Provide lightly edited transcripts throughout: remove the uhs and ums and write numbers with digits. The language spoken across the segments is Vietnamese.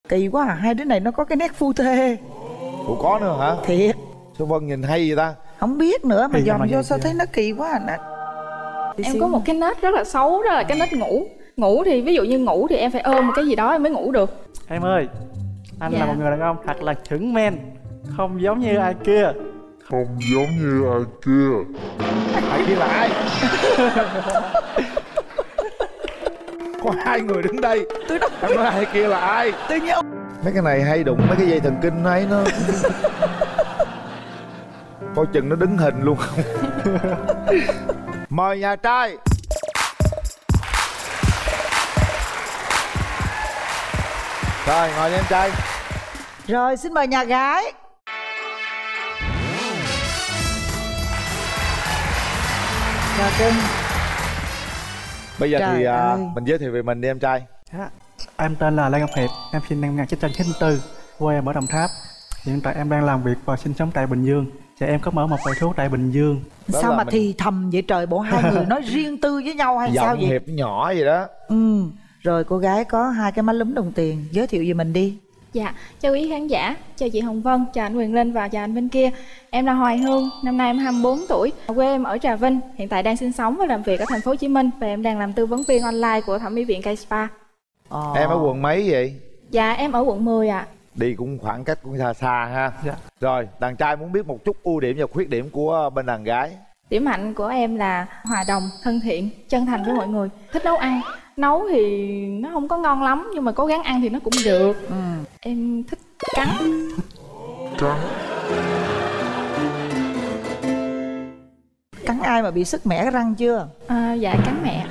Kỳ quá à, hai đứa này nó có cái nét phu thê. Ủa có nữa hả? Thiệt. Sao Vân nhìn hay vậy ta? Không biết nữa mà Thì dòm mà vô vậy sao chứ. thấy nó kỳ quá à. Em có một cái nết rất là xấu, đó là cái nết ngủ. Ngủ thì ví dụ như ngủ thì em phải ôm một cái gì đó em mới ngủ được. Em ơi, anh Dạ. là một người đàn ông thật là chuẩn men, không giống như ai kia. Ai kia là ai? Có hai người đứng đây. Tôi đâu Em nói ai kia là ai? tôi nhớ. Mấy cái này hay đụng mấy cái dây thần kinh ấy nó coi chừng nó đứng hình luôn không. Mời nhà trai. Rồi ngồi đi em trai. Rồi xin mời nhà gái. Chào cưng. Bây giờ Trời thì ơi. mình giới thiệu về mình đi em trai. Dạ. Em tên là Lê Ngọc Hiệp, em sinh năm 1994, quê em ở Đồng Tháp. Hiện tại em đang làm việc và sinh sống tại Bình Dương. Và em có mở một quầy thuốc tại Bình Dương. Đó Sao là mà mình- thì thầm vậy trời, bộ hai người nói riêng tư với nhau hay sao Giọng vậy? Hiệp nhỏ vậy đó. Ừ. Rồi cô gái có hai cái má lúm đồng tiền, giới thiệu về mình đi. Dạ, chào quý khán giả, chào chị Hồng Vân, chào anh Quyền Linh và chào anh bên kia. Em là Hoài Hương, năm nay em 24 tuổi, quê em ở Trà Vinh, hiện tại đang sinh sống và làm việc ở thành phố Hồ Chí Minh và em đang làm tư vấn viên online của thẩm mỹ viện K-Spa. Ờ. Em ở quận mấy vậy? Dạ, em ở quận 10 ạ. Đi cũng khoảng cách cũng xa xa ha. Dạ. Rồi đàn trai muốn biết một chút ưu điểm và khuyết điểm của bên đàn gái. Điểm mạnh của em là hòa đồng, thân thiện, chân thành với mọi người, thích nấu ăn. Nấu thì nó không có ngon lắm nhưng mà cố gắng ăn thì nó cũng được. Ừ. Em thích cắn. Cắn ai mà bị sứt mẻ cái răng chưa? Dạ, cắn mẹ.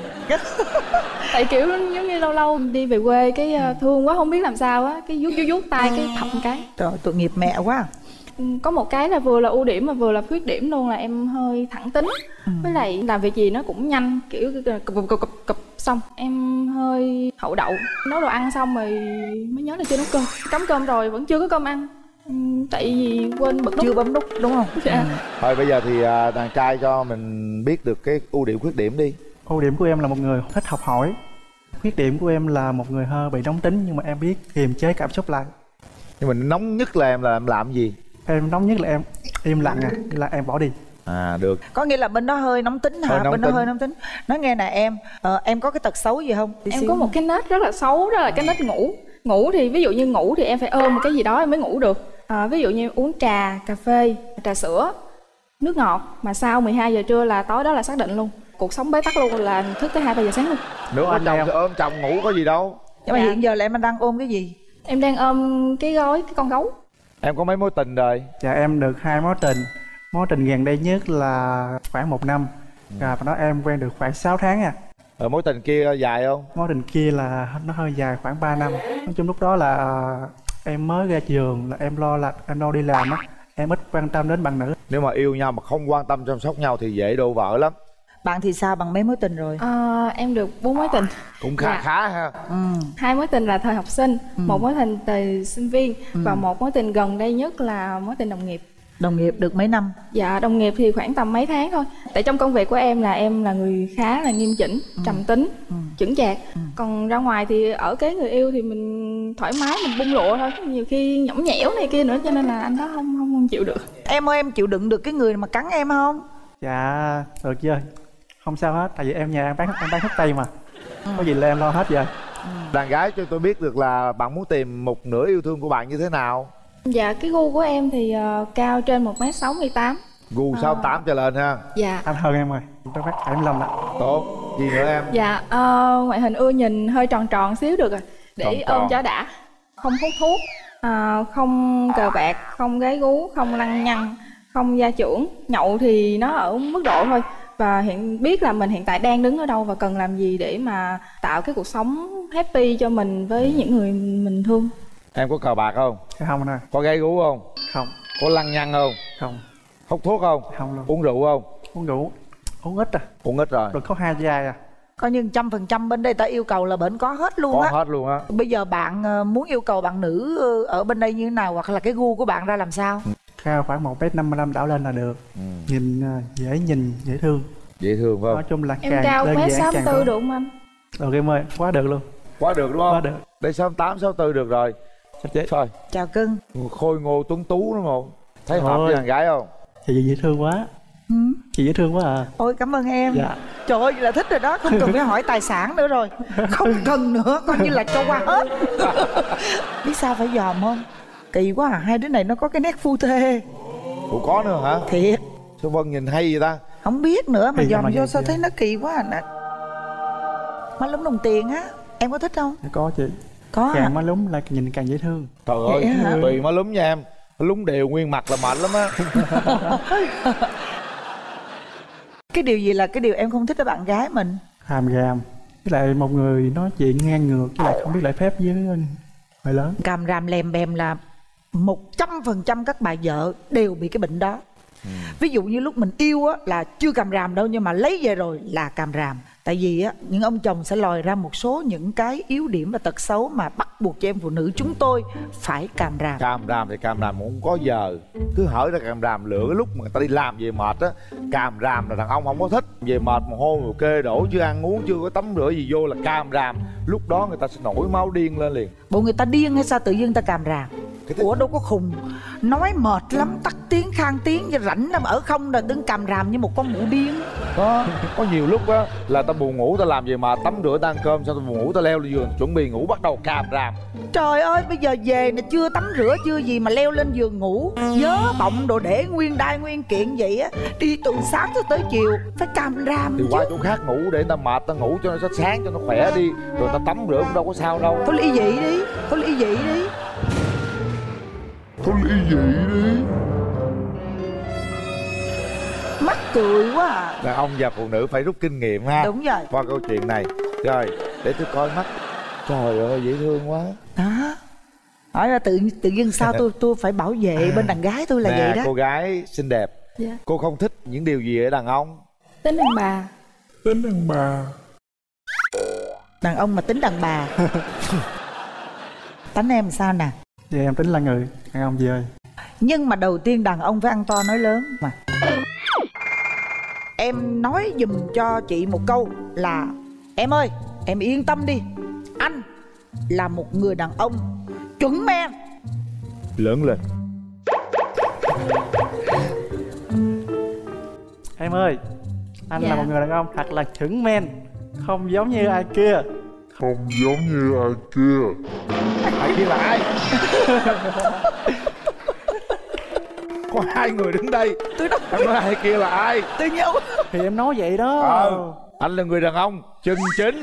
Tại kiểu giống như lâu lâu đi về quê cái thương quá không biết làm sao á, cái vuốt tay cái thọc một cái. Trời, tội nghiệp mẹ quá. Có một cái là vừa là ưu điểm mà vừa là khuyết điểm luôn, là em hơi thẳng tính. Với lại làm việc gì nó cũng nhanh, kiểu cụp xong. Em hơi hậu đậu, nấu đồ ăn xong rồi mới nhớ là chưa nấu cơm, cắm cơm rồi vẫn chưa có cơm ăn. Tại vì quên bật nút. Chưa bấm nút đúng không? Dạ. Thôi bây giờ thì đàn trai cho mình biết được cái ưu điểm khuyết điểm đi. Ưu điểm của em là một người thích học hỏi. Khuyết điểm của em là một người hơi bị nóng tính, nhưng mà em biết kiềm chế cảm xúc lại. Nhưng mà nóng nhất là em làm gì? Em nóng nhất là em im lặng là em bỏ đi. À được. Có nghĩa là bên đó hơi nóng tính hả? Hơi nóng Bên đó tính. hơi nóng tính. Nói nghe nè em có cái tật xấu gì không? Em có một cái nết rất là xấu, đó là cái nết ngủ. Ngủ thì ví dụ như ngủ thì em phải ôm một cái gì đó em mới ngủ được. Ví dụ như uống trà, cà phê, trà sữa, nước ngọt mà sau 12 giờ trưa là tối đó là xác định luôn. Cuộc sống bế tắc luôn, là thức tới 2-3 giờ sáng luôn. Nếu có Anh chồng em. thì ôm chồng ngủ có gì đâu. Nhưng mà Dạ. hiện giờ là em đang ôm cái gì? Em đang ôm cái gói, cái con gấu. Em có mấy mối tình rồi? Và em được 2 mối tình. Mối tình gần đây nhất là khoảng 1 năm. Và đó em quen được khoảng 6 tháng à. Rồi mối tình kia dài không? Mối tình kia là nó hơi dài khoảng 3 năm. Nói chung lúc đó là em mới ra trường, là em lo đi làm á. Em ít quan tâm đến bạn nữ. Nếu mà yêu nhau mà không quan tâm chăm sóc nhau thì dễ đổ vỡ lắm. Bạn thì sao, bằng mấy mối tình rồi? Em được 4 mối tình. Cũng khá Dạ. khá ha. 2 mối tình là thời học sinh, một mối tình thời sinh viên và một mối tình gần đây nhất là mối tình đồng nghiệp. Đồng nghiệp được mấy năm? Dạ, đồng nghiệp thì khoảng tầm mấy tháng thôi. Tại trong công việc của em là người khá là nghiêm chỉnh, trầm tính, chững chạc. Còn ra ngoài thì ở cái người yêu thì mình thoải mái, mình bung lụa thôi. Nhiều khi nhõng nhẽo này kia nữa, cho nên là anh đó không chịu được. Em ơi, em chịu đựng được cái người mà cắn em không? Dạ, được chưa? Không sao hết, tại vì em nhà em bán thuốc tây mà. Có gì là em lo hết rồi. Đàn gái cho tôi biết được là bạn muốn tìm một nửa yêu thương của bạn như thế nào? Dạ, cái gu của em thì cao trên 1m68. Gu 68 trở lên ha. Dạ. Anh hơn em rồi, tôi phát 75 lận. Tốt. Gì nữa em? Dạ, ngoại hình ưa nhìn hơi tròn tròn xíu được rồi. Để Tròn tròn. ôm cho đã. Không hút thuốc, không cờ bạc, không gái gú, không lăng nhăng, không gia trưởng. Nhậu thì nó ở mức độ thôi. Và biết là mình hiện tại đang đứng ở đâu và cần làm gì để mà tạo cái cuộc sống happy cho mình với những người mình thương. Em có cờ bạc không? Không anh ơi. Có gái gú không? Không. Có lăng nhăng không? Không. Hút thuốc không? Không luôn. Uống rượu không? Uống rượu. Uống ít à. Uống ít rồi. Rồi có 2 chai à. Coi như 100% bên đây ta yêu cầu là bên có hết luôn Có á. hết luôn á. Bây giờ bạn muốn yêu cầu bạn nữ ở bên đây như thế nào, hoặc là cái gu của bạn ra làm sao? Cao khoảng 1m55 đảo lên là được. Nhìn dễ nhìn, dễ thương. Dễ thương phải Nói không? chung là Em càng cao đơn giản càng 1m64 tốt. được không anh? Được em ơi, quá được luôn. Quá được đúng không? Quá được. Đây 68, 64 được rồi. Trời, Chào cưng. khôi ngô tuấn tú đúng không? Thấy hợp Ôi. với thằng gái không? Chị dễ thương quá. Ừ. Chị dễ thương quá à. Ôi cảm ơn em. Dạ. Trời ơi, vậy là thích rồi đó. Không cần phải hỏi tài sản nữa rồi. Không cần nữa, coi như là cho qua hết. Biết sao phải dòm không? Kỳ quá à, hai đứa này nó có cái nét phu thê. Ủa có nữa hả? Thiệt. Sao Vân nhìn hay vậy ta? Không biết nữa mà Kỳ dòm mà vô vậy sao chị thấy à? nó kỳ quá à nè. Má lúm đồng tiền á. Em có thích không? Dạ, có chị. Có hả? Càng má lúng là nhìn càng dễ thương. Trời ơi, Vậy hả? tùy má lúm nha em. Má lúm đều nguyên mặt là mệt lắm á. Cái điều gì là cái điều em không thích ở bạn gái mình? Hàm ràm. Với lại một người nói chuyện ngang ngược, với lại không biết lễ phép với người lớn. Càm ràm lèm bèm là 100% các bà vợ đều bị cái bệnh đó. Ví dụ như lúc mình yêu á là chưa càm ràm đâu, nhưng mà lấy về rồi là càm ràm. Tại vì á những ông chồng sẽ lòi ra một số những cái yếu điểm và tật xấu mà bắt buộc cho em phụ nữ chúng tôi phải càm ràm. Càm ràm thì càm ràm cũng không có giờ. Cứ hở ra càm ràm lựa cái lúc mà người ta đi làm về mệt á. Càm ràm là đàn ông không có thích. Về mệt mồ hôi mồ kê đổ, chưa ăn uống, chưa có tắm rửa gì vô là càm ràm. Lúc đó người ta sẽ nổi máu điên lên liền. Bộ người ta điên hay sao tự dưng ta càm ràm? Ủa đâu có khùng. Nói mệt lắm, tắt tiếng khang tiếng, rảnh nó ở không là đứng càm ràm như một con mụ điên. Có nhiều lúc á là ta buồn ngủ, ta làm về mà tắm rửa ta ăn cơm xong ta buồn ngủ, ta leo lên giường chuẩn bị ngủ bắt đầu càm ràm. Trời ơi, bây giờ về nè, chưa tắm rửa chưa gì mà leo lên giường ngủ, vớ bọng đồ để nguyên đai nguyên kiện vậy á, đi từ sáng cho tới chiều phải càm ràm Thì chứ. qua chỗ khác ngủ để ta mệt ta ngủ cho nó sáng cho nó khỏe đi, rồi ta tắm rửa cũng đâu có sao đâu. Thôi ly dị đi, thôi ly dị đi. Thôi ly dị đi. Mắc cười quá à. Đàn ông và phụ nữ phải rút kinh nghiệm ha. Đúng rồi. Qua câu chuyện này. Rồi, để tôi coi mắt. Trời ơi, dễ thương quá. Đó. Hỏi ra tự dưng sao tôi phải bảo vệ bên đàn gái tôi là vậy đó. Cô gái xinh đẹp. Dạ. Cô không thích những điều gì ở đàn ông? Tính đàn bà. Tính đàn bà. Đàn ông mà tính đàn bà. Tánh em sao nè? Vậy em tính là người đàn ông gì ơi? Nhưng mà đầu tiên đàn ông phải ăn to nói lớn mà. Em nói giùm cho chị một câu là: em ơi, em yên tâm đi, anh là một người đàn ông chuẩn men. Lớn lên. Em ơi, anh Dạ. là một người đàn ông thật là chuẩn men, không giống như ai kia. Ai kia là ai? Có hai người đứng đây. Em nói ai kia là ai? Tôi nhớ. Thì em nói vậy đó. Anh là người đàn ông chân chính.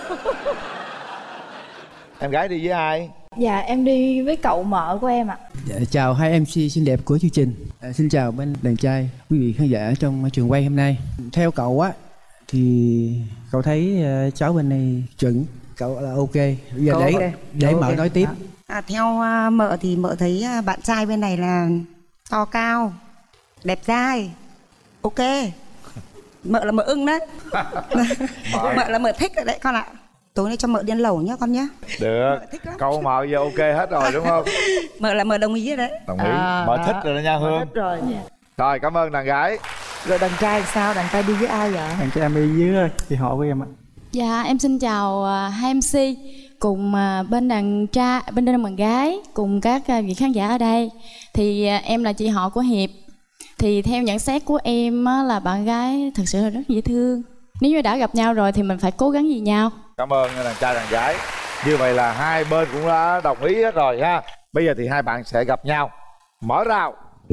Em gái đi với ai? Dạ em đi với cậu mợ của em ạ. Dạ, chào hai MC xinh đẹp của chương trình. Xin chào bên đàn trai, quý vị khán giả trong trường quay hôm nay. Theo cậu á thì cậu thấy cháu bên này chuẩn, cậu là ok. Bây giờ Cậu ok. để Cậu mợ ok. nói tiếp. Theo mợ thì mợ thấy bạn trai bên này là to cao, đẹp trai, ok. Mợ là mợ ưng đấy. Mợ là mợ thích rồi đấy con ạ. Tối nay cho mợ đi ăn lẩu nhá con nhá. Được. Thích lắm. Câu mợ giờ ok hết rồi đúng không? Mợ là mợ đồng ý rồi đấy. Đồng ý. Mợ thích rồi đó nha Hương. Hết rồi. Rồi cảm ơn đàn gái. Rồi đàn trai sao? Đàn trai đi với ai vậy? Đàn trai em đi với chị họ của em ạ. Dạ em xin chào hai MC cùng bên đàn trai, bên đàn gái cùng các vị khán giả ở đây. Thì em là chị họ của Hiệp. Thì theo nhận xét của em á, là bạn gái thực sự là rất dễ thương. Nếu như đã gặp nhau rồi thì mình phải cố gắng vì nhau. Cảm ơn đàn trai đàn gái. Như vậy là hai bên cũng đã đồng ý hết rồi ha. Bây giờ thì hai bạn sẽ gặp nhau. Mở rào.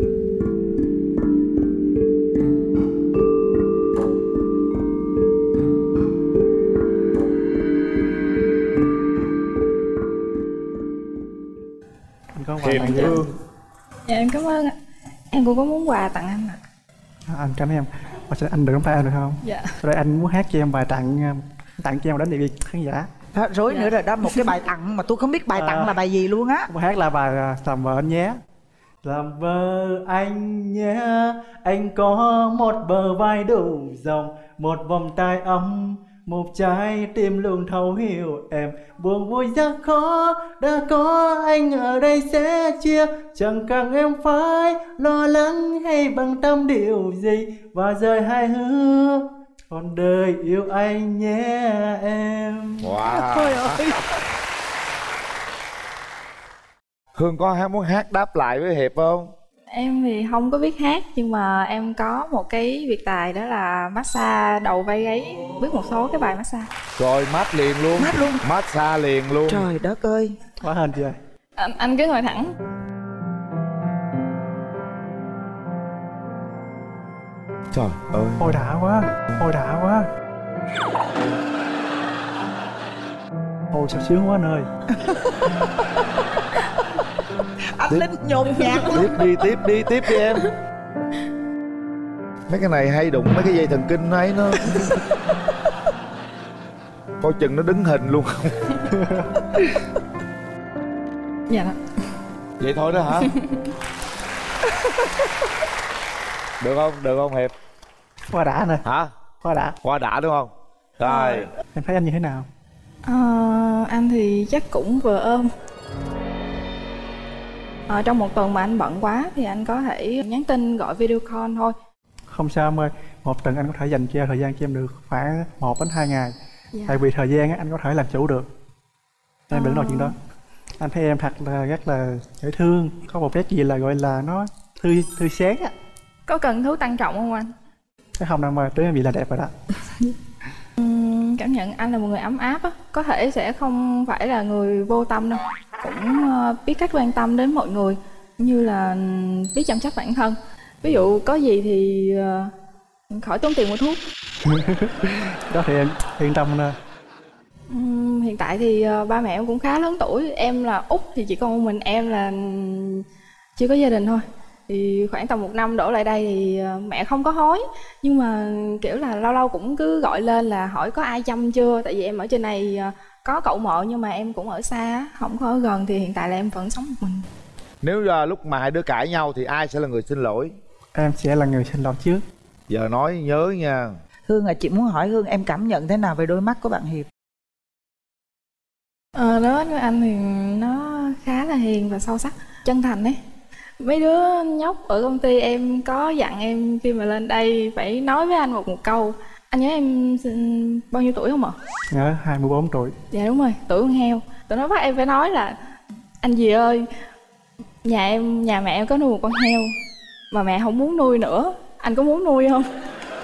Anh có quà Hiệp tặng gì? Hương. Dạ em cảm ơn ạ. Em cũng có muốn quà tặng anh ạ. Anh cảm ơn em. Anh được nắm tay anh được không? Dạ. Sau đây anh muốn hát cho em bài tặng cho em đến địa vị khán giả. Đó, rối nữa rồi đó. Một cái bài tặng mà tôi không biết bài tặng là bài gì luôn á. Bài hát là bài làm vợ anh nhé. Làm vợ anh nhé, anh có một bờ vai đủ rộng, một vòng tay ấm, một trái tim luôn thấu hiểu em. Buồn vui rất khó, đã có anh ở đây sẽ chia, chẳng cần em phải lo lắng hay bận tâm điều gì, và rời hai hứa còn đời yêu anh nhé em. Wow. Thôi ơi. Hương có muốn hát đáp lại với Hiệp không? Em thì không có biết hát, nhưng mà em có một cái biệt tài đó là massage đầu vai gáy, biết một số cái bài massage. Rồi mát liền luôn. Mát luôn. Massage liền luôn. Trời đất ơi. Quá hên chưa? Anh cứ ngồi thẳng. Trời ơi. Ôi đã quá, ôi đã quá. Ôi sao sướng quá anh ơi. Anh Linh nhột nhạt luôn. Tiếp đi em. Mấy cái này hay đụng mấy cái dây thần kinh ấy nó coi chừng nó đứng hình luôn không. Dạ đó. Vậy thôi đó hả? Được không Hiệp? Quá đã nè. Hả? Quá đã đúng không? Rồi. Em thấy anh như thế nào? Anh thì chắc cũng vừa ôm. Trong một tuần mà anh bận quá thì anh có thể nhắn tin gọi video call thôi. Không sao em ơi, một tuần anh có thể dành cho thời gian cho em được khoảng 1 đến 2 ngày. Dạ. Tại vì thời gian á, anh có thể làm chủ được. Em đừng nói chuyện đó. Anh thấy em thật là rất là dễ thương. Có một cái gì là gọi là nó tươi sáng á. Có cần thú tăng trọng không anh? Cái không nào mà tới em bị là đẹp rồi đó. Cảm nhận anh là một người ấm áp á. Có thể sẽ không phải là người vô tâm đâu, cũng biết cách quan tâm đến mọi người, cũng như là biết chăm sóc bản thân. Ví dụ có gì thì khỏi tốn tiền mua thuốc. Đó thì em yên tâm nè. Hiện tại thì ba mẹ em cũng khá lớn tuổi. Em là út thì chỉ còn một mình em là chưa có gia đình thôi. Thì khoảng tầm 1 năm đổ lại đây thì mẹ không có hối, nhưng mà kiểu là lâu lâu cũng cứ gọi lên là hỏi có ai chăm chưa. Tại vì em ở trên này có cậu mợ nhưng mà em cũng ở xa, không có ở gần, thì hiện tại là em vẫn sống một mình. Nếu lúc mà hai đứa cãi nhau thì ai sẽ là người xin lỗi? Em sẽ là người xin lỗi trước. Giờ nói nhớ nha. Hương chị muốn hỏi Hương em cảm nhận thế nào về đôi mắt của bạn Hiệp? Đối với anh thì nó khá là hiền và sâu sắc, chân thành ấy. Mấy đứa nhóc ở công ty em có dặn em khi mà lên đây phải nói với anh một câu. Anh nhớ em bao nhiêu tuổi không ạ? Nhớ 24 tuổi. Dạ đúng rồi, tuổi con heo. Tụi nó bắt em phải nói là anh dì ơi, nhà mẹ em có nuôi một con heo mà mẹ không muốn nuôi nữa, anh có muốn nuôi không?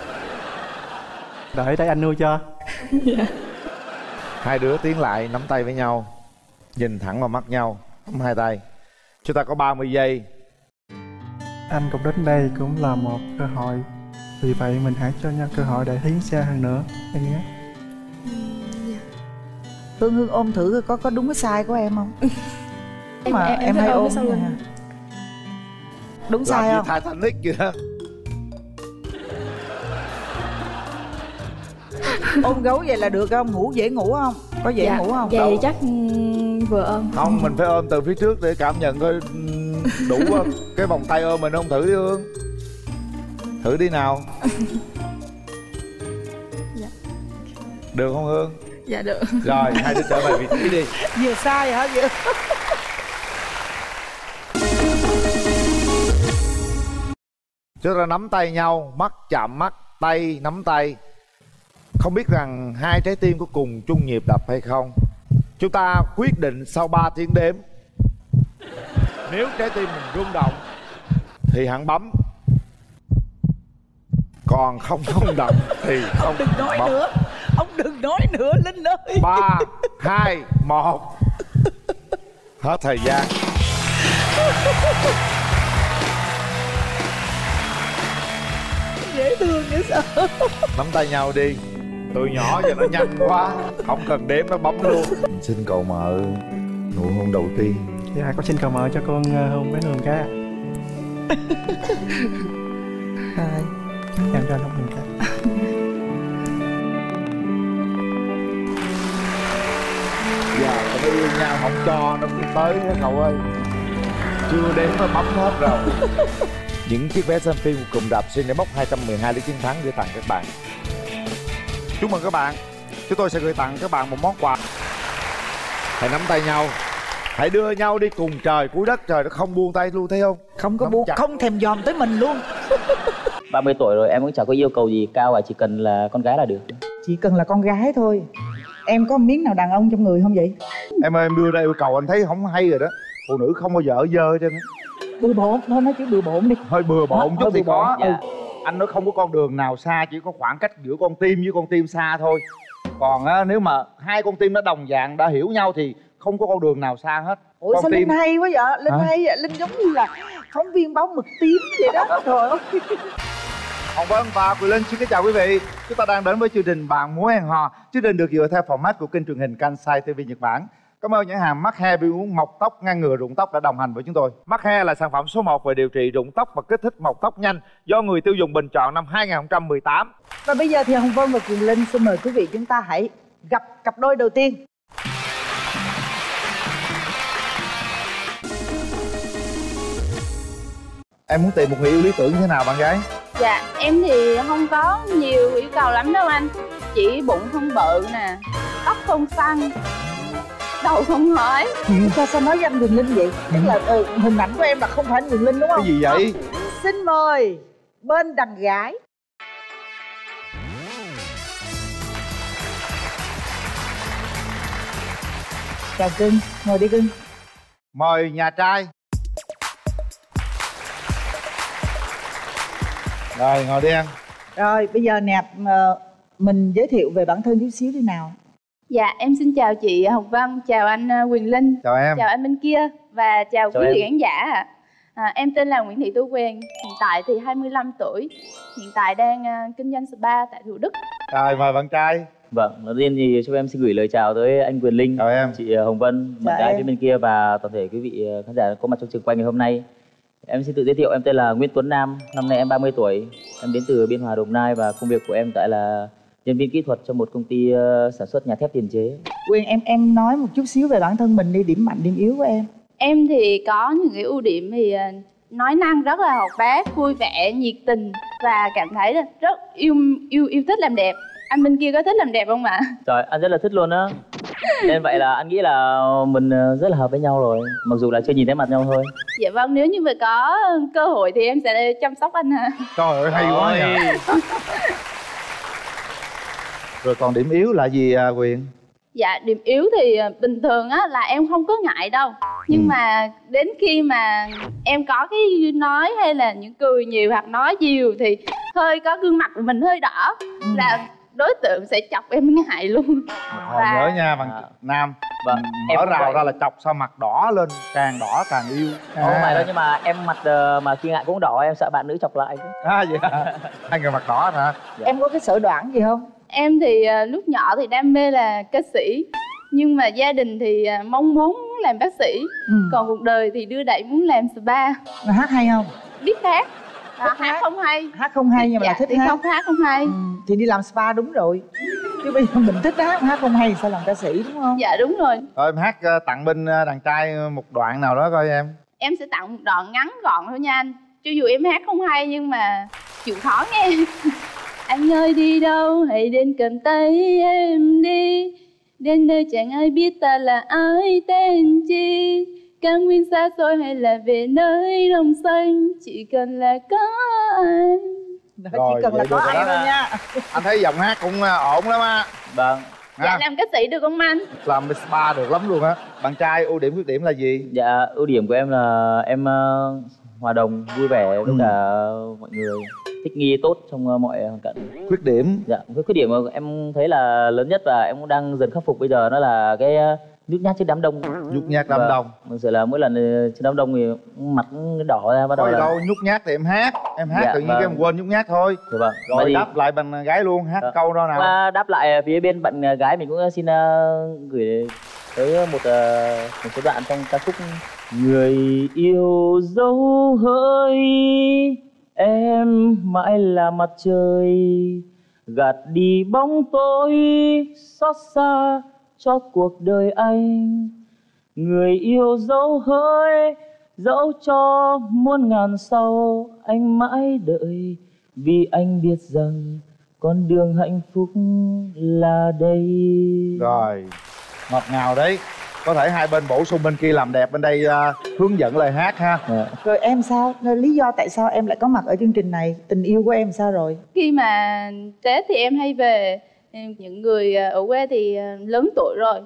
Đợi đây anh nuôi cho. Dạ. Hai đứa tiến lại nắm tay với nhau, nhìn thẳng vào mắt nhau, nắm hai tay. Chúng ta có 30 giây. Anh cũng đến đây cũng là một cơ hội. Vì vậy mình hãy cho nhau cơ hội để tiến xa hơn nữa. Anh nhé. Hương ôm thử có đúng cái sai của em không? Em hay ôm sau lưng. Đúng sai không? Titanic vậy đó. Ôm gấu vậy là được không? Ngủ dễ ngủ không? Có dễ ngủ không? Vậy chắc vừa ôm. Không, mình phải ôm từ phía trước để cảm nhận coi đủ không? Cái vòng tay ôm mình không, thử đi Hương. Thử đi nào. Dạ. Được không Hương? Dạ được. Rồi, hai đứa trở về vị trí đi. Vừa sai hả? Vừa... Chúng ta nắm tay nhau, mắt chạm mắt, tay nắm tay. Không biết rằng hai trái tim có cùng chung nhịp đập hay không. Chúng ta quyết định sau 3 tiếng đếm. Nếu trái tim mình rung động thì hẳn bấm. Còn không rung động thì không đừng nói bấm. nữa. Ông đừng nói nữa Linh ơi. 3, 2, 1. Hết thời gian. Dễ thương dễ sợ. Nắm tay nhau đi. Tụi nhỏ giờ nó nhanh quá, không cần đếm nó bấm luôn. Mình xin cậu mợ nụ hôn đầu tiên. Dạ, con xin cầu mợ cho con hôn với Hương cái. Rồi. Em cho anh hôn Hương cái. Giờ tụi nó yêu nhau không cho nó cũng tới đó cậu ơi. Chưa đếm nó bấm hết rồi. Những chiếc vé xem phim cùng đạp xin để mốc 212 lý chiến thắng gửi tặng các bạn. Chúc mừng các bạn. Chúng tôi sẽ gửi tặng các bạn một món quà. Hãy nắm tay nhau, hãy đưa nhau đi cùng trời cuối đất. Trời nó không buông tay luôn, thấy không? Không có buông, không thèm dòm tới mình luôn. 30 tuổi rồi em cũng chẳng có yêu cầu gì cao và chỉ cần là con gái là được. Chỉ cần là con gái thôi. Em có miếng nào đàn ông trong người không vậy? Em ơi, em đưa ra yêu cầu anh thấy không hay rồi đó. phụ nữ không bao giờ ở dơ trên. Bừa bộn thôi, nói chữ bừa bộn đi. Hơi bừa bộn chút thì có. Dạ. Anh nói không có con đường nào xa, chỉ có khoảng cách giữa con tim với con tim xa thôi. Còn á, nếu mà hai con tim nó đồng dạng, đã hiểu nhau thì không có con đường nào xa hết. Ủa con sao tim... Linh hay quá vậy? Linh hả? hay vậy? Linh giống như là phóng viên báo mực tím vậy đó. Trời ơi. Hồng Vân và Quyền Linh xin kính chào quý vị. Chúng ta đang đến với chương trình Bạn Muốn Hẹn Hò. Chương trình được dựa theo format của kênh truyền hình Kansai TV Nhật Bản. Cảm ơn nhãn hàng Mắc Hair viên uống mọc tóc ngăn ngừa rụng tóc đã đồng hành với chúng tôi. Mắc Hair là sản phẩm số 1 về điều trị rụng tóc và kích thích mọc tóc nhanh do người tiêu dùng bình chọn năm 2018. Và bây giờ thì Hồng Vân và Quyền Linh xin mời quý vị chúng ta hãy gặp cặp đôi đầu tiên. Em muốn tìm một người yêu lý tưởng như thế nào bạn gái? Dạ, em thì không có nhiều yêu cầu lắm đâu anh. Chỉ bụng không bự nè, tóc không xăn, đầu không hỏi. Sao nói với anh Quyền Linh vậy? Tức là hình ảnh của em là không phải anh Quyền Linh đúng không? Cái gì vậy? Xin mời bên đàn gái. Chào cưng, ngồi đi cưng. Mời nhà trai. Rồi ngồi đi em. Rồi bây giờ nè, mình giới thiệu về bản thân chút xíu đi nào. Dạ, em xin chào chị Hồng Vân, chào anh Quyền Linh. Chào em. Chào anh bên kia và chào Chào quý vị em. khán giả. Em tên là Nguyễn Thị Tú Quyền, hiện tại thì 25 tuổi, hiện tại đang kinh doanh spa tại Thủ Đức. Rồi mời bạn trai. Vâng, đầu tiên thì cho em xin gửi lời chào tới anh Quyền Linh, Chào em. chị Hồng Vân, bạn Chào gái em. phía bên kia và toàn thể quý vị khán giả có mặt trong trường quay ngày hôm nay. Em xin tự giới thiệu, em tên là Nguyễn Tuấn Nam, năm nay em 30 tuổi. Em đến từ Biên Hòa, Đồng Nai và công việc của em tại là nhân viên kỹ thuật cho một công ty sản xuất nhà thép tiền chế. Quyền em nói một chút xíu về bản thân mình đi, điểm mạnh điểm yếu của em. Em thì có những cái ưu điểm thì nói năng rất là hoạt bát, vui vẻ, nhiệt tình và cảm thấy là rất yêu thích làm đẹp. Anh bên kia có thích làm đẹp không ạ? Trời, anh rất là thích luôn á. Nên vậy là anh nghĩ là mình rất là hợp với nhau rồi, mặc dù là chưa nhìn thấy mặt nhau thôi. Dạ vâng, nếu như mà có cơ hội thì em sẽ chăm sóc anh ạ. Trời ơi hay quá nhỉ. Rồi còn điểm yếu là gì Quyền? Dạ, điểm yếu thì bình thường á là em không có ngại đâu. Nhưng mà đến khi mà em có cái nói hay là những cười nhiều hoặc nói nhiều thì hơi có gương mặt của mình hơi đỏ là đối tượng sẽ chọc em ngại luôn. Hồi nhớ nha bạn Nam. Vâng, Mở em rào vậy. ra là chọc sao mặt đỏ lên, càng đỏ càng yêu. Không phải đâu, nhưng mà em mặt mà khi ngại cũng đỏ, em sợ bạn nữ chọc lại chứ. Vậy hả? Hai người mặt đỏ hả? Em có cái sở đoản gì không? Em thì lúc nhỏ thì đam mê là ca sĩ, nhưng mà gia đình thì mong muốn làm bác sĩ. Còn cuộc đời thì đưa đẩy muốn làm spa. Mà hát hay không? Biết hát, Thích hát không hay. Hát không hay nhưng mà Dạ, là thích thì hát. không hát không hay. Thì đi làm spa đúng rồi. Chứ bây giờ mình thích hát, hát không hay sao làm ca sĩ đúng không? Dạ đúng rồi. Thôi em hát tặng bên đàn trai một đoạn nào đó coi em. Em sẽ tặng một đoạn ngắn gọn thôi nha anh. Cho dù em hát không hay nhưng mà chịu khó nghe. Anh ơi đi đâu hãy đến cầm tay em đi, đến nơi chẳng ai biết ta là ai tên chi, cao nguyên xa xôi hay là về nơi đồng xanh, chỉ cần là có anh. Đó, Rồi, chỉ cần là vậy có được rồi ai đó. thôi nha. Anh thấy giọng hát cũng ổn lắm á. Vâng. Dạ làm ca sĩ được không anh? Làm spa được lắm luôn á. Bạn trai ưu điểm khuyết điểm là gì? Dạ, ưu điểm của em là em hòa đồng, vui vẻ với cả mọi người, thích nghi tốt trong mọi hoàn cảnh. Khuyết điểm? Dạ, cái khuyết điểm mà em thấy là lớn nhất và em cũng đang dần khắc phục bây giờ đó là cái nhút nhát trước đám đông. Nhút nhát đám đông. Thực sự là mỗi lần trên đám đông thì mặt nó đỏ ra bắt đầu Thôi là... đâu, nhút nhát thì em hát. Em hát Dạ, tự nhiên vâng. cái em quên nhút nhát thôi. Dạ vâng. Rồi Thì- đáp lại bạn gái luôn, hát câu đó nào. Và đáp lại phía bên bạn gái mình cũng xin gửi tới một số đoạn trong ca khúc Người yêu dấu hỡi, em mãi là mặt trời gạt đi bóng tối xót xa cho cuộc đời anh. Người yêu dấu hỡi, dẫu cho muôn ngàn sau anh mãi đợi, vì anh biết rằng con đường hạnh phúc là đây. Rồi, ngọt ngào đấy. Có thể hai bên bổ sung, bên kia làm đẹp, bên đây hướng dẫn lời hát ha. Rồi em sao? Lý do tại sao em lại có mặt ở chương trình này? Tình yêu của em sao rồi? Khi mà Tết thì em hay về, những người ở quê thì lớn tuổi rồi.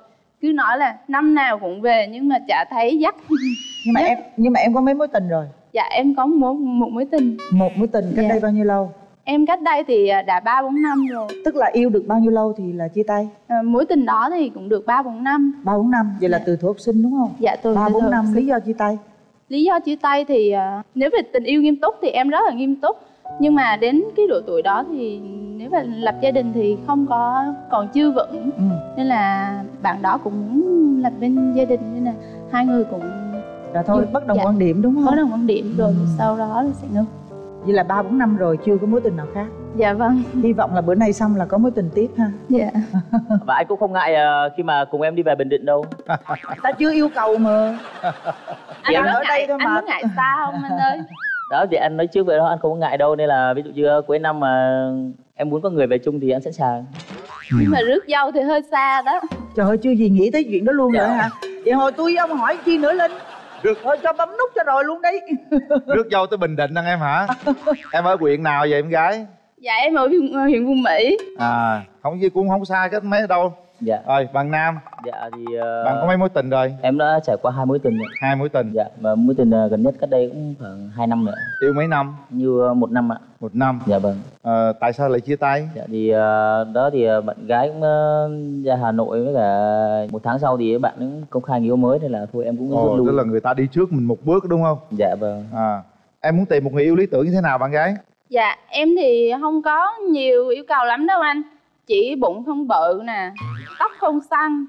cứ nói là năm nào cũng về nhưng mà chả thấy dắt. Nhưng mà em có mấy mối tình rồi? Dạ em có một mối tình. Một mối tình cách đây bao nhiêu lâu? Em cách đây thì đã 3-4 năm rồi. Tức là yêu được bao nhiêu lâu thì là chia tay? Mối tình đó thì cũng được 3-4 năm. 3-4 năm, vậy là từ thuở học sinh đúng không? Dạ từ 3-4 năm. Lý do chia tay? Lý do chia tay thì nếu về tình yêu nghiêm túc thì em rất là nghiêm túc. Nhưng mà đến cái độ tuổi đó thì nếu mà lập gia đình thì còn chưa vững. Nên là bạn đó cũng muốn lập bên gia đình nên là hai người cũng thôi bất đồng quan điểm đúng không? Bất đồng quan điểm rồi sau đó sẽ ngưng. Vậy là 3-4 năm rồi chưa có mối tình nào khác? Dạ vâng. Hy vọng là bữa nay xong là có mối tình tiếp ha. Dạ. Và anh cũng không ngại khi mà cùng em đi về Bình Định đâu. Ta chưa yêu cầu mà. Anh ở đây thôi mà. Anh có ngại xa không anh ơi? Đó thì anh nói trước vậy đó, anh không có ngại đâu. Nên là ví dụ như cuối năm mà em muốn có người về chung thì anh sẵn sàng. Nhưng mà rước dâu thì hơi xa đó. Trời ơi, chưa gì nghĩ tới chuyện đó luôn rồi hả? Vậy hồi tôi ông hỏi chi nữa Linh? Được. Thôi cho bấm nút cho rồi luôn đi. Rước dâu tới Bình Định anh em hả? Em ở huyện nào vậy em gái? Dạ em ở huyện Phú Mỹ. Không gì cũng không xa cách mấy ở đâu. Dạ. Rồi bạn nam. Dạ thì bạn có mấy mối tình rồi? Em đã trải qua 2 mối tình rồi. 2 mối tình. Dạ, và mối tình gần nhất cách đây cũng khoảng 2 năm nữa. Yêu mấy năm? Như 1 năm ạ. 1 năm. Dạ vâng. Tại sao lại chia tay? Dạ thì đó thì bạn gái cũng ra Hà Nội với cả 1 tháng sau thì bạn cũng công khai người yêu mới nên là thôi em cũng rút lui. Tức là người ta đi trước mình một bước đúng không? Dạ vâng. Em muốn tìm một người yêu lý tưởng như thế nào bạn gái? Dạ em thì không có nhiều yêu cầu lắm đâu anh. Chỉ bụng không bự nè, tóc không xăn,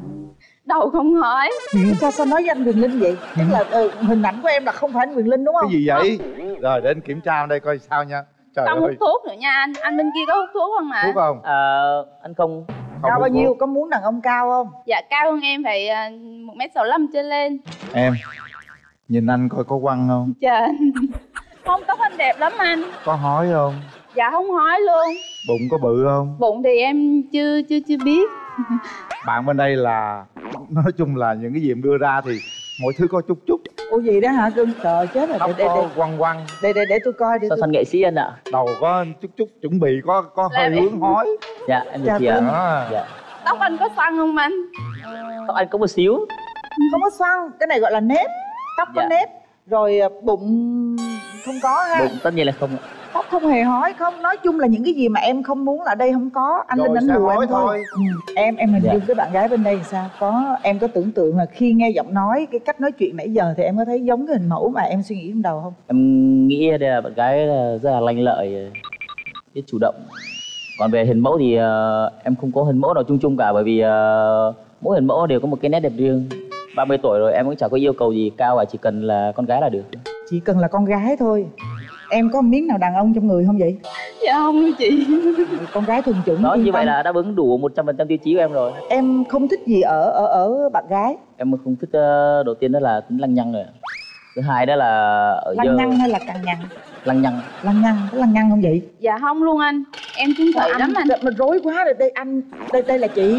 đầu không hói. Sao nói với anh Quyền Linh vậy? Tức là hình ảnh của em là không phải anh Quyền Linh đúng không? Cái gì vậy? Rồi để anh kiểm tra đây coi sao nha. Trời không ơi. hút thuốc nữa nha anh. Anh bên kia có hút thuốc không ạ? Thuốc không? Anh không. Cao bao nhiêu? Có muốn đàn ông cao không? Dạ cao hơn em phải 1m65 trở lên. Em nhìn anh coi có quăng không? Trời. Không, tóc anh đẹp lắm anh. Có hói không? Dạ không hói luôn. Bụng có bự không? Bụng thì em chưa biết. Bạn bên đây là nói chung là những cái gì em đưa ra thì mọi thứ có chút chút. Ủa gì đó hả cưng? Trời chết rồi. Tóc có quăng quăng. Để tôi coi. Sao thành nghệ sĩ anh ạ? Đầu có chút chuẩn bị có hơi hướng hói. Dạ em được chị ạ. Dạ. Tóc anh có xoăn không anh? Tóc anh có một xíu. Không có xoăn, cái này gọi là nếp. Tóc có nếp. Rồi bụng không có ha. Bụng tất nhiên là không ạ. Tóc không hề hói không. Nói chung là những cái gì mà em không muốn là đây không có. Anh Linh đánh đùa em thôi. Em hình dung cái bạn gái bên đây sao? Em có tưởng tượng là khi nghe giọng nói, cái cách nói chuyện nãy giờ thì em có thấy giống cái hình mẫu mà em suy nghĩ trong đầu không? Em nghĩ đây là bạn gái rất là lanh lợi, biết chủ động. Còn về hình mẫu thì em không có hình mẫu nào chung chung cả, bởi vì mỗi hình mẫu đều có một cái nét đẹp riêng. 30 tuổi rồi em cũng chẳng có yêu cầu gì cao và chỉ cần là con gái là được. Chỉ cần là con gái thôi. Em có miếng nào đàn ông trong người không vậy? Dạ không đâu chị. Con gái thuần chủng. Đó, như vậy là đáp ứng đủ 100% tiêu chí của em rồi. Em không thích gì ở bạn gái? Em không thích, đầu tiên đó là tính lăng nhăng rồi. Thứ hai đó là ở lăng nhăng hay là cằn nhằn? Lăng nhăng. Lăng nhăng, có lăng nhăng không vậy? Dạ không luôn anh. Em chung thủy lắm anh. Mình rối quá rồi đây anh. Đây là chị,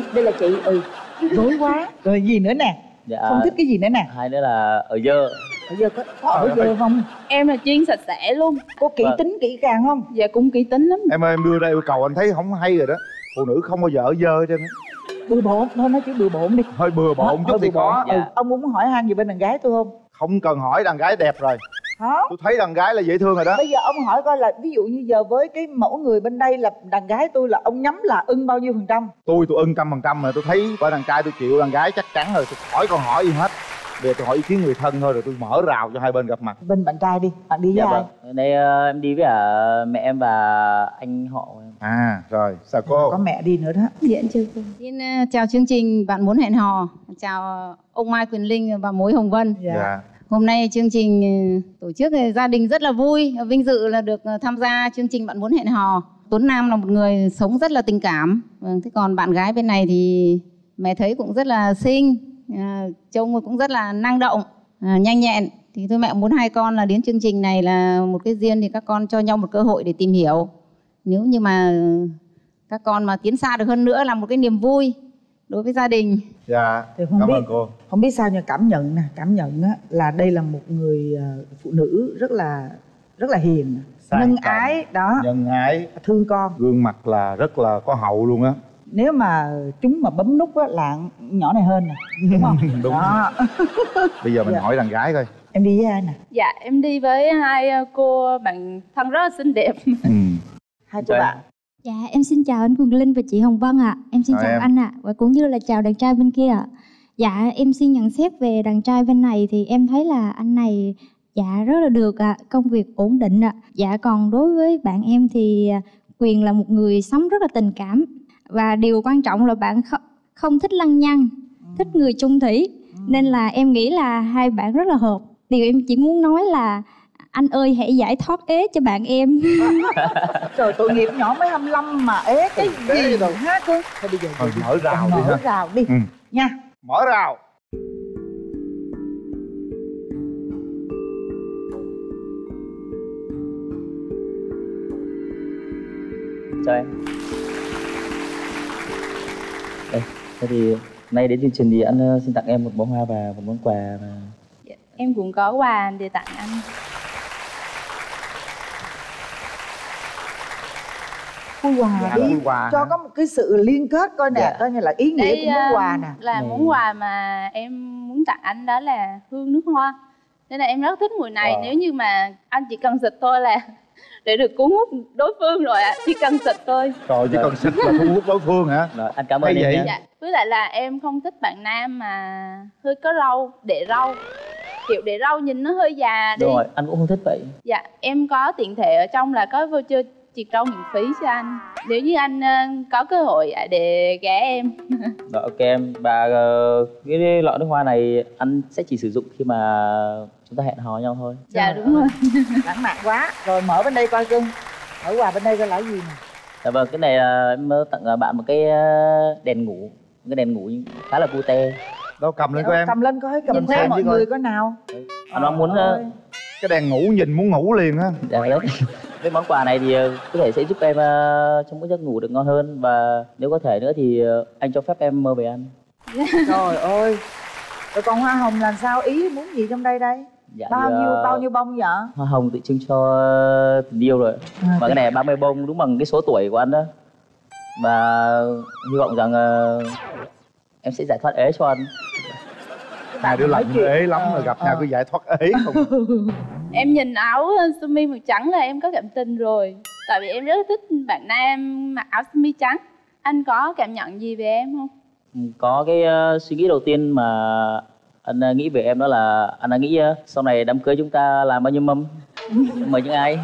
rối quá. Rồi gì nữa nè? Dạ. Không thích cái gì nữa nè? Hai nữa là ở dơ. Ở dơ có ở dơ không? Em là chuyên sạch sẽ luôn. Có kỹ tính kỹ càng không? Dạ cũng kỹ tính lắm. Em ơi em đưa ra yêu cầu anh thấy không hay rồi đó. Phụ nữ không bao giờ ở dơ hết trơn á. Bừa bộn thôi, nói chữ bừa bộn đi. Hơi bừa bộn chút thì có. Dạ. Ông muốn hỏi han gì bên đàn gái tôi không? Không cần hỏi, đàn gái đẹp rồi. Hả? Tôi thấy đàn gái là dễ thương rồi đó. Bây giờ ông hỏi coi là ví dụ như giờ với cái mẫu người bên đây là đàn gái tôi là ông nhắm là ưng bao nhiêu %? Tôi ưng 100% mà tôi thấy coi đàn trai tôi chịu, đàn gái chắc chắn rồi. Tôi hỏi con hỏi gì hết. Bây giờ tôi hỏi ý kiến người thân thôi rồi tôi mở rào cho hai bên gặp mặt. Bên bạn trai đi, bạn đi với ai? Vâng. Đây em đi với mẹ em và anh họ em. Rồi, chào cô. Có mẹ đi nữa đó. Dạ chưa cô. Xin chào chương trình Bạn Muốn Hẹn Hò. Chào ông Mai Quyền Linh và Mối Hồng Vân. Dạ. Hôm nay chương trình tổ chức gia đình rất là vui, vinh dự là được tham gia chương trình Bạn Muốn Hẹn Hò. Tuấn Nam là một người sống rất là tình cảm. Thế còn bạn gái bên này thì mẹ thấy cũng rất là xinh, trông cũng rất là năng động, nhanh nhẹn. Thì thôi mẹ muốn hai con là đến chương trình này là một cái duyên thì các con cho nhau một cơ hội để tìm hiểu. Nếu như mà các con mà tiến xa được hơn nữa là một cái niềm vui đối với gia đình. Dạ, cảm ơn cô. Không biết sao nhưng cảm nhận á, là đây là một người phụ nữ rất là hiền, nhân ái đó, nhân ái, thương con, gương mặt là rất là có hậu luôn á. Nếu mà chúng mà bấm nút á là nhỏ này hơn nè, đúng không? Đúng. Đó. Bây giờ mình Dạ. hỏi đàn gái coi. Em đi với ai nè? Dạ em đi với hai cô bạn thân rất là xinh đẹp. Hai cô bạn. Dạ em xin chào anh Quỳnh Linh và chị Hồng Vân ạ. Em xin chào em. anh ạ. Và cũng như là chào đàn trai bên kia ạ. Dạ em xin nhận xét về đàn trai bên này thì em thấy là anh này dạ rất là được ạ, công việc ổn định ạ. Dạ còn đối với bạn em thì Quyền là một người sống rất là tình cảm. Và điều quan trọng là bạn không thích lăng nhăng, thích người chung thủy. Nên là em nghĩ là hai bạn rất là hợp. Điều em chỉ muốn nói là anh ơi hãy giải thoát ế cho bạn em. Trời tội nghiệp nhỏ mới 25 mà ế cái gì rồi ha cô. Thôi bây giờ Thôi mở rào đi ha. mở rào đi nha. Mở rào. Chào em. Đây, thế thì nay đến chương trình thì anh xin tặng em một bó hoa và một món quà và... Dạ, em cũng có quà để tặng anh. Khui quà Dạ, đi, khui quà cho hả? có một cái sự liên kết coi nè, Dạ. coi như là ý nghĩa Đây của món quà nè. là món quà mà em muốn tặng anh, đó là hương nước hoa. Nên là em rất thích mùi này. Nếu như mà anh chỉ cần xịt thôi là để được cuốn hút đối phương rồi ạ. Chỉ cần xịt thôi. Rồi chỉ cần xịt là thu hút đối phương hả? Rồi, anh cảm ơn Hay em vậy? nhé. Dạ. Với lại là em không thích bạn nam mà hơi có râu, để râu. Kiểu để râu nhìn nó hơi già đi. Đúng rồi, anh cũng không thích vậy. Dạ, em có tiện thể ở trong là có voucher triệt râu miễn phí cho anh. Nếu như anh có cơ hội để ghé em. Rồi, ok em. Và cái lọ nước hoa này anh sẽ chỉ sử dụng khi mà chúng ta hẹn hò nhau thôi. Dạ đúng rồi. Lãng mạn quá. Rồi mở bên đây coi cưng. Mở quà bên đây coi là gì nè. Dạ vâng, cái này là em tặng bạn một cái đèn ngủ. Một cái đèn ngủ khá là cute. Đâu cầm lên coi em. Cầm lên coi, cầm Nhìn theo xem mọi chứ coi. người coi nào. Anh mong muốn Cái đèn ngủ nhìn muốn ngủ liền ha. dạ đấy. Cái món quà này thì có thể sẽ giúp em trong cái giấc ngủ được ngon hơn. Và nếu có thể nữa thì anh cho phép em mơ về anh. Trời ơi. Rồi còn hoa hồng là sao? Ý muốn gì trong đây đây? Dạ, Bao nhiêu bông vậy? hoa hồng tự trưng cho tình yêu rồi. Và cái này 30 bông đúng bằng cái số tuổi của anh đó. Và hy vọng rằng em sẽ giải thoát ế cho anh. Hai đứa lạnh ế lắm rồi gặp nhau cứ giải thoát ế không. Em nhìn áo sơ mi màu trắng là em có cảm tình rồi. Tại vì em rất thích bạn nam mặc áo sơ mi trắng. Anh có cảm nhận gì về em không? Có cái suy nghĩ đầu tiên mà anh nghĩ về em đó là anh đã nghĩ sau này đám cưới chúng ta làm bao nhiêu mâm, mời những ai.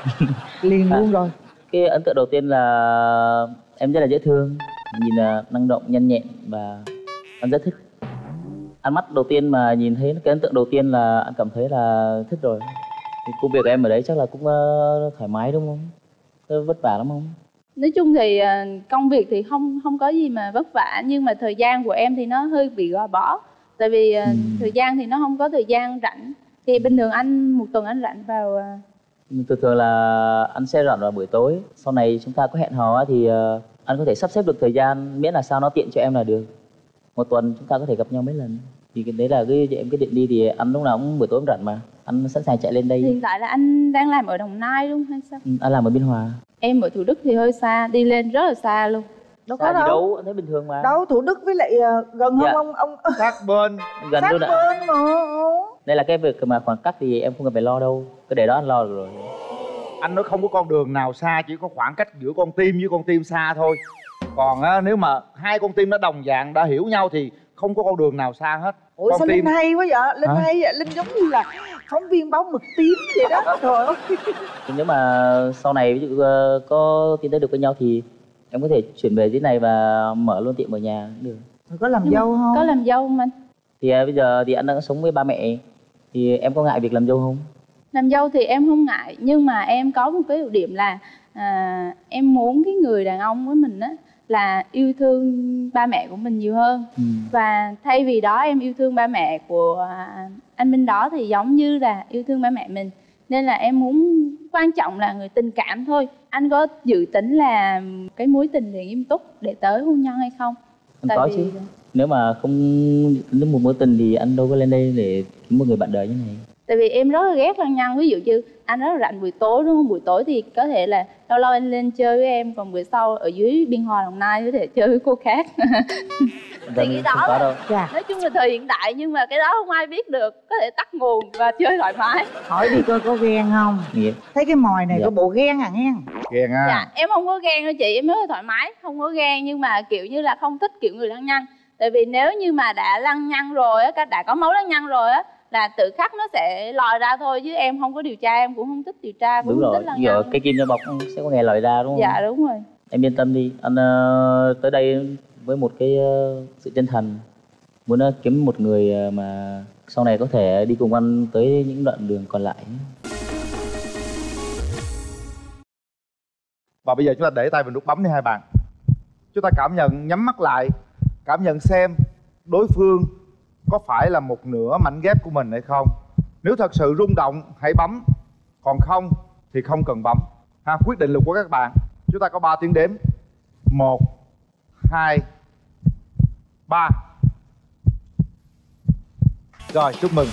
Liền luôn rồi. Cái ấn tượng đầu tiên là em rất là dễ thương, nhìn năng động, nhanh nhẹn và anh rất thích. Ánh mắt đầu tiên mà nhìn thấy cái ấn tượng đầu tiên là anh cảm thấy là thích rồi. Thì công việc của em ở đấy chắc là cũng thoải mái đúng không? Có vất vả lắm không? Nói chung thì công việc thì không có gì mà vất vả. Nhưng mà thời gian của em thì nó hơi bị gò bó. Tại vì thời gian thì nó không có thời gian rảnh. Thì bình thường anh một tuần anh rảnh vào Thường là anh sẽ rảnh vào buổi tối. Sau này chúng ta có hẹn hò thì anh có thể sắp xếp được thời gian, miễn là sao nó tiện cho em là được. Một tuần chúng ta có thể gặp nhau mấy lần. Thì cái đấy là em quyết định đi thì anh lúc nào cũng buổi tối em rảnh mà. Anh sẵn sàng chạy lên đây. Hiện tại là anh đang làm ở Đồng Nai luôn hay sao? Anh làm ở Biên Hòa. Em ở Thủ Đức thì hơi xa, đi lên rất là xa luôn. Đâu Xa có gì đâu. đâu, anh thấy bình thường mà. Đâu, Thủ Đức với lại gần Dạ. không ông Sát bên. Gần sát luôn ạ. bên mà. Đây là cái việc mà khoảng cách thì em không cần phải lo đâu. Cứ để đó anh lo được rồi. Anh nói không có con đường nào xa, chỉ có khoảng cách giữa con tim với con tim xa thôi. Còn á, nếu mà hai con tim nó đồng dạng đã hiểu nhau thì không có con đường nào xa hết. Ủa con sao tim Linh hay quá vậy? Linh Hả? hay vậy? Linh giống như là phóng viên báo mực tím vậy đó. Trời ơi. Thì nếu mà sau này ví dụ có tiến tới được với nhau thì em có thể chuyển về dưới này và mở luôn tiệm ở nhà cũng được. Rồi có làm Nhưng dâu không? Có làm dâu không anh? Thì bây giờ thì anh đang sống với ba mẹ. Thì em có ngại việc làm dâu không? Làm dâu thì em không ngại. Nhưng mà em có một cái ưu điểm là em muốn cái người đàn ông với mình á là yêu thương ba mẹ của mình nhiều hơn. Và thay vì đó em yêu thương ba mẹ của anh bên đó thì giống như là yêu thương ba mẹ mình. Nên là em muốn, quan trọng là người tình cảm thôi. Anh có dự tính là cái mối tình thì nghiêm túc để tới hôn nhân hay không? Anh có chứ. Nếu mà không tính một mối tình thì anh đâu có lên đây để kiếm một người bạn đời như này. Tại vì em rất là ghét lăng nhăng. Ví dụ như anh rất là rảnh buổi tối đúng không? Buổi tối thì có thể là lâu lâu anh lên chơi với em, còn bữa sau ở dưới Biên Hòa, Đồng Nai có thể chơi với cô khác. Thì cái đó là, nói chung là thời hiện đại, nhưng mà cái đó không ai biết được. Có thể tắt nguồn và chơi thoải mái. Hỏi đi coi có ghen không? Thấy cái mồi này có bộ ghen à nghe? Ghen à? Dạ, em không có ghen đâu chị, em rất là thoải mái, không có ghen, nhưng mà kiểu như là không thích kiểu người lăng nhăng. Tại vì nếu như mà đã lăng nhăng rồi á, đã có máu lăng nhăng rồi á, là tự khắc nó sẽ lòi ra thôi, chứ em không có điều tra, em cũng không thích điều tra, cũng không thích lăng nhăng. Cái kim nó bọc sẽ có ngày lòi ra đúng không? Dạ đúng rồi. Em yên tâm đi, anh tới đây với một cái sự chân thành, muốn kiếm một người mà sau này có thể đi cùng anh tới những đoạn đường còn lại. Và bây giờ chúng ta để tay vào nút bấm đi hai bạn. Chúng ta cảm nhận, nhắm mắt lại, cảm nhận xem đối phương có phải là một nửa mảnh ghép của mình hay không. Nếu thật sự rung động hãy bấm, còn không thì không cần bấm ha. Quyết định là của các bạn. Chúng ta có 3 tiếng đếm. 1 2 3. Rồi, chúc mừng.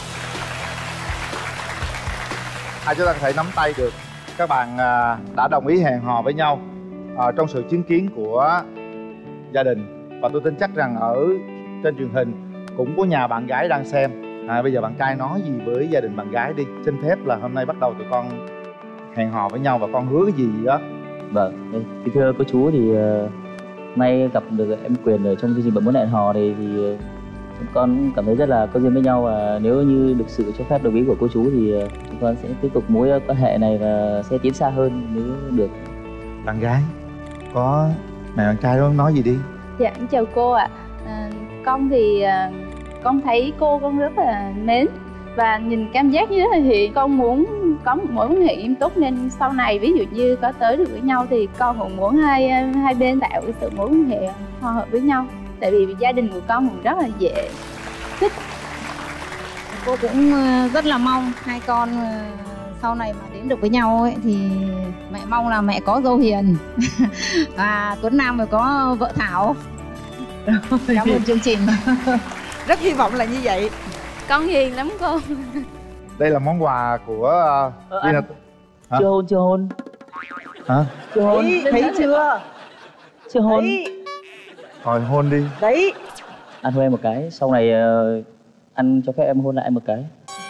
Chúng ta có thể nắm tay được. Các bạn đã đồng ý hẹn hò với nhau trong sự chứng kiến của gia đình. Và tôi tin chắc rằng ở trên truyền hình cũng có nhà bạn gái đang xem. Bây giờ bạn trai nói gì với gia đình bạn gái đi. Xin phép là hôm nay bắt đầu tụi con hẹn hò với nhau và con hứa cái gì đó. Vâng, thưa cô chú thì nay gặp được em Quyền ở trong chương trình Bạn Muốn Hẹn Hò thì chúng con cảm thấy rất là có duyên với nhau, và nếu như được sự cho phép đồng ý của cô chú thì chúng con sẽ tiếp tục mối quan hệ này và sẽ tiến xa hơn nếu được. Bạn gái có mẹ bạn trai đó nói gì đi. Dạ, chào cô ạ. Con thì con thấy cô con rất là mến và nhìn cảm giác như thế thì con muốn có một mối quan hệ nghiêm túc, nên sau này ví dụ như có tới được với nhau thì con cũng muốn hai bên tạo cái sự mối quan hệ hòa hợp với nhau. Tại vì gia đình của con cũng rất là dễ thích. Cô cũng rất là mong hai con sau này mà đến được với nhau ấy, thì mẹ mong là mẹ có dâu hiền và Tuấn Nam mới có vợ Thảo. Cảm ơn chương trình. Rất hy vọng là như vậy. Con hiền lắm cô. Đây là món quà của Hả? Chưa hôn. Hả? Chưa hôn. Thấy chưa? Chưa hôn. Thôi hôn đi. Đấy. Anh hôn em một cái, sau này anh cho phép em hôn lại em một cái.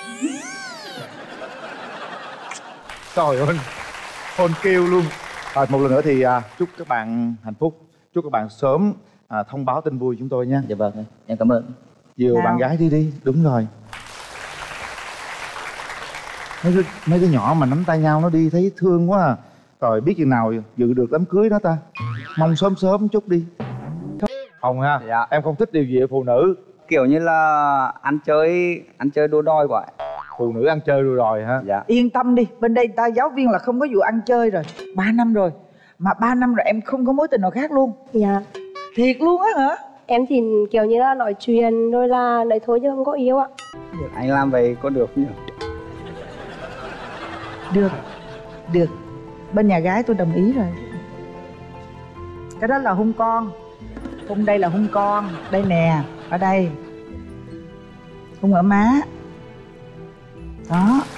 Trời ơi, hôn kêu luôn. Một lần nữa thì chúc các bạn hạnh phúc. Chúc các bạn sớm thông báo tin vui chúng tôi nha. Dạ vâng, em cảm ơn. Dìu bạn gái đi. Đúng rồi. Mấy đứa nhỏ mà nắm tay nhau nó đi thấy thương quá à. Rồi biết chừng nào dự được đám cưới đó ta. Mong sớm chút đi. Hồng ha, dạ. Em không thích điều gì ở phụ nữ? Kiểu như là ăn chơi đua đòi quá. Phụ nữ ăn chơi đua đòi hả? Dạ. Yên tâm đi, bên đây ta giáo viên là không có vụ ăn chơi rồi. 3 năm rồi. Mà 3 năm rồi em không có mối tình nào khác luôn. Dạ. Thiệt luôn á hả? Em thì kiểu như là nói chuyện rồi là đấy thôi chứ không có yêu ạ. Anh làm vậy có được không nhỉ? Được. Bên nhà gái tôi đồng ý rồi. Cái đó là hôn con. Hôn đây là hôn con. Đây nè, ở đây. Hôn ở má. Đó.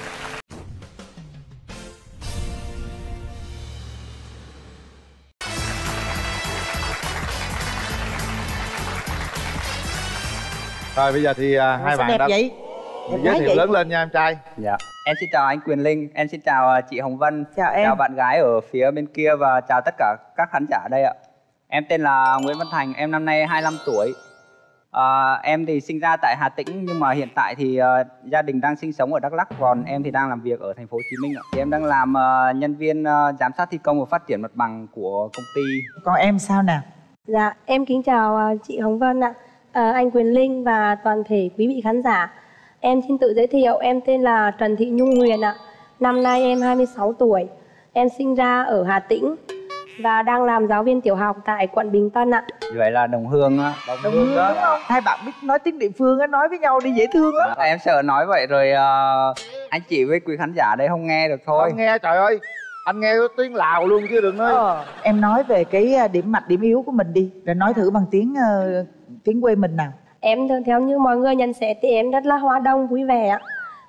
Rồi bây giờ thì hai bạn đã vậy? giới thiệu lớn lên nha em trai. Dạ. Em xin chào anh Quyền Linh, em xin chào chị Hồng Vân. Chào em. Chào bạn gái ở phía bên kia và chào tất cả các khán giả đây ạ. Em tên là Nguyễn Văn Thành, em năm nay 25 tuổi. Em thì sinh ra tại Hà Tĩnh nhưng mà hiện tại thì gia đình đang sinh sống ở Đắk Lắk, còn em thì đang làm việc ở thành phố Hồ Chí Minh ạ. Thì em đang làm nhân viên giám sát thi công và phát triển mặt bằng của công ty. Còn em sao nào? Dạ, em kính chào chị Hồng Vân ạ, anh Quyền Linh và toàn thể quý vị khán giả. Em xin tự giới thiệu, em tên là Trần Thị Nhung Huyền ạ. Năm nay em 26 tuổi. Em sinh ra ở Hà Tĩnh và đang làm giáo viên tiểu học tại quận Bình Tân ạ. Vậy là đồng hương á. Đồng hương đúng không? Hai bạn biết nói tiếng địa phương á, nói với nhau đi dễ thương lắm. Em sợ nói vậy rồi anh chị với quý khán giả đây không nghe được thôi. Không nghe, trời ơi. Anh nghe tiếng Lào luôn chứ đừng nói. Em nói về cái điểm mạnh, điểm yếu của mình đi. Rồi nói thử bằng tiếng quê mình nào. Em theo như mọi người nhận xét thì em rất là hòa đồng, vui vẻ ạ.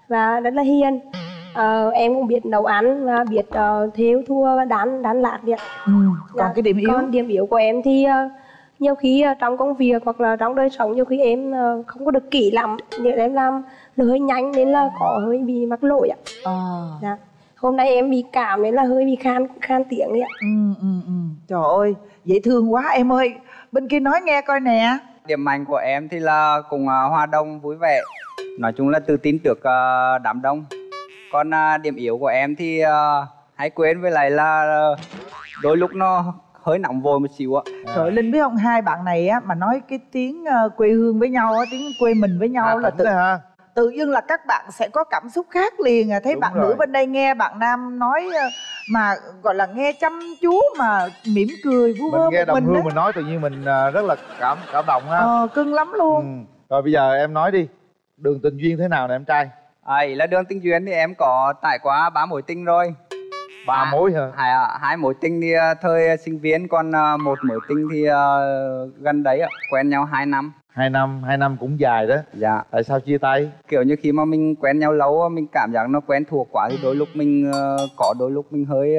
và rất là hiền. Em cũng biết nấu ăn và biết thêu thua và đan lạt đi ạ. Còn cái điểm yếu? Còn điểm yếu của em thì nhiều khi trong công việc hoặc là trong đời sống nhiều khi em không có được kỹ lắm, nhưng em làm nó hơi nhanh nên là có hơi bị mắc lỗi ạ. Dạ. Hôm nay em bị cảm nên là hơi bị khan tiếng đấy ạ. Trời ơi, dễ thương quá em ơi. Bên kia nói nghe coi nè. Điểm mạnh của em thì là cùng hòa đồng vui vẻ, nói chung là tự tin trước đám đông. Còn điểm yếu của em thì hay quên, với lại là đôi lúc nó hơi nóng vội một xíu ạ. Trời ơi, Linh biết không, hai bạn này á mà nói cái tiếng quê hương với nhau á, tiếng quê mình với nhau là tự dưng là các bạn sẽ có cảm xúc khác liền à. Thấy đúng bạn rồi. Nữ bên đây nghe bạn nam nói mà gọi là nghe chăm chú mà mỉm cười vu vơ mình nghe đồng hương đó. Mình nói tự nhiên mình rất là cảm động ha. Cưng lắm luôn. Rồi bây giờ em nói đi, đường tình duyên thế nào nè em trai? Là đường tình duyên thì em có trải qua 3 mối tình rồi. 3 mối hả? 2 mối tình thì thời sinh viên, còn 1 mối tình thì gần đấy ạ, quen nhau 2 năm. 2 năm cũng dài đó. Dạ. Tại sao chia tay? Kiểu như khi mà mình quen nhau lâu, mình cảm giác nó quen thuộc quá thì đôi lúc mình đôi lúc mình hơi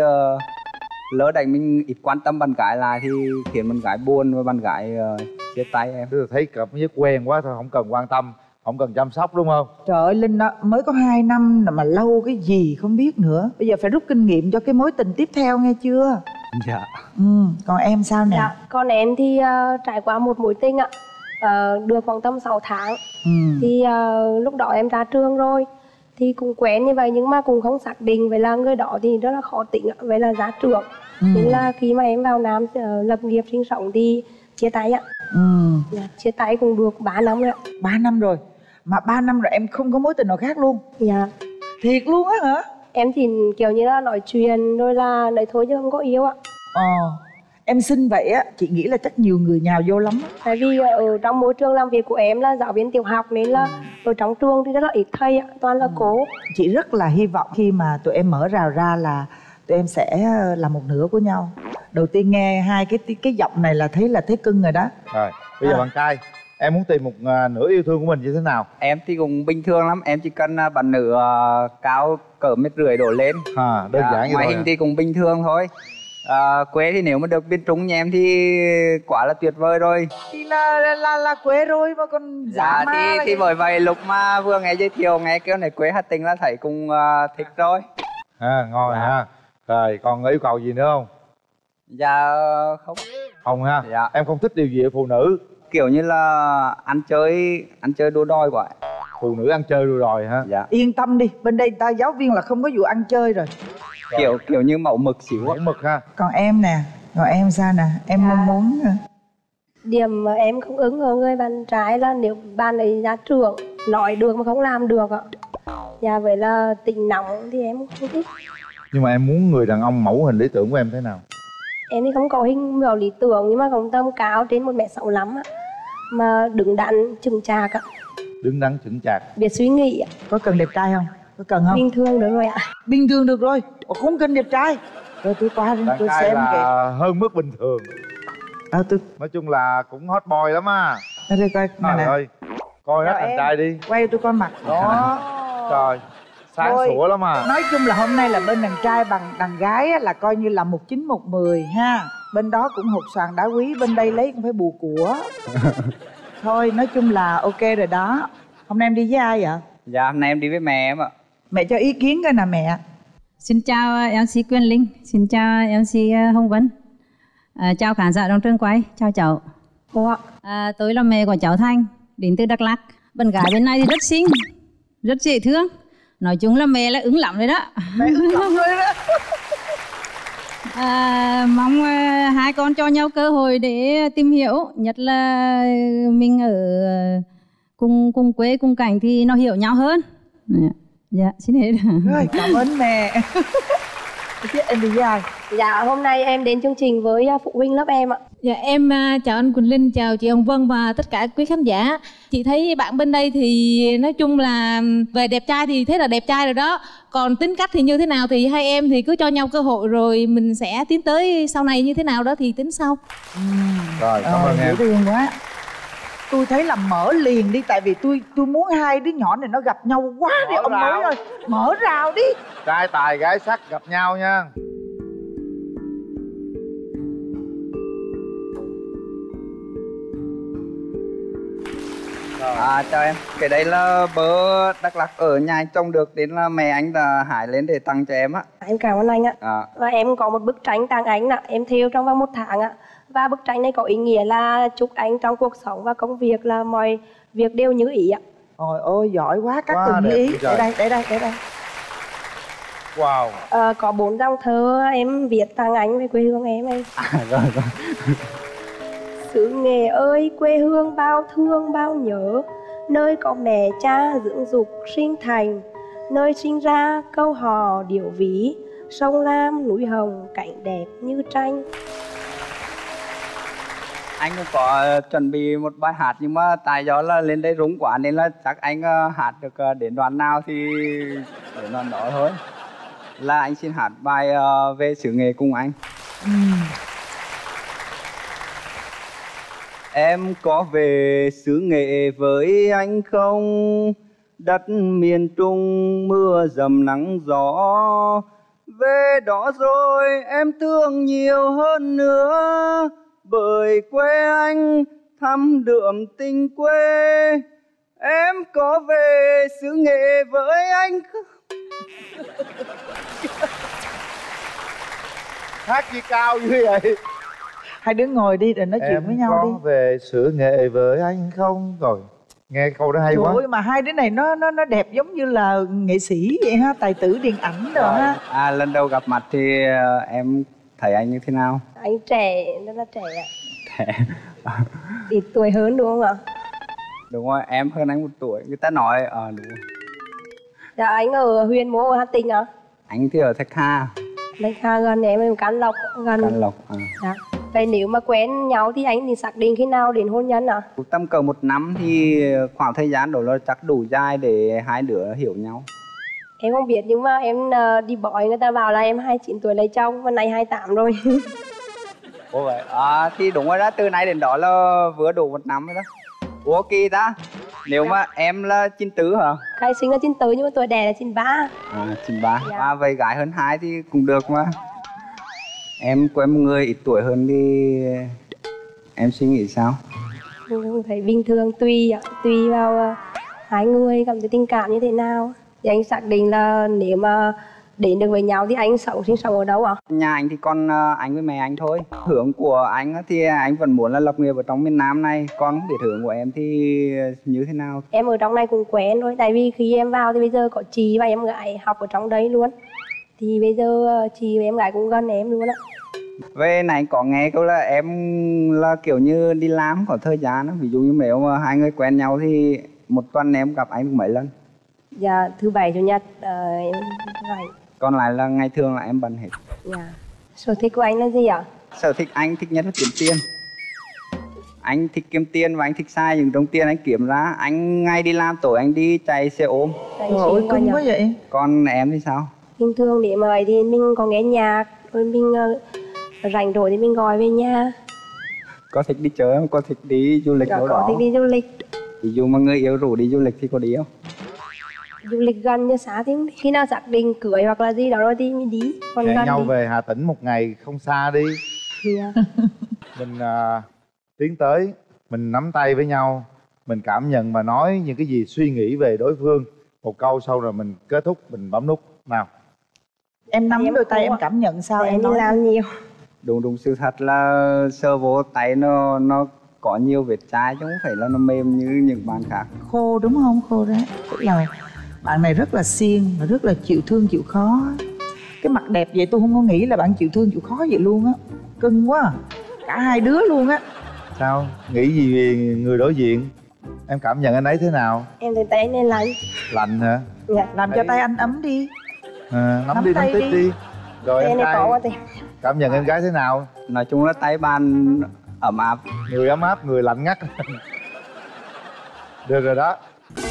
lỡ đánh, mình ít quan tâm bạn gái lại thì khiến bạn gái buồn và bạn gái chia tay em. Tức là thấy cảm giác quen quá thôi, không cần quan tâm, không cần chăm sóc đúng không? Trời ơi Linh đó, mới có 2 năm mà lâu cái gì không biết nữa. Bây giờ phải rút kinh nghiệm cho cái mối tình tiếp theo nghe chưa? Dạ. Còn em sao nè? Dạ, còn em thì trải qua một mối tình ạ. Được khoảng tầm 6 tháng. Thì lúc đó em ra trường rồi thì cũng quen như vậy nhưng mà cũng không xác định vậy là người đó thì rất là khó tính ạ. Vậy là ra trường. Nên là khi mà em vào Nam lập nghiệp sinh sống thì chia tay ạ. Dạ, chia tay cũng được 3 năm rồi ạ. 3 năm rồi? Mà 3 năm rồi em không có mối tình nào khác luôn? Dạ. Thiệt luôn á hả? Em chỉ kiểu như là nói chuyện rồi là đấy thôi chứ không có yêu ạ. Em xinh vậy á, chị nghĩ là chắc nhiều người nhào vô lắm á. Tại vì ở trong môi trường làm việc của em là giáo viên tiểu học nên là ở trong trường thì rất là ít thầy ạ, toàn là cô. Chị rất là hy vọng khi mà tụi em mở rào ra là tụi em sẽ là một nửa của nhau. Đầu tiên nghe hai cái giọng này là thấy cưng rồi đó. Rồi, bây giờ bạn trai, em muốn tìm một nửa yêu thương của mình như thế nào? Em thì cũng bình thường lắm, em chỉ cần bạn nữ cao cỡ 1,5 m đổ lên. Đơn giản như ngoại thôi. Hình thì cũng bình thường thôi. Quê thì nếu mà được bên Trung nhà em thì quá là tuyệt vời rồi. Thì là quê rồi mà còn dạ thì bởi vậy lúc mà vừa nghe giới thiệu nghe kêu này quê Hà Tĩnh là thấy cũng thích rồi. Ngon ha. Rồi còn yêu cầu gì nữa không? Dạ không ha. Dạ. Em không thích điều gì ở phụ nữ? Kiểu như là ăn chơi đua đòi quá. Phụ nữ ăn chơi đua đòi hả? Dạ. Yên tâm đi, bên đây ta giáo viên là không có vụ ăn chơi rồi. Kiểu như mẫu mực xíu. Mẫu mực ha. Còn em nè, rồi em sao nè, em mong muốn điểm mà em không ứng ở người bạn trai là nếu bạn ấy ra trường nói được mà không làm được ạ. Dạ vậy là tính nóng thì em không thích. Nhưng mà em muốn người đàn ông mẫu hình lý tưởng của em thế nào? Em thì không có hình mẫu lý tưởng nhưng mà cũng tầm cao trên 1,65 m ạ. Mà đứng đắn chững chạc ạ. Đứng đắn chững chạc. Biết suy nghĩ ạ. Có cần đẹp trai không? Có cần không? Bình thường được rồi ạ. Bình thường được rồi, không cần đẹp trai. Rồi tôi qua đi, tôi xem là hơn mức bình thường. Tôi nói chung là cũng hot boy lắm á. Đây coi trời ơi, coi hết thằng trai đi. Quay tôi coi mặt đó. Trời, sáng sủa lắm à. Nói chung là hôm nay là bên đàn trai bằng đàn gái là coi như là 1/9 1/10 ha. Bên đó cũng hột xoàn đá quý, bên đây lấy cũng phải bù của. Thôi nói chung là ok rồi đó. Hôm nay em đi với ai vậy? Dạ hôm nay em đi với mẹ em ạ. Mẹ cho ý kiến coi nè mẹ. Xin chào MC Quyền Linh, xin chào MC Hồng Vân, chào khán giả trong trường quay, chào cháu. Tôi là mẹ của cháu Thanh, đến từ Đắk Lắk. Bạn gái bên này thì rất xinh, rất dễ thương. Nói chung là mẹ là ứng lắm rồi đó. Mẹ ứng lắm rồi đó. Mong hai con cho nhau cơ hội để tìm hiểu, nhất là mình ở cùng quê cùng cảnh thì nó hiểu nhau hơn. Dạ, xin hết. Rồi, cảm ơn mẹ. Em đi với ai? Dạ, hôm nay em đến chương trình với phụ huynh lớp em ạ. Dạ, em chào anh Quỳnh Linh, chào chị Hồng Vân và tất cả quý khán giả. Chị thấy bạn bên đây thì nói chung là về đẹp trai thì thế là đẹp trai rồi đó. Còn tính cách thì như thế nào thì hai em thì cứ cho nhau cơ hội rồi mình sẽ tiến tới sau này như thế nào đó thì tính sau. Rồi, cảm ơn em. Dễ thương quá. Tôi thấy là mở liền đi, tại vì tôi muốn hai đứa nhỏ này nó gặp nhau quá đi ông nói ơi. Mở rào đi. Trai tài gái sắc gặp nhau nha. Chào em, cái đây là bơ Đắk Lắk ở nhà anh trồng được, đến là mẹ anh đã hái lên để tặng cho em á. Em cảm ơn anh ạ. Và em có một bức tranh tặng anh ạ, em thêu trong vòng 1 tháng ạ. Và bức tranh này có ý nghĩa là chúc anh trong cuộc sống và công việc là mọi việc đều như ý ạ. Ôi ôi giỏi quá, các từ như ý. Để đây. Wow. Có 4 dòng thơ em viết tặng anh về quê hương em ấy. Rồi. Xứ Nghệ ơi quê hương bao thương bao nhớ, nơi có mẹ cha dưỡng dục sinh thành, nơi sinh ra câu hò điệu ví, sông Lam núi Hồng cảnh đẹp như tranh. Anh cũng có chuẩn bị một bài hát nhưng mà tại do là lên đây rúng quá nên là chắc anh hát được đến đoạn nào thì đến đoạn đó thôi. Là anh xin hát bài về xứ Nghệ cùng anh. Em có về xứ Nghệ với anh không? Đất miền Trung mưa dầm nắng gió. Về đó rồi em thương nhiều hơn nữa, bởi quê anh thăm đượm tình quê. Em có về xứ Nghệ với anh không? Hát gì cao như vậy? Hai đứa ngồi đi rồi nói chuyện với nhau đi. Em có về xứ Nghệ với anh không? Rồi nghe câu đó hay quá. Trời ơi, mà hai đứa này nó đẹp giống như là nghệ sĩ vậy ha, tài tử điện ảnh rồi ha. Lần đầu gặp mặt thì em thấy anh như thế nào? Anh trẻ, rất là trẻ ạ. Trẻ. Ít tuổi hơn đúng không ạ? Đúng rồi, em hơn anh 1 tuổi. Người ta nói đúng. Dạ anh ở huyện Mô ở Hà Tĩnh ạ? Anh thì ở Thạch Hà. Thạch Hà gần em ở Can Lộc gần. Can Lộc. Dạ. Vậy nếu mà quen nhau thì anh thì xác định khi nào đến hôn nhân ạ? Tầm cỡ 1 năm thì khoảng thời gian đó là chắc đủ dài để hai đứa hiểu nhau. Em không biết nhưng mà em đi bói người ta bảo là em 29 tuổi lấy chồng, và này 28 rồi. Ủa vậy? Thì đúng rồi đó, từ nay đến đó là vừa đủ 1 năm rồi đó. Ủa kỳ ta? Nếu mà em là 94 hả? Khai sinh là 94 nhưng mà tuổi đẻ là 93. 93. Dạ. Vậy gái hơn 2 thì cũng được mà. Em quen một người ít tuổi hơn thì em suy nghĩ sao? Em thấy bình thường, tùy vào hai người cảm thấy tình cảm như thế nào. Thì anh xác định là nếu mà đến được với nhau thì anh sinh sống ở đâu ạ? Nhà anh thì còn anh với mẹ anh thôi. Hướng của anh thì anh vẫn muốn là lập nghiệp ở trong miền Nam này. Còn không biết hướng của em thì như thế nào? Em ở trong này cũng quen thôi. Tại vì khi em vào thì bây giờ có chị và em gái học ở trong đấy luôn. Thì bây giờ chị và em gái cũng gần em luôn á. Về này có nghe câu là em là kiểu như đi làm có thời gian đó. Ví dụ như nếu mà hai người quen nhau thì 1 tuần em gặp anh mấy lần? Dạ thứ Bảy Chủ nhật em rảnh. Còn lại là ngày thường là em bận hết. Dạ. Sở thích của anh là gì ạ? Sở thích anh thích nhất là kiếm tiền. Anh thích kiếm tiền và anh thích xài những đồng tiền anh kiếm ra. Anh ngày đi làm tối anh đi chạy xe ôm. Ôi cưng quá vậy. Còn em thì sao? Bình thường để mà vậy thì mình có nghe nhạc, rồi mình rảnh rỗi thì mình gọi về nhà. Có thích đi chơi không? Có thích đi du lịch đâu đó? Có thích đi du lịch. Ví dụ mà người yêu rủ đi du lịch thì có đi không? Du lịch gần như xã thì khi nào xác định cưới hoặc là gì đó rồi thì mới đi. Còn hẹn gần nhau đi. về Hà Tĩnh một ngày không xa đi. Yeah. Mình tiến tới, mình nắm tay với nhau, mình cảm nhận và nói những cái gì suy nghĩ về đối phương. Một câu sau rồi mình kết thúc, mình bấm nút nào. Em nắm đôi tay em cảm nhận sao? Em nói làm nhiều. Đúng sự thật là sờ vô tay nó có nhiều vết chai chứ không phải là nó mềm như những bạn khác. Khô đúng không? Khô đấy. Tức là bạn này rất là siêng và rất là chịu thương chịu khó. Cái mặt đẹp vậy tôi không có nghĩ là bạn chịu thương chịu khó vậy luôn á. Cưng quá à. Cả hai đứa luôn á. Sao? Nghĩ gì về người đối diện? Em cảm nhận anh ấy thế nào? Em thấy tay anh ấy lạnh. Lạnh hả? Dạ. Làm cho tay anh ấm đi. Nắm đi, nắm tiếp đi. Rồi em trai cảm nhận em gái thế nào? Nói chung là tay bạn ấm áp. Người ấm áp, người lạnh ngắt. Được rồi đó.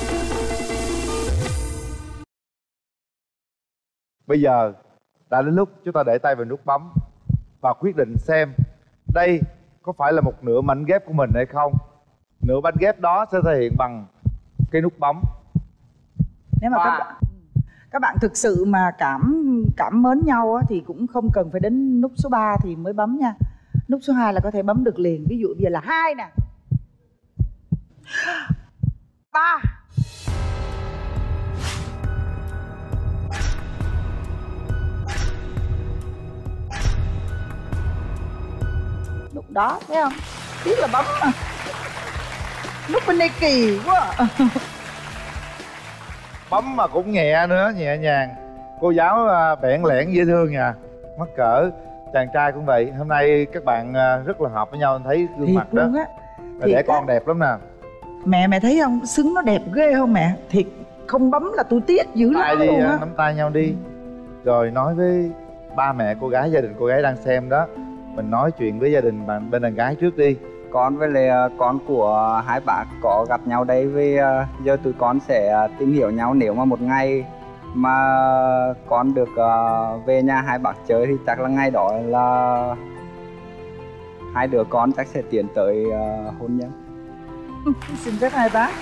Bây giờ đã đến lúc chúng ta để tay vào nút bấm và quyết định xem đây có phải là một nửa mảnh ghép của mình hay không. Nửa bánh ghép đó sẽ thể hiện bằng cái nút bấm. Nếu mà các bạn thực sự mà cảm mến nhau á, thì cũng không cần phải đến nút số 3 thì mới bấm nha. Nút số 2 là có thể bấm được liền. Ví dụ bây giờ là 2 nè, 3. Nút đó thấy không? Biết là bấm mà. Nút bên đây kỳ quá. Bấm mà cũng nhẹ nữa, nhẹ nhàng. Cô giáo bẽn lẽn dễ thương nha. Mắc cỡ. Chàng trai cũng vậy. Hôm nay các bạn rất là hợp với nhau. Anh thấy gương mặt đó để con đẹp lắm nè. Mẹ thấy không? Xứng nó đẹp ghê không mẹ? Thiệt không bấm là tôi tiếc dữ lắm luôn á. Nắm tay nhau đi. Rồi nói với ba mẹ cô gái, gia đình cô gái đang xem đó. Mình nói chuyện với gia đình bên đàn gái trước đi. Con với lại con của hai bác có gặp nhau đây, với giờ tụi con sẽ tìm hiểu nhau. Nếu mà một ngày mà con được về nhà hai bác chơi thì chắc là ngày đó là hai đứa con chắc sẽ tiến tới hôn nhân. Xin phép hai bác.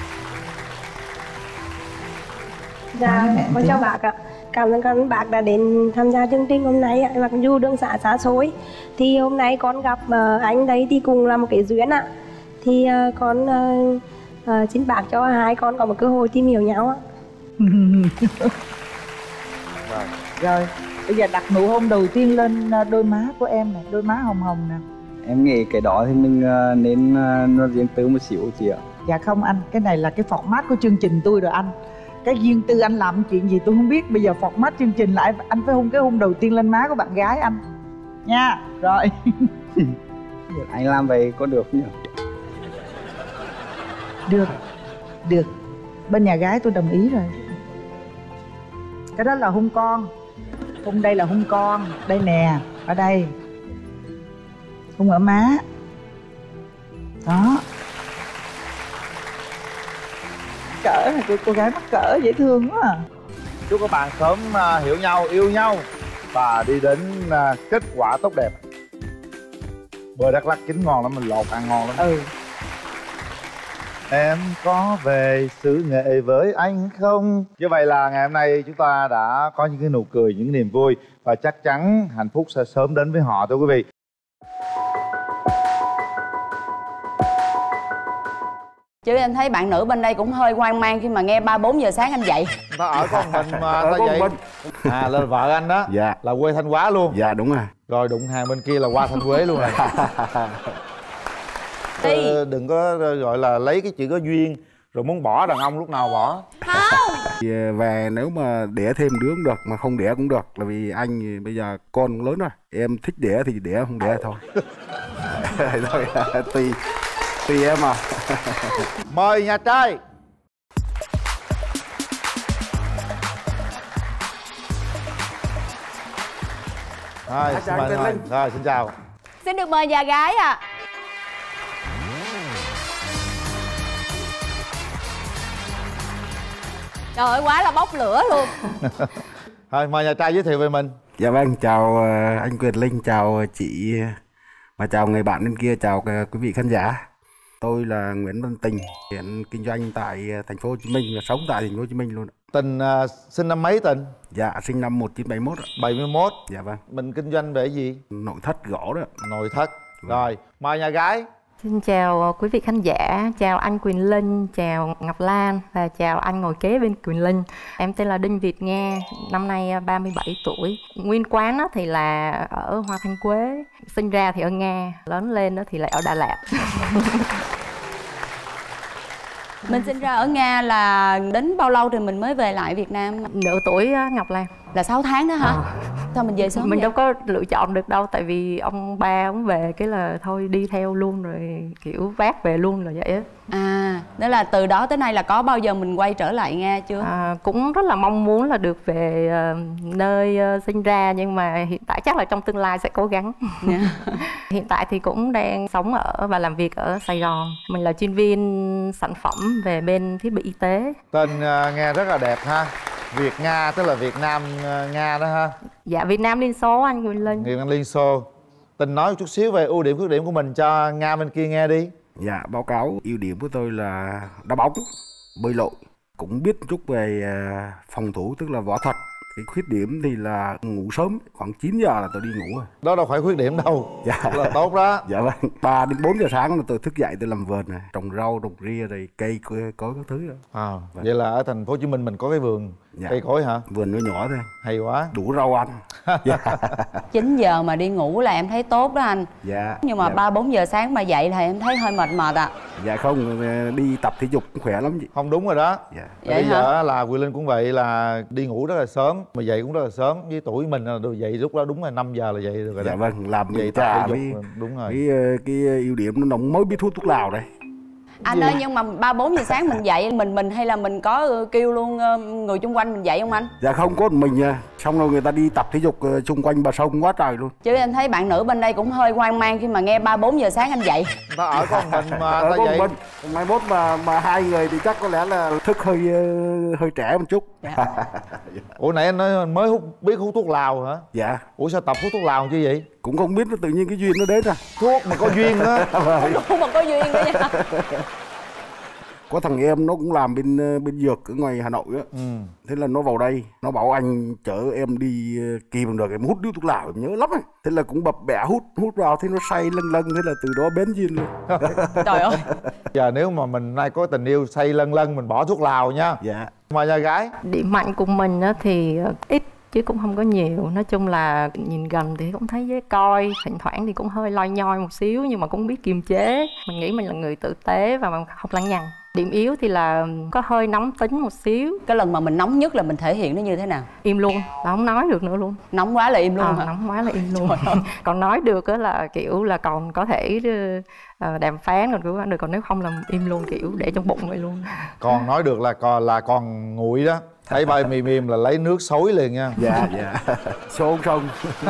Dạ, con chào bác ạ. Cảm ơn bác đã đến tham gia chương trình hôm nay ạ. Mặc dù đường xa xa xôi thì hôm nay con gặp anh đấy thì cùng là một cái duyên ạ. Thì con xin bác cho hai con có một cơ hội tìm hiểu nhau ạ. Rồi, bây giờ đặt nụ hôn đầu tiên lên đôi má của em nè, đôi má hồng hồng nè. Em nghĩ cái đó thì mình nên nó riêng tư một xíu chị ạ. Dạ không anh, cái này là cái format của chương trình tôi rồi anh. Cái riêng tư anh làm chuyện gì tôi không biết. Bây giờ format chương trình là anh phải hôn cái hôn đầu tiên lên má của bạn gái anh nha. Rồi. Anh làm vậy có được nhỉ? Được. Bên nhà gái tôi đồng ý rồi. Cái đó là hôn con. Hôn đây là hôn con. Đây nè, ở đây. Hôn ở má. Đó. Cỡ này, cô gái mắc cỡ dễ thương quá à. Chúc các bạn sớm hiểu nhau, yêu nhau và đi đến kết quả tốt đẹp. Bơ Đắk Lắk chín ngon lắm, mình lột ăn ngon lắm. Em có về xứ Nghệ với anh không? Như vậy là ngày hôm nay chúng ta đã có những cái nụ cười, những cái niềm vui và chắc chắn hạnh phúc sẽ sớm đến với họ, thưa quý vị. Chứ em thấy bạn nữ bên đây cũng hơi hoang mang khi mà nghe 3-4 giờ sáng anh dậy. Ta ở con mình mà ta dậy. À, là vợ anh đó. Dạ. Là quê Thanh Hóa luôn. Dạ đúng rồi. Rồi đụng hàng bên kia là qua Thanh Huế luôn rồi. Đừng có gọi là lấy cái chuyện có duyên rồi muốn bỏ đàn ông lúc nào bỏ. Không. Về nếu mà đẻ thêm đứa cũng được, mà không đẻ cũng được. Là vì anh bây giờ con cũng lớn rồi. Em thích đẻ thì đẻ, không đẻ thôi. Thôi tùy em à. Mời nhà trai. Rồi, xin chào. Xin được mời nhà gái ạ. Trời ơi, quá là bốc lửa luôn. Thôi, mời nhà trai giới thiệu về mình. Dạ vâng, chào anh Quyền Linh, chào chị, và chào người bạn bên kia, chào quý vị khán giả. Tôi là Nguyễn Văn Tình, hiện kinh doanh tại thành phố Hồ Chí Minh và sống tại thành phố Hồ Chí Minh luôn. Tình sinh năm mấy Tình? Dạ, sinh năm 1971. 71. Dạ vâng. Mình kinh doanh về gì? Nội thất gỗ đó. Nội thất. Rồi, mời nhà gái. Xin chào quý vị khán giả, chào anh Quyền Linh, chào Ngọc Lan và chào anh ngồi kế bên Quyền Linh. Em tên là Đinh Việt Nga, năm nay 37 tuổi. Nguyên quán thì là ở Hoa Thanh Quế, sinh ra thì ở Nga, lớn lên thì lại ở Đà Lạt. Mình sinh ra ở Nga là đến bao lâu thì mình mới về lại Việt Nam? Nửa tuổi Ngọc Lan. Là 6 tháng đó hả? Sao mình về sớm mình vậy? đâu có lựa chọn được đâu, tại vì ông ba ông về cái là thôi đi theo luôn, rồi kiểu vác về luôn là vậy á. À, đó là từ đó tới nay là có bao giờ mình quay trở lại Nga chưa? Cũng rất là mong muốn là được về nơi sinh ra, nhưng mà hiện tại chắc là trong tương lai sẽ cố gắng. Hiện tại thì cũng đang sống ở và làm việc ở Sài Gòn. Mình là chuyên viên sản phẩm về bên thiết bị y tế. Tên nghe rất là đẹp ha. Việt Nga tức là Việt Nam Nga đó ha. Dạ, Việt Nam Liên Xô anh Quyền Linh. Việt Nam Liên Xô. Tình nói một chút xíu về ưu điểm khuyết điểm của mình cho Nga bên kia nghe đi. Dạ, báo cáo ưu điểm của tôi là đá bóng, bơi lội, cũng biết chút về phòng thủ tức là võ thuật. Cái khuyết điểm thì là ngủ sớm, khoảng 9 giờ là tôi đi ngủ rồi. Đó đâu phải khuyết điểm đâu. Dạ. Là tốt đó. Dạ vâng. 3 đến 4 giờ sáng là tôi thức dậy tôi làm vườn này, trồng rau, trồng ria rồi cây cối các thứ đó. Vâng. Vậy là ở thành phố Hồ Chí Minh mình có cái vườn cây cối hả? Vườn nó nhỏ thôi. Hay quá. Đủ rau ăn. Dạ. 9 giờ mà đi ngủ là em thấy tốt đó anh. Dạ. Nhưng mà 3-4 giờ sáng mà dậy thì em thấy hơi mệt mệt ạ. Dạ không, đi tập thể dục cũng khỏe lắm chị. Không đúng rồi đó. Dạ. Bây giờ là Quyền Linh cũng vậy, là đi ngủ rất là sớm mà dậy cũng rất là sớm. Với tuổi mình là dậy lúc đó đúng là 5 giờ là dậy được rồi đó. Dạ vâng, làm dậy trà tập thể với dục đúng rồi. cái ưu điểm nó mới biết hút thuốc lào đây. Anh ơi, nhưng mà 3-4 giờ sáng mình dậy mình hay là mình có kêu luôn người chung quanh mình dậy không anh? Dạ không, có mình nha. Xong rồi người ta đi tập thể dục xung quanh bờ sông quá trời luôn. Chứ em thấy bạn nữ bên đây cũng hơi hoang mang khi mà nghe 3-4 giờ sáng anh dậy. Ta ở con mình mà ở ta con dậy. mình. Mai mốt mà hai người thì chắc có lẽ là thức hơi trẻ một chút. Dạ. Ủa nãy anh nói mới biết hút thuốc lào hả? Dạ. Ủa sao tập hút thuốc lào chứ vậy? Cũng không biết, tự nhiên cái duyên nó đến à. Thuốc mà có duyên á. Thuốc mà có duyên đó nha. Có thằng em nó cũng làm bên dược ở ngoài Hà Nội á. Thế là nó vào đây, nó bảo anh chở em đi kỳ bằng được, em hút điếu thuốc lào, em nhớ lắm ấy. Thế là cũng bập bẹ hút vào, thế nó say lân, thế là từ đó bén duyên luôn. Trời ơi. Giờ nếu mà mình nay có tình yêu say lân mình bỏ thuốc lào nha. Dạ. Mà nhà gái điểm mạnh của mình á thì ít chứ cũng không có nhiều. Nói chung là nhìn gần thì cũng thấy dễ coi, thỉnh thoảng thì cũng hơi loi nhoi một xíu nhưng mà cũng biết kiềm chế. Mình nghĩ mình là người tử tế và không lăng nhăng. Điểm yếu thì là có hơi nóng tính một xíu. Cái lần mà mình nóng nhất là mình thể hiện nó như thế nào? Im luôn, là không nói được nữa luôn. Nóng quá là im luôn hả? Nóng quá là im luôn. Còn nói được á là kiểu là còn có thể đàm phán, còn cứu được, còn nếu không là im luôn, kiểu để trong bụng vậy luôn. Còn nói được là còn nguội đó. Thấy bay mềm là lấy nước xối liền nha. Dạ. Xô sông.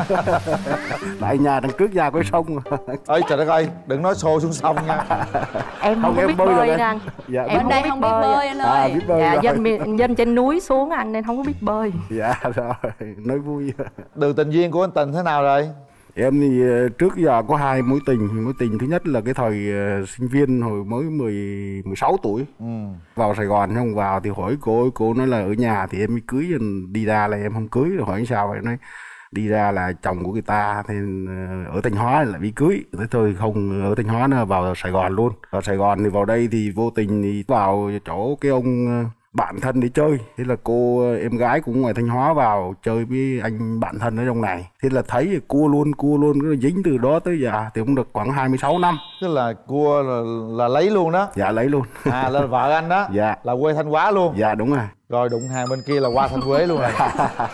Tại nhà đằng trước nhà có sông. Ơi trời đất ơi, đừng nói xô xuống sông nha. Em không biết bơi anh. Dạ, em đây không biết bơi anh ơi. Biết bơi dạ, dân trên núi xuống anh nên không có biết bơi. Dạ rồi, nói vui. Đường tình duyên của anh Tình thế nào rồi? Em thì trước giờ có 2 mối tình. Mối tình thứ nhất là cái thời sinh viên hồi mới 16 tuổi. Vào Sài Gòn không vào thì hỏi cô nói là ở nhà thì em mới cưới, đi ra là em không cưới. Rồi hỏi sao vậy, nói đi ra là chồng của người ta thì ở Thanh Hóa lại bị cưới. Thế thôi không ở Thanh Hóa nữa, vào Sài Gòn luôn. Vào Sài Gòn thì vào đây thì vô tình thì vào chỗ cái ông bạn thân để chơi. Thế là cô em gái cũng ngoài Thanh Hóa vào chơi với anh bạn thân ở trong này. Thế là thấy cua luôn dính từ đó tới giờ thì cũng được khoảng 26 năm. Tức là cua là lấy luôn đó. Dạ lấy luôn. Là vợ anh đó. Dạ. Là quê Thanh Hóa luôn. Dạ đúng rồi. Rồi đụng hàng bên kia là qua Thanh Quế luôn rồi.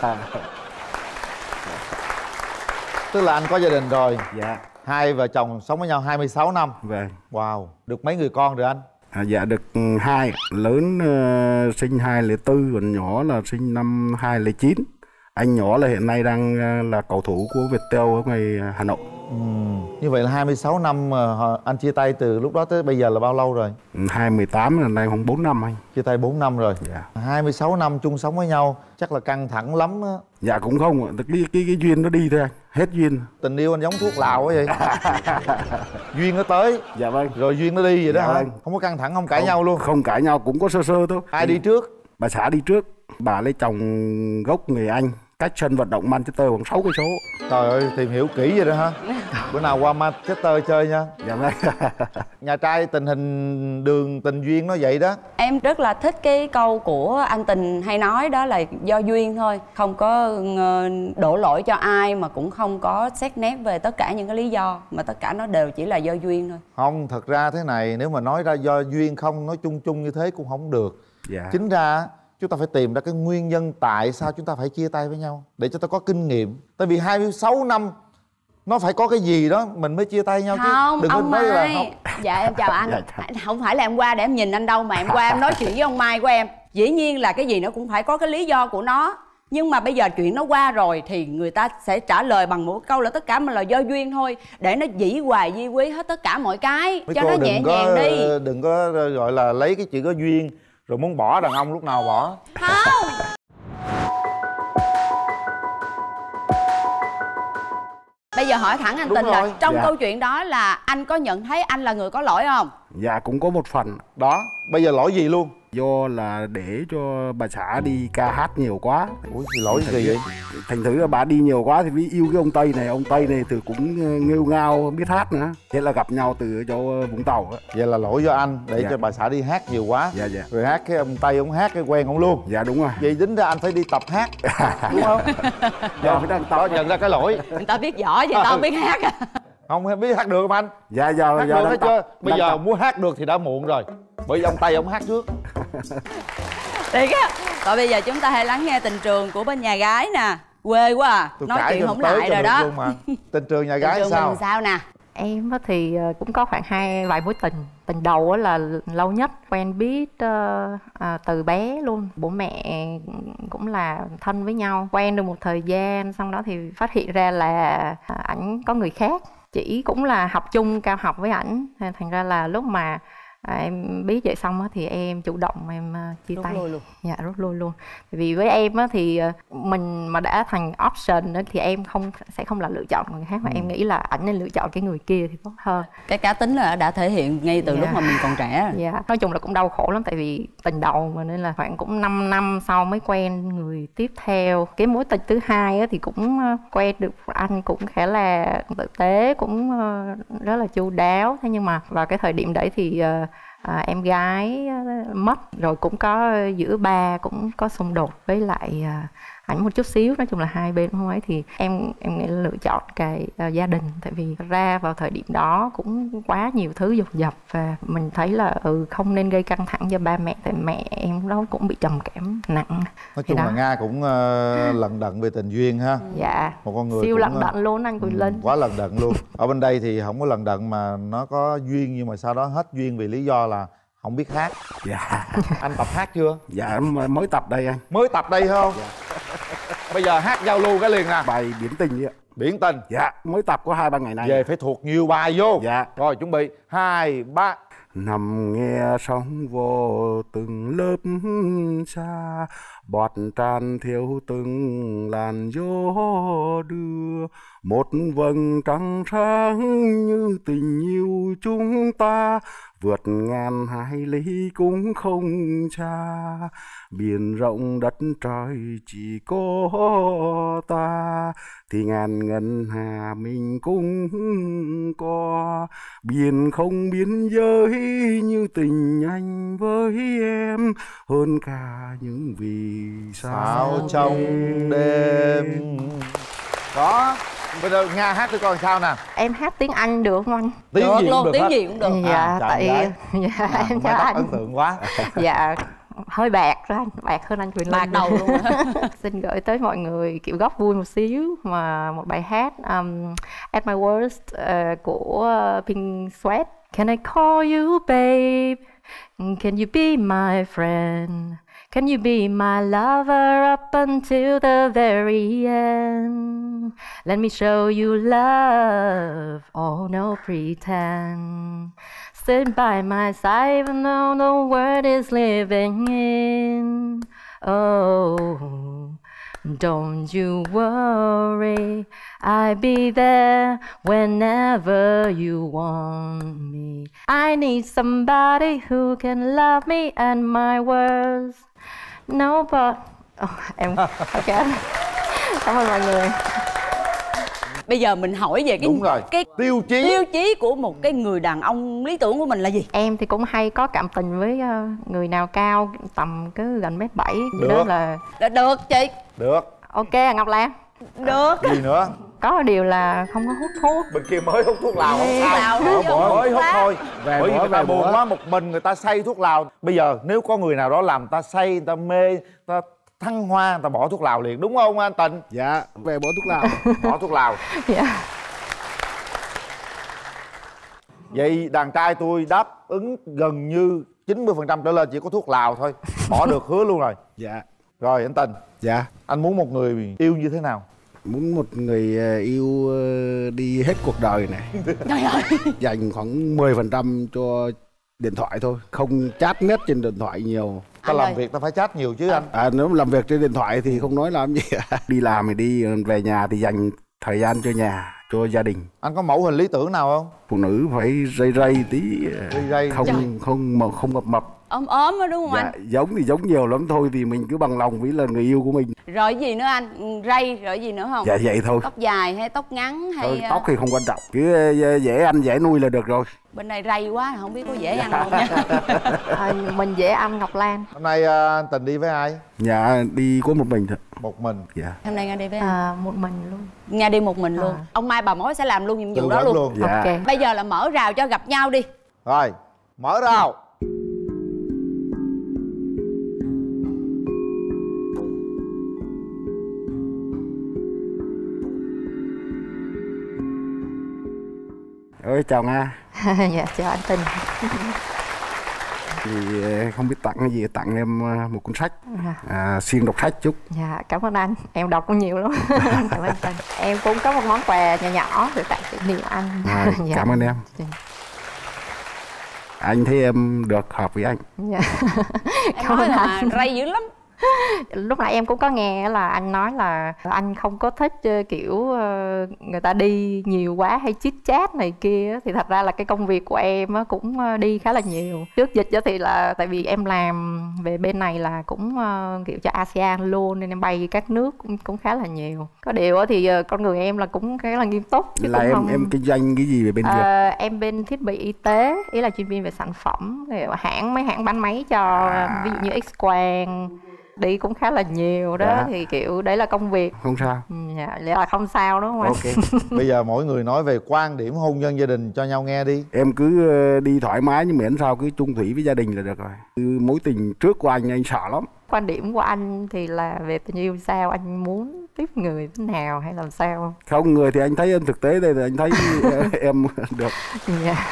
Tức là anh có gia đình rồi. Dạ. Hai vợ chồng sống với nhau 26 năm. Vâng. Wow. Được mấy người con rồi anh? Dạ được 2. Lớn sinh 2004, còn nhỏ là sinh năm 2009. Anh nhỏ là hiện nay đang là cầu thủ của Viettel ở ngoài Hà Nội. Như vậy là 26 năm anh chia tay, từ lúc đó tới bây giờ là bao lâu rồi? 2018 là nay khoảng 4 năm anh. Chia tay 4 năm rồi. Dạ. 26 năm chung sống với nhau chắc là căng thẳng lắm á. Dạ cũng không, cái duyên nó đi thôi anh. Hết duyên. Tình yêu anh giống thuốc lào quá vậy. Duyên nó tới. Dạ vâng. Rồi duyên nó đi vậy đó dạ hả? Vâng. Không có căng thẳng, không cãi nhau luôn? Không cãi nhau, cũng có sơ thôi. Ai đi trước? Bà xã đi trước. Bà lấy chồng gốc người Anh, cách sân vận động Manchester khoảng 6 cây số. Trời ơi, tìm hiểu kỹ vậy đó hả? Bữa nào qua Manchester chơi nha. Dạ vâng. Nhà trai tình hình đường tình duyên nó vậy đó. Em rất là thích cái câu của anh Tình hay nói, đó là do duyên thôi. Không có đổ lỗi cho ai, mà cũng không có xét nét về tất cả những cái lý do, mà tất cả nó đều chỉ là do duyên thôi. Không, thật ra thế này, nếu mà nói ra do duyên không, nói chung chung như thế cũng không được. Dạ. Chính ra chúng ta phải tìm ra cái nguyên nhân tại sao chúng ta phải chia tay với nhau, để cho ta có kinh nghiệm. Tại vì 26 năm nó phải có cái gì đó mình mới chia tay nhau. Không, chứ đừng ông có nói Mai. là không. Dạ em chào anh. Không phải là em qua để em nhìn anh đâu, mà em qua em nói chuyện với ông Mai của em. Dĩ nhiên là cái gì nó cũng phải có cái lý do của nó. Nhưng mà bây giờ chuyện nó qua rồi thì người ta sẽ trả lời bằng một câu là tất cả mà là do duyên thôi, để nó dĩ hoài di quý hết tất cả mọi cái. Mấy cho cô nó nhẹ nhàng đi. Đừng có gọi là lấy cái chuyện có duyên rồi muốn bỏ đàn ông lúc nào bỏ. Không. Bây giờ hỏi thẳng anh Đúng Tình là rồi. trong Dạ. câu chuyện đó là anh có nhận thấy anh là người có lỗi không? Dạ cũng có một phần. Đó, bây giờ lỗi gì luôn? Do là để cho bà xã đi ca hát nhiều quá. Ủa thì lỗi gì vậy? Thành thử là bà đi nhiều quá thì vì yêu cái ông Tây này thì cũng nghêu ngao biết hát nữa. Thế là gặp nhau từ chỗ Vũng Tàu á. Vậy là lỗi do anh để Dạ. cho bà xã đi hát nhiều quá. Dạ dạ. Rồi hát cái ông Tây ông hát cái quen ông luôn. Dạ đúng rồi. Vậy tính ra anh phải đi tập hát. Đúng không? Dạ, có nhận ra cái lỗi. Người ta biết võ vậy tao không biết hát à. Không biết hát được không anh? Dạ dạ. Hát dạ, được hết chưa? Bây giờ tập. muốn hát được thì đã muộn rồi. Bởi vì ông Tây ông hát trước. Thiệt á. Rồi bây giờ chúng ta hãy lắng nghe tình trường của bên nhà gái nè. Quê quá à. Tôi nói chuyện không tới lại cho rồi được đó. luôn mà. Tình trường nhà gái Tình trường sao? mình sao nè? Em thì cũng có khoảng vài mối tình. Tình đầu là lâu nhất, quen biết từ bé luôn. Bố mẹ cũng là thân với nhau. Quen được một thời gian, xong đó thì phát hiện ra là ảnh có người khác. Chỉ cũng là học chung cao học với ảnh. Thành ra là lúc mà em biết vậy xong á, thì em chủ động em chia tay. Rút lui luôn. Dạ, rút lui luôn. Vì với em á, thì mình mà đã thành option á, thì em sẽ không là lựa chọn người khác, mà em nghĩ là ảnh nên lựa chọn cái người kia thì tốt hơn. Cái cá tính là đã thể hiện ngay từ lúc mà mình còn trẻ. Dạ, nói chung là cũng đau khổ lắm, tại vì tình đầu mà, nên là khoảng cũng 5 năm sau mới quen người tiếp theo. Cái mối tình thứ hai á, thì cũng quen được anh cũng khá là tử tế, cũng rất là chu đáo. Thế nhưng mà vào cái thời điểm đấy thì em gái mất rồi, cũng có giữa ba cũng có xung đột với lại ảnh một chút xíu. Nói chung là hai bên không ấy, thì em nghĩ là lựa chọn cái gia đình. Tại vì ra vào thời điểm đó cũng quá nhiều thứ dồn dập, và mình thấy là không nên gây căng thẳng cho ba mẹ, tại mẹ em đó cũng bị trầm cảm nặng. Nói chung là Nga cũng lận đận về tình duyên ha. Dạ, một con người siêu cũng, lận đận luôn anh Quỳnh Linh. Quá lận đận luôn. Ở bên đây thì không có lận đận mà nó có duyên, nhưng mà sau đó hết duyên vì lý do là không biết hát. Dạ. Anh tập hát chưa? Dạ mới tập đây anh. Mới tập đây không? Dạ. Bây giờ hát giao lưu cái liền nè. Bài Biển Tình vậy ạ. Biển Tình. Dạ, mới tập có 2-3 ngày nay. Về phải thuộc nhiều bài vô. Dạ. Rồi chuẩn bị 2, 3. Nằm nghe sóng vô từng lớp xa, bọt tràn thiếu từng làn gió đưa, một vầng trăng sáng như tình yêu chúng ta, vượt ngàn hải lý cũng không xa. Biển rộng đất trời chỉ có ta, thì ngàn ngân hà mình cũng có. Biển không biên giới như tình anh với em, hơn cả những vì sao trong đêm. Đó. Bây giờ Nga hát cho con sao nè. Em hát tiếng Anh được không anh? Tiếng được gì luôn, được tiếng hết. gì cũng được. Dạ, tại em chào anh. Ấn tượng quá. Dạ, hơi bạc đó anh, bạc hơn anh Quỳnh Linh. Bạc đầu luôn. Xin gửi tới mọi người kiểu góc vui một xíu, mà một bài hát At My Worst của Pink Sweat. Can I call you babe? Can you be my friend? Can you be my lover up until the very end? Let me show you love, oh no pretend. Sit by my side even though the world is living in. Oh, don't you worry, I'll be there whenever you want me. I need somebody who can love me and my words. Nobody. Em ok. Cảm ơn mọi người. Bây giờ mình hỏi về Đúng rồi. cái tiêu chí của một cái người đàn ông lý tưởng của mình là gì? Em thì cũng hay có cảm tình với người nào cao tầm cái gần 1m7. Được. Đó là được chị. Được. Ok Ngọc Lan. Được. Gì nữa? Có điều là không có hút thuốc. Bên kia mới hút thuốc lào không sao. Mới hút thôi. Bởi vì người ta buồn quá, một mình người ta say thuốc lào. Bây giờ nếu có người nào đó làm người ta say, người ta mê, người ta thăng hoa, người ta bỏ thuốc lào liền, đúng không anh Tình? Dạ, về bỏ thuốc lào. Bỏ thuốc lào. Dạ. Vậy đàn trai tôi đáp ứng gần như 90% trở lên chỉ có thuốc lào thôi. Bỏ được hứa luôn rồi. Dạ. Rồi anh Tình. Dạ. Anh muốn một người yêu như thế nào? Muốn một người yêu đi hết cuộc đời này. Trời ơi. Dành khoảng 10% cho điện thoại thôi, không chat net trên điện thoại nhiều. Ta làm việc ta phải chat nhiều chứ anh. Nếu làm việc trên điện thoại thì không nói làm gì. Đi làm thì đi, về nhà thì dành thời gian cho nhà, cho gia đình. Anh có mẫu hình lý tưởng nào không? Phụ nữ phải rây tí, rây không mập mập. Ốm ốm đó đúng không anh? Giống thì giống nhiều lắm thôi, thì mình cứ bằng lòng với là người yêu của mình. Rồi gì nữa anh? Rây rồi gì nữa không? Dạ vậy thôi. Tóc dài hay tóc ngắn hay thôi, tóc thì không quan trọng, cứ dễ ăn dễ nuôi là được rồi. Bên này rây quá không biết có dễ ăn không nha. Mình dễ ăn Ngọc Lan. Hôm nay anh Tình đi với ai? Dạ đi có một mình thôi. Một mình? Dạ. Hôm nay Nga đi với ai? Một mình luôn. Nga đi một mình luôn. Ông Mai bà Mối sẽ làm luôn nhiệm vụ đó luôn. Dạ. Okay. Bây giờ là mở rào cho gặp nhau đi. Rồi, mở rào. Ôi chào Nga. Dạ chào anh Tình. Thì không biết tặng cái gì, tặng em một cuốn sách. Siêng đọc sách chút. Dạ cảm ơn anh, em đọc cũng nhiều lắm. Cảm ơn anh. Em cũng có một món quà nhỏ nhỏ để tặng kỷ niệm anh. Dạ. Cảm ơn em. Anh thấy em được hợp với anh. Dạ. Em nói là rây dữ lắm. Lúc nãy em cũng có nghe là anh nói là anh không có thích kiểu người ta đi nhiều quá hay chit chat này kia, thì thật ra là cái công việc của em cũng đi khá là nhiều. Trước dịch thì là tại vì em làm về bên này là cũng kiểu cho ASEAN luôn, nên em bay các nước cũng khá là nhiều. Có điều thì con người em là cũng khá là nghiêm túc. Là em kinh doanh cái gì về bên Việt? Em bên thiết bị y tế, ý là chuyên viên về sản phẩm, mấy hãng bán máy cho ví dụ như X-quang, đi cũng khá là nhiều đó. Dạ. Thì kiểu đấy là công việc. Không sao. Dạ, vậy là không sao đúng không anh? Ok. Bây giờ mỗi người nói về quan điểm hôn nhân gia đình cho nhau nghe đi. Em cứ đi thoải mái, nhưng miễn sao cứ chung thủy với gia đình là được rồi. Mối tình trước của anh sợ lắm. Quan điểm của anh thì là về tình yêu sao? Anh muốn tiếp người thế nào hay làm sao? Không, người thì anh thấy em thực tế đây là anh thấy em được. Dạ.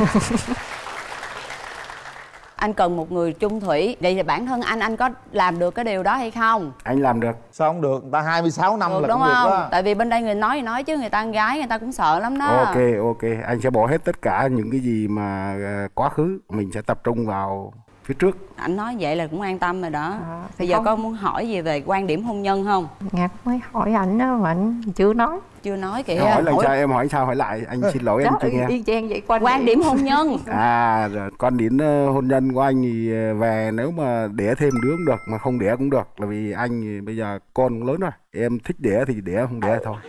Anh cần một người chung thủy. Vậy thì bản thân anh có làm được cái điều đó hay không? Anh làm được. Sao không được? Người ta 26 năm được, là đúng cũng không? được đó. Tại vì bên đây người nói chứ người ta con gái người ta cũng sợ lắm đó. Ok. Anh sẽ bỏ hết tất cả những cái gì mà quá khứ. Mình sẽ tập trung vào phía trước. Anh nói vậy là cũng an tâm rồi đó. Bây giờ có muốn hỏi gì về quan điểm hôn nhân không? Nga mới hỏi anh đó mà anh chưa nói. Chưa nói kìa. Hỏi lần sau em hỏi sao hỏi lại. Anh xin lỗi em chưa nghe. Y chang vậy. Quan điểm hôn nhân. Rồi, quan điểm hôn nhân của anh thì về nếu mà đẻ thêm đứa cũng được, mà không đẻ cũng được. Là vì anh thì bây giờ con cũng lớn rồi. Em thích đẻ thì đẻ, không đẻ thôi.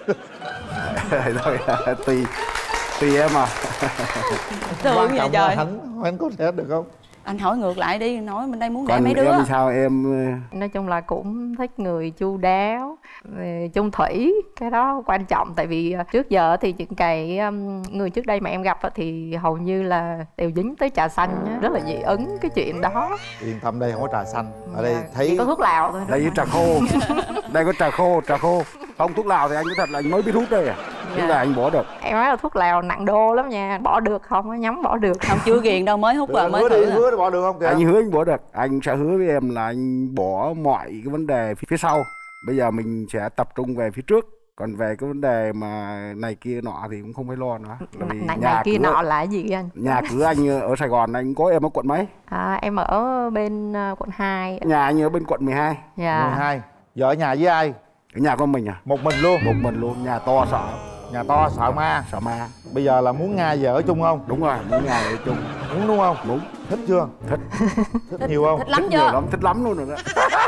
Thôi tùy em à. Thương vậy trời. Anh có đẻ được không? Anh hỏi ngược lại đi, nói bên đây muốn đẻ mấy đứa. Em sao em? Nói chung là cũng thích người chu đáo, chung thủy, cái đó quan trọng. Tại vì trước giờ thì những cái người trước đây mà em gặp thì hầu như là đều dính tới trà xanh, rất là dị ứng cái chuyện đó. Yên tâm, đây không có trà xanh, ở đây thấy chỉ có thuốc lào thôi. Đây có trà khô. Đây có trà khô. Không, thuốc lào thì anh nói thật là anh mới biết hút đây à. Tức là anh bỏ được. Em nói là thuốc lào nặng đô lắm nha. Bỏ được không? Nhắm bỏ được. Không, chưa ghiền đâu, mới hút rồi, mới hứa thử. Hứa bỏ được không kìa? Anh hứa anh bỏ được. Anh sẽ hứa với em là anh bỏ mọi cái vấn đề phía sau. Bây giờ mình sẽ tập trung về phía trước. Còn về cái vấn đề mà này kia nọ thì cũng không phải lo nữa. Này kia nọ là cái gì anh? Nhà cửa anh ở Sài Gòn, anh có em ở quận mấy? Em ở bên quận 2. Nhà anh ở bên quận 12. Dạ. 12. Giờ ở nhà với ai? Ở nhà con mình à? Một mình luôn? Một mình luôn, nhà to sợ. Nhà to sợ ma? Sợ ma. Bây giờ là muốn Nga về ở chung không? Đúng rồi, muốn Nga ở chung. Muốn đúng không? Đúng. Thích chưa? Thích. Thích nhiều không? Thích lắm chưa? Thích lắm luôn rồi đó.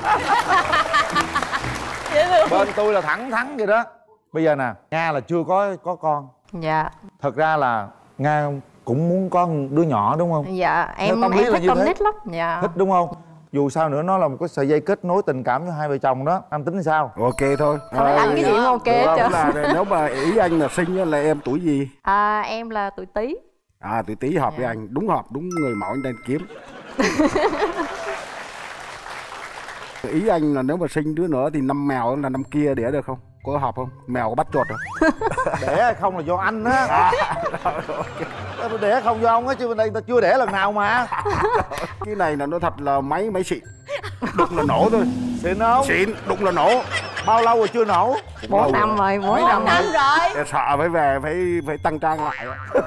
Bên tôi là thẳng thắn vậy đó. Bây giờ nè, Nga là chưa có con. Dạ. Thật ra là Nga cũng muốn có đứa nhỏ đúng không? Dạ, em thích con nít lắm. Dạ. Thích đúng không? Dù sao nữa nó là một cái sợi dây kết nối tình cảm cho hai vợ chồng đó. Anh tính sao? Ok thôi. Anh cái gì cũng ok chứ. Nếu mà ý anh là sinh là em tuổi gì? Em là tuổi Tý. Tuổi Tý hợp với anh. Đúng hợp, đúng người mẫu anh đang kiếm. Ý anh là nếu mà sinh đứa nữa thì năm mèo là năm kia đẻ được không? Có hợp không? Mèo có bắt chuột không? Đẻ hay không là do anh á. Đẻ không do ông á, chứ bên đây ta chưa đẻ lần nào mà. Cái này là nó thật là máy xịn. Đụng là nổ thôi. Xịn không? Xịn, đụng là nổ. Bao lâu rồi chưa nổ? 4 năm rồi, 4 năm rồi. Sợ phải về phải tăng trang lại.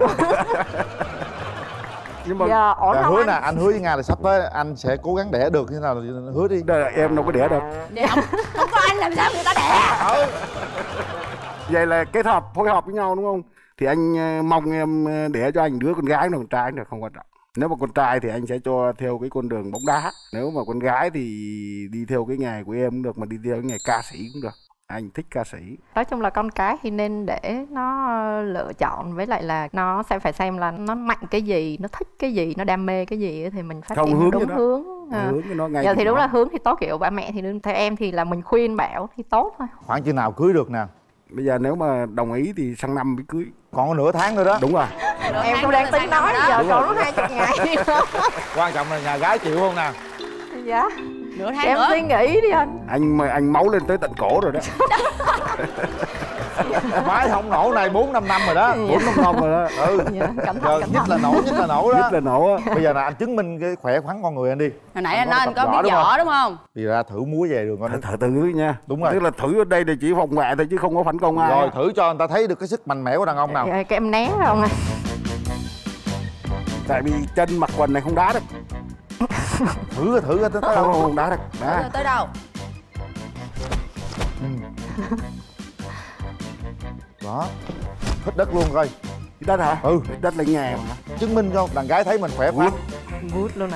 Nhưng mà hứa nè, anh hứa với Nga là sắp tới anh sẽ cố gắng đẻ được, như nào hứa đi. Đây là em đâu có đẻ được. Không có anh làm sao người ta đẻ. Vậy là kết hợp phối hợp với nhau đúng không? Thì anh mong em để cho anh đứa con gái con trai được không quan trọng. Nếu mà con trai thì anh sẽ cho theo cái con đường bóng đá. Nếu mà con gái thì đi theo cái nghề của em cũng được, mà đi theo cái nghề ca sĩ cũng được. Anh thích ca sĩ. Nói chung là con cái thì nên để nó lựa chọn, với lại là nó sẽ phải xem là nó mạnh cái gì, nó thích cái gì, nó đam mê cái gì thì mình phát triển đúng hướng. Hướng cho nó ngay. Giờ thì đúng là hướng thì tốt, kiểu ba mẹ thì theo em thì là mình khuyên bảo thì tốt thôi. Khoảng chừng nào cưới được nè? Bây giờ nếu mà đồng ý thì sang năm mới cưới. Còn có nửa tháng nữa đó. Đúng rồi. Em cũng đang tính nói giờ còn 20 ngày. Quan trọng là nhà gái chịu không nè? Dạ. Nửa tháng em nữa. suy nghĩ đi anh. Anh máu lên tới tận cổ rồi đó. Mái không nổ này 4-5 năm rồi đó. 4-5 năm rồi đó. Cẩn thận, nhất là nổ đó. Nhất là nổ á. Bây giờ là anh chứng minh cái khỏe khoắn con người anh đi. Hồi nãy anh nói anh có biết võ đúng không? Thì ra thử múa về đường con. Thử nha. Đúng rồi. Tức là thử ở đây là chỉ phòng vệ thôi chứ không có phản công ai. Rồi thử cho người ta thấy được cái sức mạnh mẽ của đàn ông nào. Cái em né không anh? Tại vì chân mặc quần này không đá được. Thử tới đâu. Không đá được. Đá. Tới đâu? Đó. Hít đất luôn coi. Hít đất hả? Ừ. Hít đất là nhà mà. Chứng minh cho đàn gái thấy mình khỏe khoắn. Good luôn à.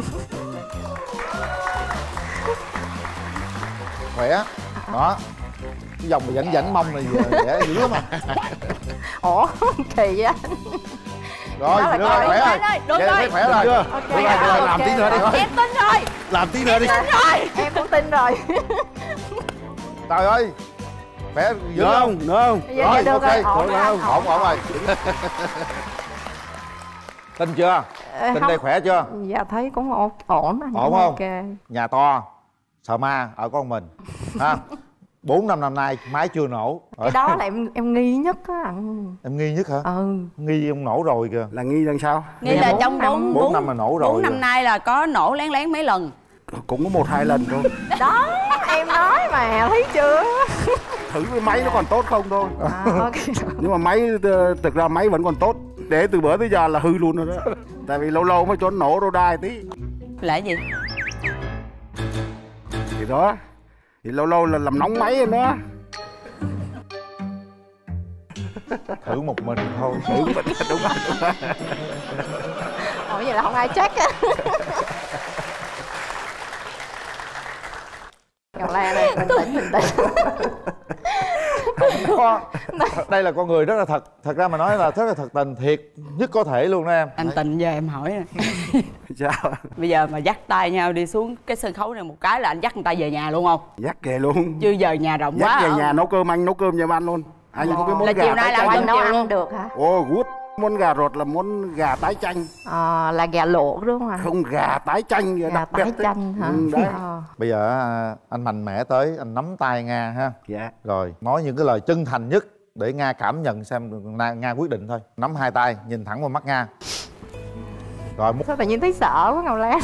Khỏe. Đó. Cái dòng mà dẫn mông này dễ dữ lắm mà. Ủa kỳ vậy anh? Rồi, được rồi, khỏe rồi. Được rồi. Khỏe rồi. Được rồi, làm tí nữa đi. Em tin rồi. Làm tí nữa đi. Tin rồi. Em cũng tin rồi. Trời ơi. Khỏe dữ không? Được không? Rồi, ok. Ổn rồi. Tin chưa? Tin đây khỏe chưa? Dạ thấy cũng ổn anh. Ổn không? Ok. Nhà to, sợ ma ở con mình. Ha. 4-5 năm nay mái chưa nổ. Cái đó là em nghi nhất á anh. Em nghi nhất hả? Ừ. Nghi ông nổ rồi kìa. Là nghi làm sao? Nghi là trong 4 năm mà nổ rồi. 4 năm nay là có nổ lén mấy lần. Cũng có 1-2 lần thôi. Đó, em nói mà thấy chưa? Thử cái máy nó còn tốt không thôi. Okay. Nhưng mà máy thực ra máy vẫn còn tốt. Để từ bữa tới giờ là hư luôn rồi đó. Tại vì lâu lâu mới cho nó nổ rô đai tí. Là cái gì? Thì đó. Thì lâu lâu là làm nóng máy rồi đó. Thử một mình thôi. Thử một mình, đúng rồi. Ủa vậy là không ai check á. Ngọc Lan này, bình tĩnh. Đây là con người rất là thật ra mà nói là rất là thật tình thiệt nhất có thể luôn đó em. Anh Tình giờ em hỏi nè. Sao? Bây giờ mà dắt tay nhau đi xuống cái sân khấu này một cái là anh dắt người ta về nhà luôn không? Dắt về luôn. Chứ giờ nhà rộng quá. Dắt về nhà nấu cơm, anh nấu cơm cho em ăn luôn. Anh có cái món là gà chiều nay tái là chanh. anh nấu ăn được hả? Ồ, good. Món gà ruột là món gà tái chanh. Là gà luộc đúng không anh? Không, gà tái chanh. Gà tái chanh hả? Đấy. Bây giờ anh mạnh mẽ tới, anh nắm tay Nga ha. Dạ. Rồi nói những cái lời chân thành nhất để Nga cảm nhận xem Nga quyết định thôi. Nắm hai tay, nhìn thẳng vào mắt Nga. Rồi sao tự nhiên thấy sợ quá Ngọc Lan.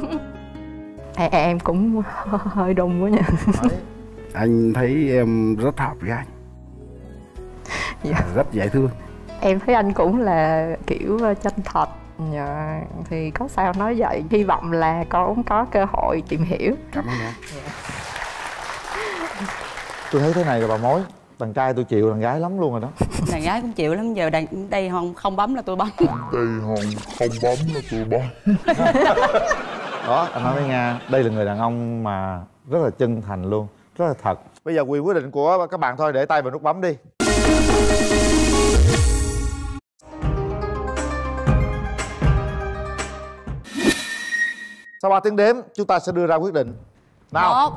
Em cũng hơi đùng quá nha. Anh thấy em rất hợp với anh. Dạ. Rất dễ thương. Em thấy anh cũng là kiểu chân thật. Dạ. Thì có sao nói vậy. Hy vọng là con có cơ hội tìm hiểu. Cảm ơn em. Tôi thấy thế này rồi bà mối. Đàn trai tôi chịu đàn gái lắm luôn rồi đó. Đàn gái cũng chịu lắm. Giờ đây không bấm là tôi bấm. Đây không bấm là tôi bấm. Đó, anh nói với Nga, đây là người đàn ông mà rất là chân thành luôn, rất là thật. Bây giờ quyền quyết định của các bạn thôi, để tay vào nút bấm đi. Sau 3 tiếng đếm, chúng ta sẽ đưa ra quyết định. Nào. 1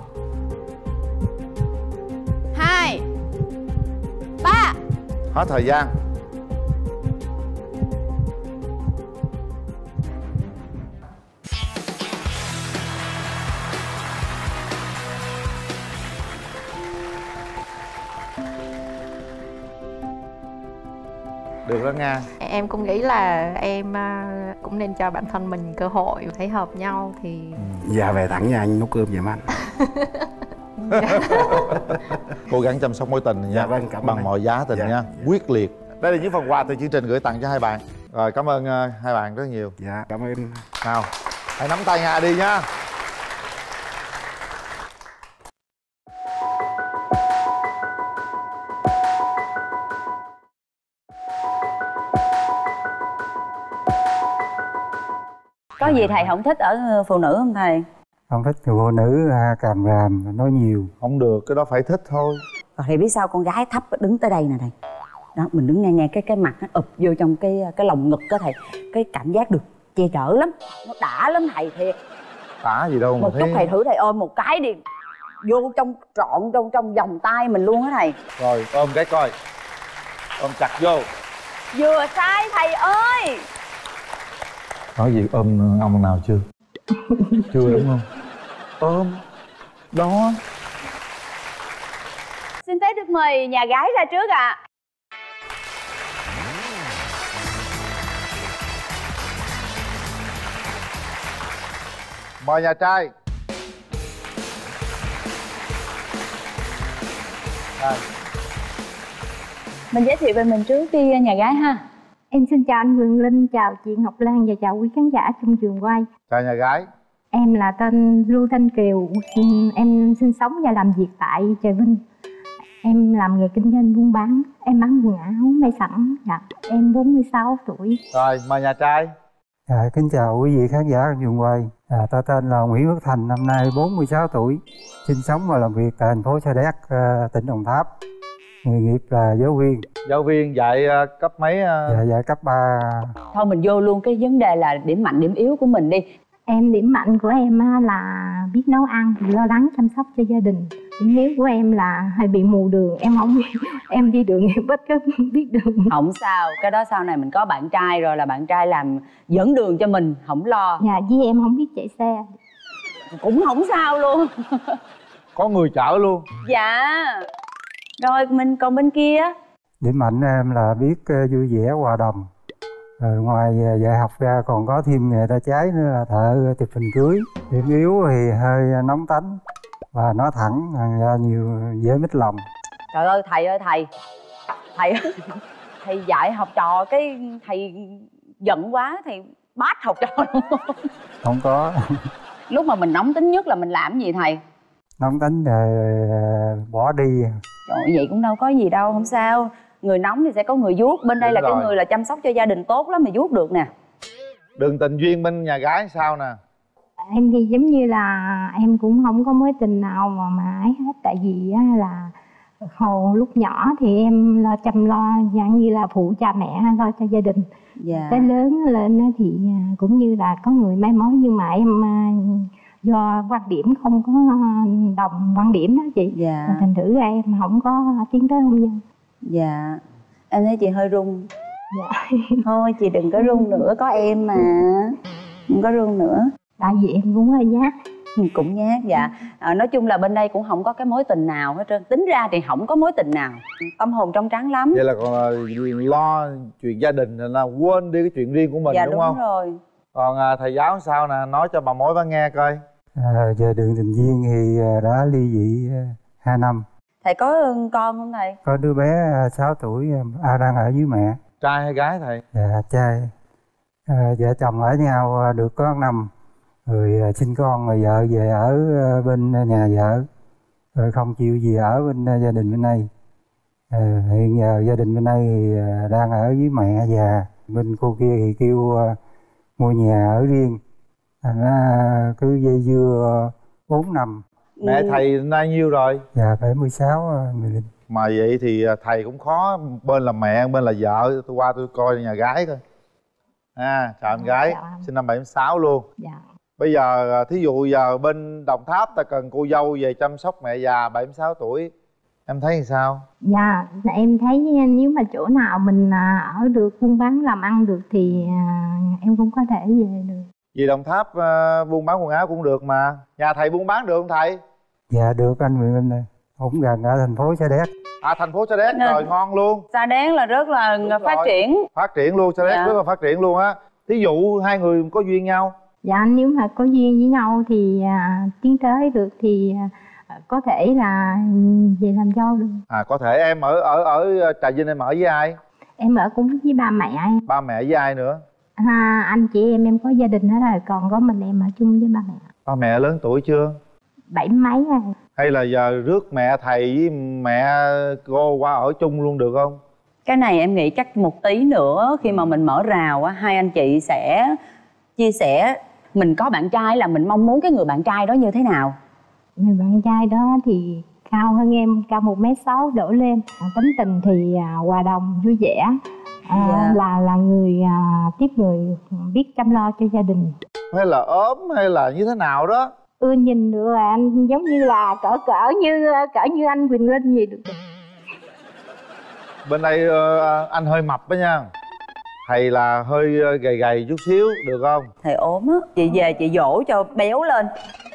2 3. Hết thời gian. Được đó Nga. Em cũng nghĩ là em cũng nên cho bản thân mình cơ hội, thấy hợp nhau thì... Dạ về thẳng nhà anh nấu cơm giùm anh. Cố gắng chăm sóc mối tình này nha. Dạ vâng, cảm ơn bằng anh. mọi giá tình Dạ, nha. dạ. Quyết liệt. Đây là những phần quà từ chương trình gửi tặng cho hai bạn. Rồi cảm ơn hai bạn rất nhiều. Dạ cảm ơn. Nào, hãy nắm tay Nga đi nha. Có gì thầy không thích ở phụ nữ không thầy? Không thích phụ nữ càm ràm, nói nhiều. Không được, cái đó phải thích thôi. Thầy biết sao con gái thấp đứng tới đây nè thầy. Đó, mình đứng nghe cái mặt nó ụp vô trong cái lồng ngực đó thầy. Cái cảm giác được che chở lắm. Nó đã lắm thầy thiệt. Đã gì đâu mà một chút thầy thử thầy ôm một cái đi. Vô trong trọn trong vòng tay mình luôn á thầy. Rồi ôm cái coi. Ôm chặt vô. Vừa sai thầy ơi. Nói gì ôm ông nào chưa? Chưa đúng không? Ôm. Đó. Xin phép được mời nhà gái ra trước ạ. Mời nhà trai. Mình giới thiệu về mình trước đi nhà gái ha. Em xin chào anh Quyền Linh, chào chị Ngọc Lan và chào quý khán giả trong trường quay. Chào nhà gái. Em là tên Lưu Thanh Kiều, em sinh sống và làm việc tại Trà Vinh. Em làm nghề kinh doanh buôn bán, em bán quần áo, may sẵn. Dạ. Em 46 tuổi. Rồi mời nhà trai. Kính chào quý vị khán giả trong trường quay. Ta tên là Nguyễn Phước Thành, năm nay 46 tuổi, sinh sống và làm việc tại thành phố Sa Đéc, tỉnh Đồng Tháp. Nghề nghiệp là giáo viên. Giáo viên dạy cấp mấy? Dạ, dạy cấp 3. Thôi mình vô luôn cái vấn đề là điểm mạnh điểm yếu của mình đi. Em điểm mạnh của em là biết nấu ăn, lo lắng chăm sóc cho gia đình. Điểm yếu của em là hay bị mù đường, em không em đi đường em bất cứ biết đường. Không sao, cái đó sau này mình có bạn trai rồi là bạn trai làm dẫn đường cho mình, không lo. Dạ, với em không biết chạy xe. Cũng không sao luôn. Có người chở luôn. Dạ. Rồi mình còn bên kia. Điểm mạnh em là biết vui vẻ hòa đồng. Rồi ngoài dạy học ra còn có thêm nghề tay trái nữa là thợ chụp hình cưới. Điểm yếu thì hơi nóng tánh và nói thẳng, ra nhiều dễ mít lòng. Trời ơi thầy thầy dạy học trò cái thầy giận quá thì bát học trò đúng không? Không có. Lúc mà mình nóng tính nhất là mình làm cái gì thầy? Nóng tính rồi bỏ đi. Trời ơi, vậy cũng đâu có gì đâu, không sao. Người nóng thì sẽ có người vuốt. Bên đây đúng là rồi. cái người là chăm sóc cho gia đình tốt lắm, mà vuốt được nè. Đường tình duyên bên nhà gái sao nè? Em thì giống như là em cũng không có mối tình nào mà ấy hết. Tại vì là hồi lúc nhỏ thì em lo chăm lo dạng như là phụ cha mẹ lo cho gia đình. Dạ. Tới lớn lên thì cũng như là có người mai mối, nhưng mà em do quan điểm không có đồng quan điểm đó chị. Dạ. Thành thử ra em không có tiến tới hôn nhân. Dạ. Em thấy chị hơi run. Dạ. Thôi chị đừng có run nữa, có em mà. Đừng có run nữa. Tại vì em cũng hơi nhát. Cũng nhát, dạ. Nói chung là bên đây cũng không có cái mối tình nào hết trơn. Tính ra thì không có mối tình nào. Tâm hồn trong trắng lắm. Vậy là còn lo chuyện gia đình là quên đi cái chuyện riêng của mình. Dạ, đúng không? đúng rồi. Còn thầy giáo sao nè, nói cho bà mối bà nghe coi. Về đường tình duyên thì đã ly dị 2 năm. Thầy có con không thầy? Có đứa bé 6 tuổi đang ở với mẹ. Trai hay gái thầy? Dạ trai. Vợ chồng ở nhau được có 1 năm. Rồi sinh con rồi vợ về ở bên nhà vợ. Rồi không chịu gì ở bên gia đình bên đây. Hiện giờ gia đình bên đây thì đang ở với mẹ già. Bên cô kia thì kêu mua nhà ở riêng. Nó cứ dây dưa 4 năm. Mẹ thầy nay nhiêu rồi? Dạ 76 Linh. Mà vậy thì thầy cũng khó, bên là mẹ bên là vợ. Tôi qua tôi coi nhà gái coi. Chào em gái. Sinh năm 76 luôn. Dạ. Bây giờ thí dụ giờ bên Đồng Tháp ta cần cô dâu về chăm sóc mẹ già 76 tuổi, em thấy sao? Dạ, em thấy nếu mà chỗ nào mình ở được, buôn bán làm ăn được thì em cũng có thể về được. Vì Đồng Tháp buôn bán quần áo cũng được mà. Nhà thầy buôn bán được không thầy? Dạ được anh Nguyễn Linh này. Cũng gần ở thành phố Sa Đéc. Thành phố Sa Đéc rồi, ngon luôn. Sa Đéc là rất là phát triển. Phát triển luôn, Sa Đéc rất là phát triển luôn á. Thí dụ hai người có duyên nhau. Dạ, nếu mà có duyên với nhau thì tiến tới được thì có thể là về làm dâu được. Có thể. Em ở Trà Vinh em ở với ai? Em ở cũng với ba mẹ em. Ba mẹ với ai nữa? Anh chị em có gia đình hết rồi, còn có mình em ở chung với ba mẹ. Ba mẹ lớn tuổi chưa? 70 mấy rồi. Hay là giờ rước mẹ thầy với mẹ cô qua ở chung luôn được không? Cái này em nghĩ chắc một tí nữa khi mà mình mở rào á, hai anh chị sẽ chia sẻ mình có bạn trai là mình mong muốn cái người bạn trai đó như thế nào? Người bạn trai đó thì cao hơn em, cao 1m6 đổ lên, tính tình thì hòa đồng, vui vẻ, là người tiếp người biết chăm lo cho gia đình. Hay là ốm hay là như thế nào đó? Nhìn được là anh giống như là cỡ như anh Quỳnh Linh gì được. Bên đây anh hơi mập đó nha. Thầy là hơi gầy gầy chút xíu, được không? Thầy ốm á, chị về chị dỗ cho béo lên.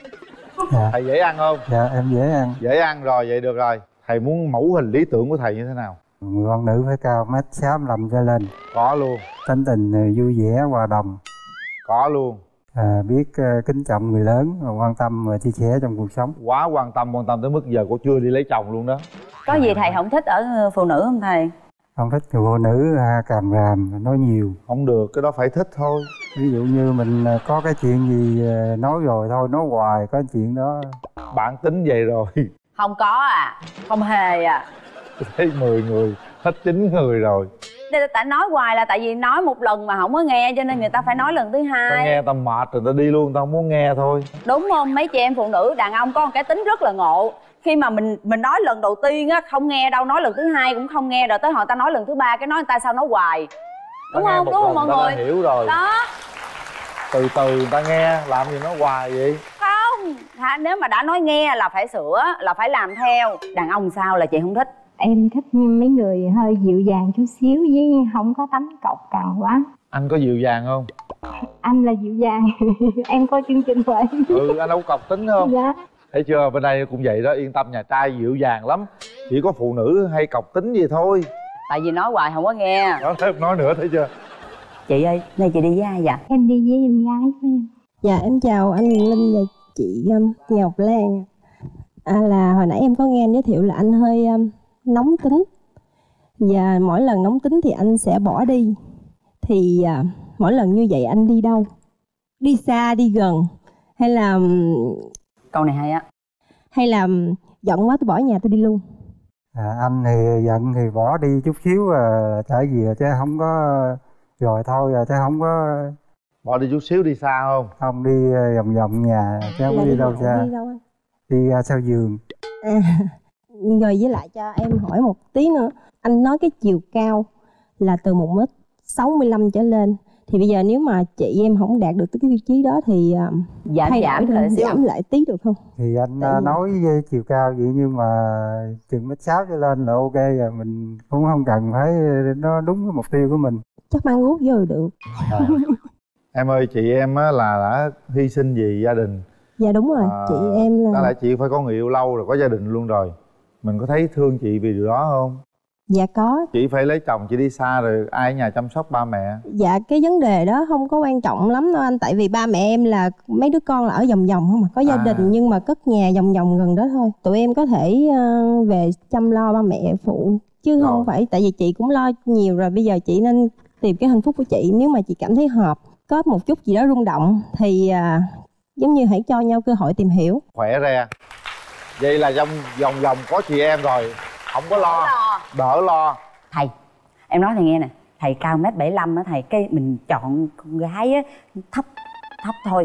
Dạ. Thầy dễ ăn không? Dạ em dễ ăn. Dễ ăn rồi, vậy được rồi. Thầy muốn mẫu hình lý tưởng của thầy như thế nào? Người con nữ phải cao 1m65 trở lên. Có luôn. Tính tình vui vẻ, hòa đồng. Có luôn. Biết kính trọng người lớn, quan tâm và chia sẻ trong cuộc sống. Quá quan tâm tới mức giờ cô chưa đi lấy chồng luôn đó. Có gì thầy không thích ở phụ nữ không thầy? Không thích người phụ nữ càm ràm, nói nhiều. Không được, cái đó phải thích thôi. Ví dụ như mình có cái chuyện gì nói rồi thôi, nói hoài có chuyện đó. Bản tính vậy rồi. Không có không hề Thấy 10 người, hết 9 người rồi. Tại nói hoài là tại vì nói một lần mà không có nghe, cho nên người ta phải nói lần thứ hai. Ta nghe ta mệt rồi ta đi luôn, ta không muốn nghe thôi. Đúng không? Mấy chị em phụ nữ đàn ông có một cái tính rất là ngộ. Khi mà mình nói lần đầu tiên á không nghe đâu, nói lần thứ hai cũng không nghe, rồi tới hồi ta nói lần thứ ba cái nói người ta sao nói hoài. Đúng không? Đúng không mọi người? Ta hiểu rồi. Đó. Từ từ người ta nghe, làm gì nói hoài vậy? Không, nếu mà đã nói nghe là phải sửa, là phải làm theo. Đàn ông sao là chị không thích? Em thích mấy người hơi dịu dàng chút xíu, với không có tánh cọc cằn quá. Anh có dịu dàng không? Anh là dịu dàng. Em coi chương trình vậy. Anh đâu có cọc tính không? Dạ. Thấy chưa, bên đây cũng vậy đó, yên tâm, nhà trai dịu dàng lắm. Chỉ có phụ nữ hay cọc tính gì thôi. Tại vì nói hoài không có nghe. Đó, nói nữa, thấy chưa? Chị ơi, nay chị đi với ai vậy? Em đi với em gái của em. Dạ em chào anh Nguyễn Linh và chị Ngọc Lan. Là hồi nãy em có nghe anh giới thiệu là anh hơi nóng tính. Và mỗi lần nóng tính thì anh sẽ bỏ đi. Thì mỗi lần như vậy anh đi đâu? Đi xa, đi gần? Hay là... Câu này hay á. Hay là giận quá tôi bỏ nhà tôi đi luôn? Anh thì giận thì bỏ đi chút xíu là trở về, chứ không có rồi thôi, chứ không có... Bỏ đi chút xíu đi xa không? Không, đi vòng vòng nhà chứ không có đi đâu xa. Đi đâu anh? Đi sau giường. Rồi với lại cho em hỏi một tí nữa. Anh nói cái chiều cao là từ 1m65 trở lên. Thì bây giờ nếu mà chị em không đạt được tới cái tiêu chí đó thì giảm lại tí được không? Thì anh nói với chiều cao vậy, nhưng mà chừng 1m6 trở lên là ok rồi, mình cũng không cần phải nó đúng cái mục tiêu của mình. Chắc mang guốc vô được. Em ơi, chị em là đã hy sinh vì gia đình. Dạ đúng rồi, chị em là... Đó là chị phải có người yêu lâu rồi, có gia đình luôn rồi. Mình có thấy thương chị vì điều đó không? Dạ có. Chị phải lấy chồng, chị đi xa rồi ai ở nhà chăm sóc ba mẹ? Dạ cái vấn đề đó không có quan trọng lắm đâu anh. Tại vì ba mẹ em là mấy đứa con là ở vòng vòng không mà. Có gia đình nhưng mà cất nhà vòng vòng gần đó thôi. Tụi em có thể về chăm lo ba mẹ phụ. Chứ không phải, tại vì chị cũng lo nhiều rồi. Bây giờ chị nên tìm cái hạnh phúc của chị. Nếu mà chị cảm thấy hợp, có một chút gì đó rung động thì giống như hãy cho nhau cơ hội tìm hiểu. Khỏe ra. Vậy là vòng vòng có chị em rồi, không có lo, đỡ lo. Thầy, em nói thầy nghe nè, thầy cao 1m75 á thầy, cái mình chọn con gái á thấp thôi.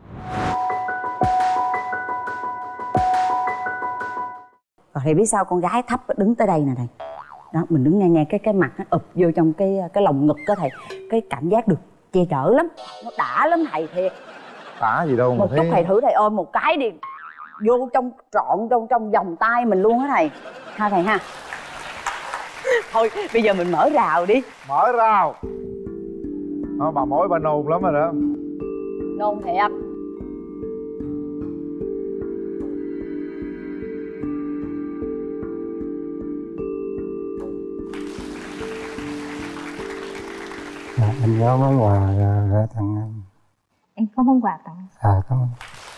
Rồi thầy biết sao con gái thấp đứng tới đây nè thầy. Đó, mình đứng nghe cái mặt nó ụp vô trong cái lồng ngực đó thầy. Cái cảm giác được che chở lắm, nó đã lắm thầy thiệt. Đã gì đâu mà một chút thầy thử thầy ôm một cái đi, vô trong trọn trong vòng tay mình luôn á thầy. Ha thầy ha. Thôi bây giờ mình mở rào đi. Mở rào. Bà mối bà nôn lắm rồi đó. Nôn thiệt. Anh có món quà gửi tặng anh. Em có món quà tặng. Cảm ơn.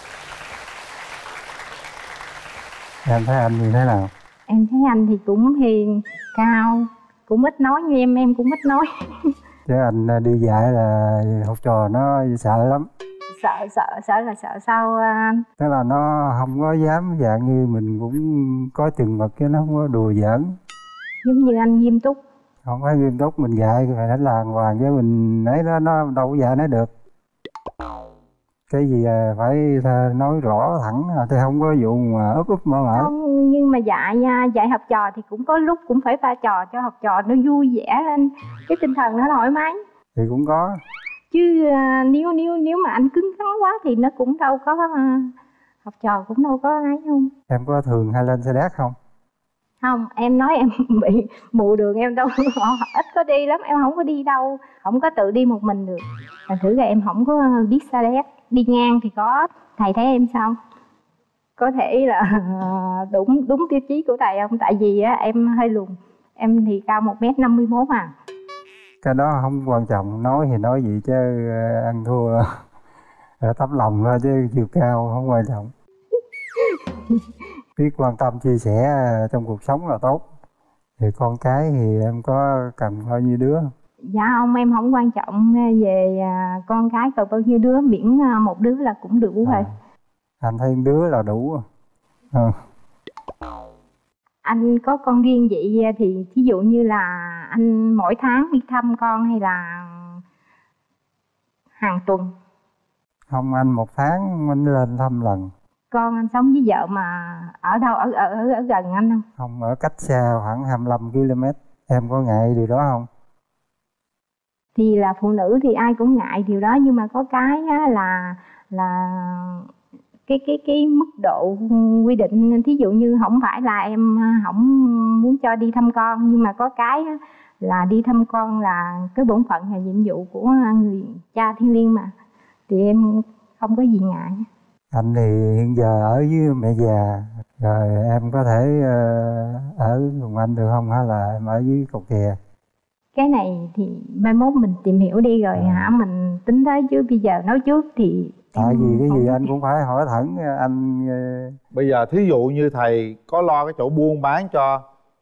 Em thấy anh như thế nào? Em thấy anh thì cũng hiền, cao, cũng ít nói như em cũng ít nói. Chứ anh đi dạy là học trò nó sợ lắm. Sợ là sợ sao anh? Tức là nó không có dám dạng như mình, cũng có chừng mực chứ nó không có đùa giỡn. Giống như anh nghiêm túc. Không phải nghiêm túc, mình dạy phải đánh làng hoàng chứ mình ấy đó, nó đâu có dạy nó được. Cái gì phải nói rõ thẳng, thì không có vụ mà úp mở. Không, nhưng mà dạy học trò thì cũng có lúc cũng phải pha trò cho học trò nó vui vẻ lên, cái tinh thần nó thoải mái. Thì cũng có. Chứ nếu mà anh cứng rắn quá thì nó cũng đâu có, học trò cũng đâu có ấy không. Em có thường hay lên xe đét không? Không, em nói em bị mù đường, em đâu ít có đi lắm, em không có đi đâu, không có tự đi một mình được. Thành thử ra em không có biết xe đét. Đi ngang thì có, thầy thấy em sao? Có thể là đúng tiêu chí của thầy không? Tại vì á, em hơi lùn, em thì cao 1m51 à. Cái đó không quan trọng, nói thì nói gì chứ ăn thua tấm lòng thôi, chứ chiều cao không quan trọng. Biết quan tâm chia sẻ trong cuộc sống là tốt. Thì con cái thì em có cần bao nhiêu đứa? Dạ không, em không quan trọng về con cái cần bao nhiêu đứa, miễn một đứa là cũng đủ rồi. Anh thấy đứa là đủ. Anh có con riêng vậy thì thí dụ như là anh mỗi tháng đi thăm con hay là hàng tuần? Không, anh một tháng anh lên thăm lần. Con anh sống với vợ mà ở đâu, ở gần anh không? Không, ở cách xa khoảng 25 km. Em có ngại điều đó không? Thì là phụ nữ thì ai cũng ngại điều đó, nhưng mà có cái là cái mức độ quy định, thí dụ như không phải là em không muốn cho đi thăm con, nhưng mà có cái là đi thăm con là cái bổn phận và nhiệm vụ của người cha thiêng liêng mà, thì em không có gì ngại. Anh thì hiện giờ ở với mẹ già, rồi em có thể ở cùng anh được không, hay là em ở dưới cầu kè? Cái này thì mai mốt mình tìm hiểu đi rồi mình tính tới, chứ bây giờ nói trước thì tại vì cái gì anh cũng phải hỏi thẳng anh. Bây giờ thí dụ như thầy có lo cái chỗ buôn bán cho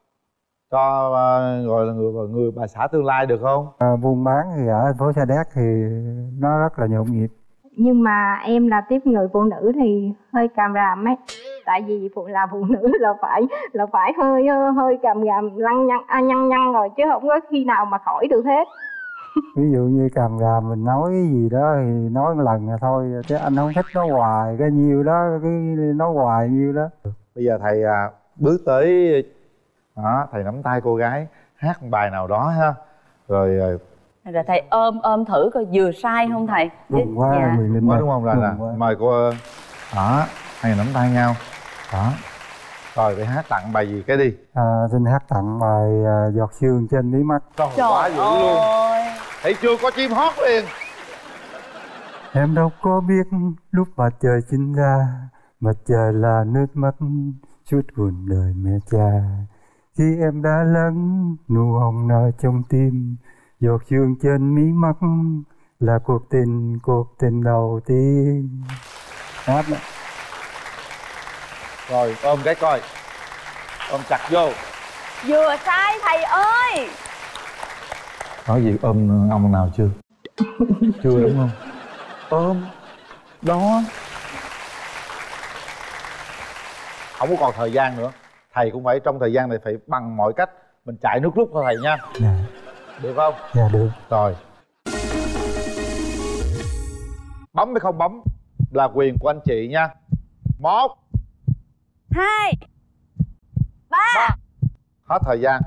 gọi là người bà xã tương lai được không? Buôn bán thì ở thành phố Sa Đéc thì nó rất là nhộn nhịp. Nhưng mà em là tiếp người phụ nữ thì hơi càm ràm ấy, tại vì là phụ nữ là phải hơi càm ràm, nhăn rồi, chứ không có khi nào mà khỏi được hết. Ví dụ như càm ràm mình nói cái gì đó thì nói một lần là thôi, chứ anh không thích nói hoài cái nhiêu đó, cái nói hoài nhiêu đó. Bây giờ thầy bước tới đó, thầy nắm tay cô gái hát một bài nào đó ha, rồi thầy ôm thử coi vừa sai không thầy? Đúng quá, dạ. Quá đúng không? Là mời cô đó, hai người nắm tay nhau đó, rồi phải hát tặng bài gì cái đi. Xin hát tặng bài Giọt sương trên mí mắt. Trời quá dữ luôn, thấy chưa, có chim hót liền. Em đâu có biết lúc mặt trời sinh ra, mặt trời là nước mắt chút buồn đời mẹ cha. Khi em đã lắng nụ hồng nở trong tim, giọt sương trên mí mắt là cuộc tình đầu tiên. Hát đó. Rồi ôm cái coi, ôm chặt vô. Vừa sai thầy ơi. Nói gì ôm ông nào chưa? Chưa đúng không? Ôm đó. Không có còn thời gian nữa, thầy cũng phải trong thời gian này phải bằng mọi cách mình chạy nước rút thôi thầy nha. Dạ. Được không? Dạ được. Rồi. Bấm hay không bấm là quyền của anh chị nha. 1 2 3. Hết thời gian.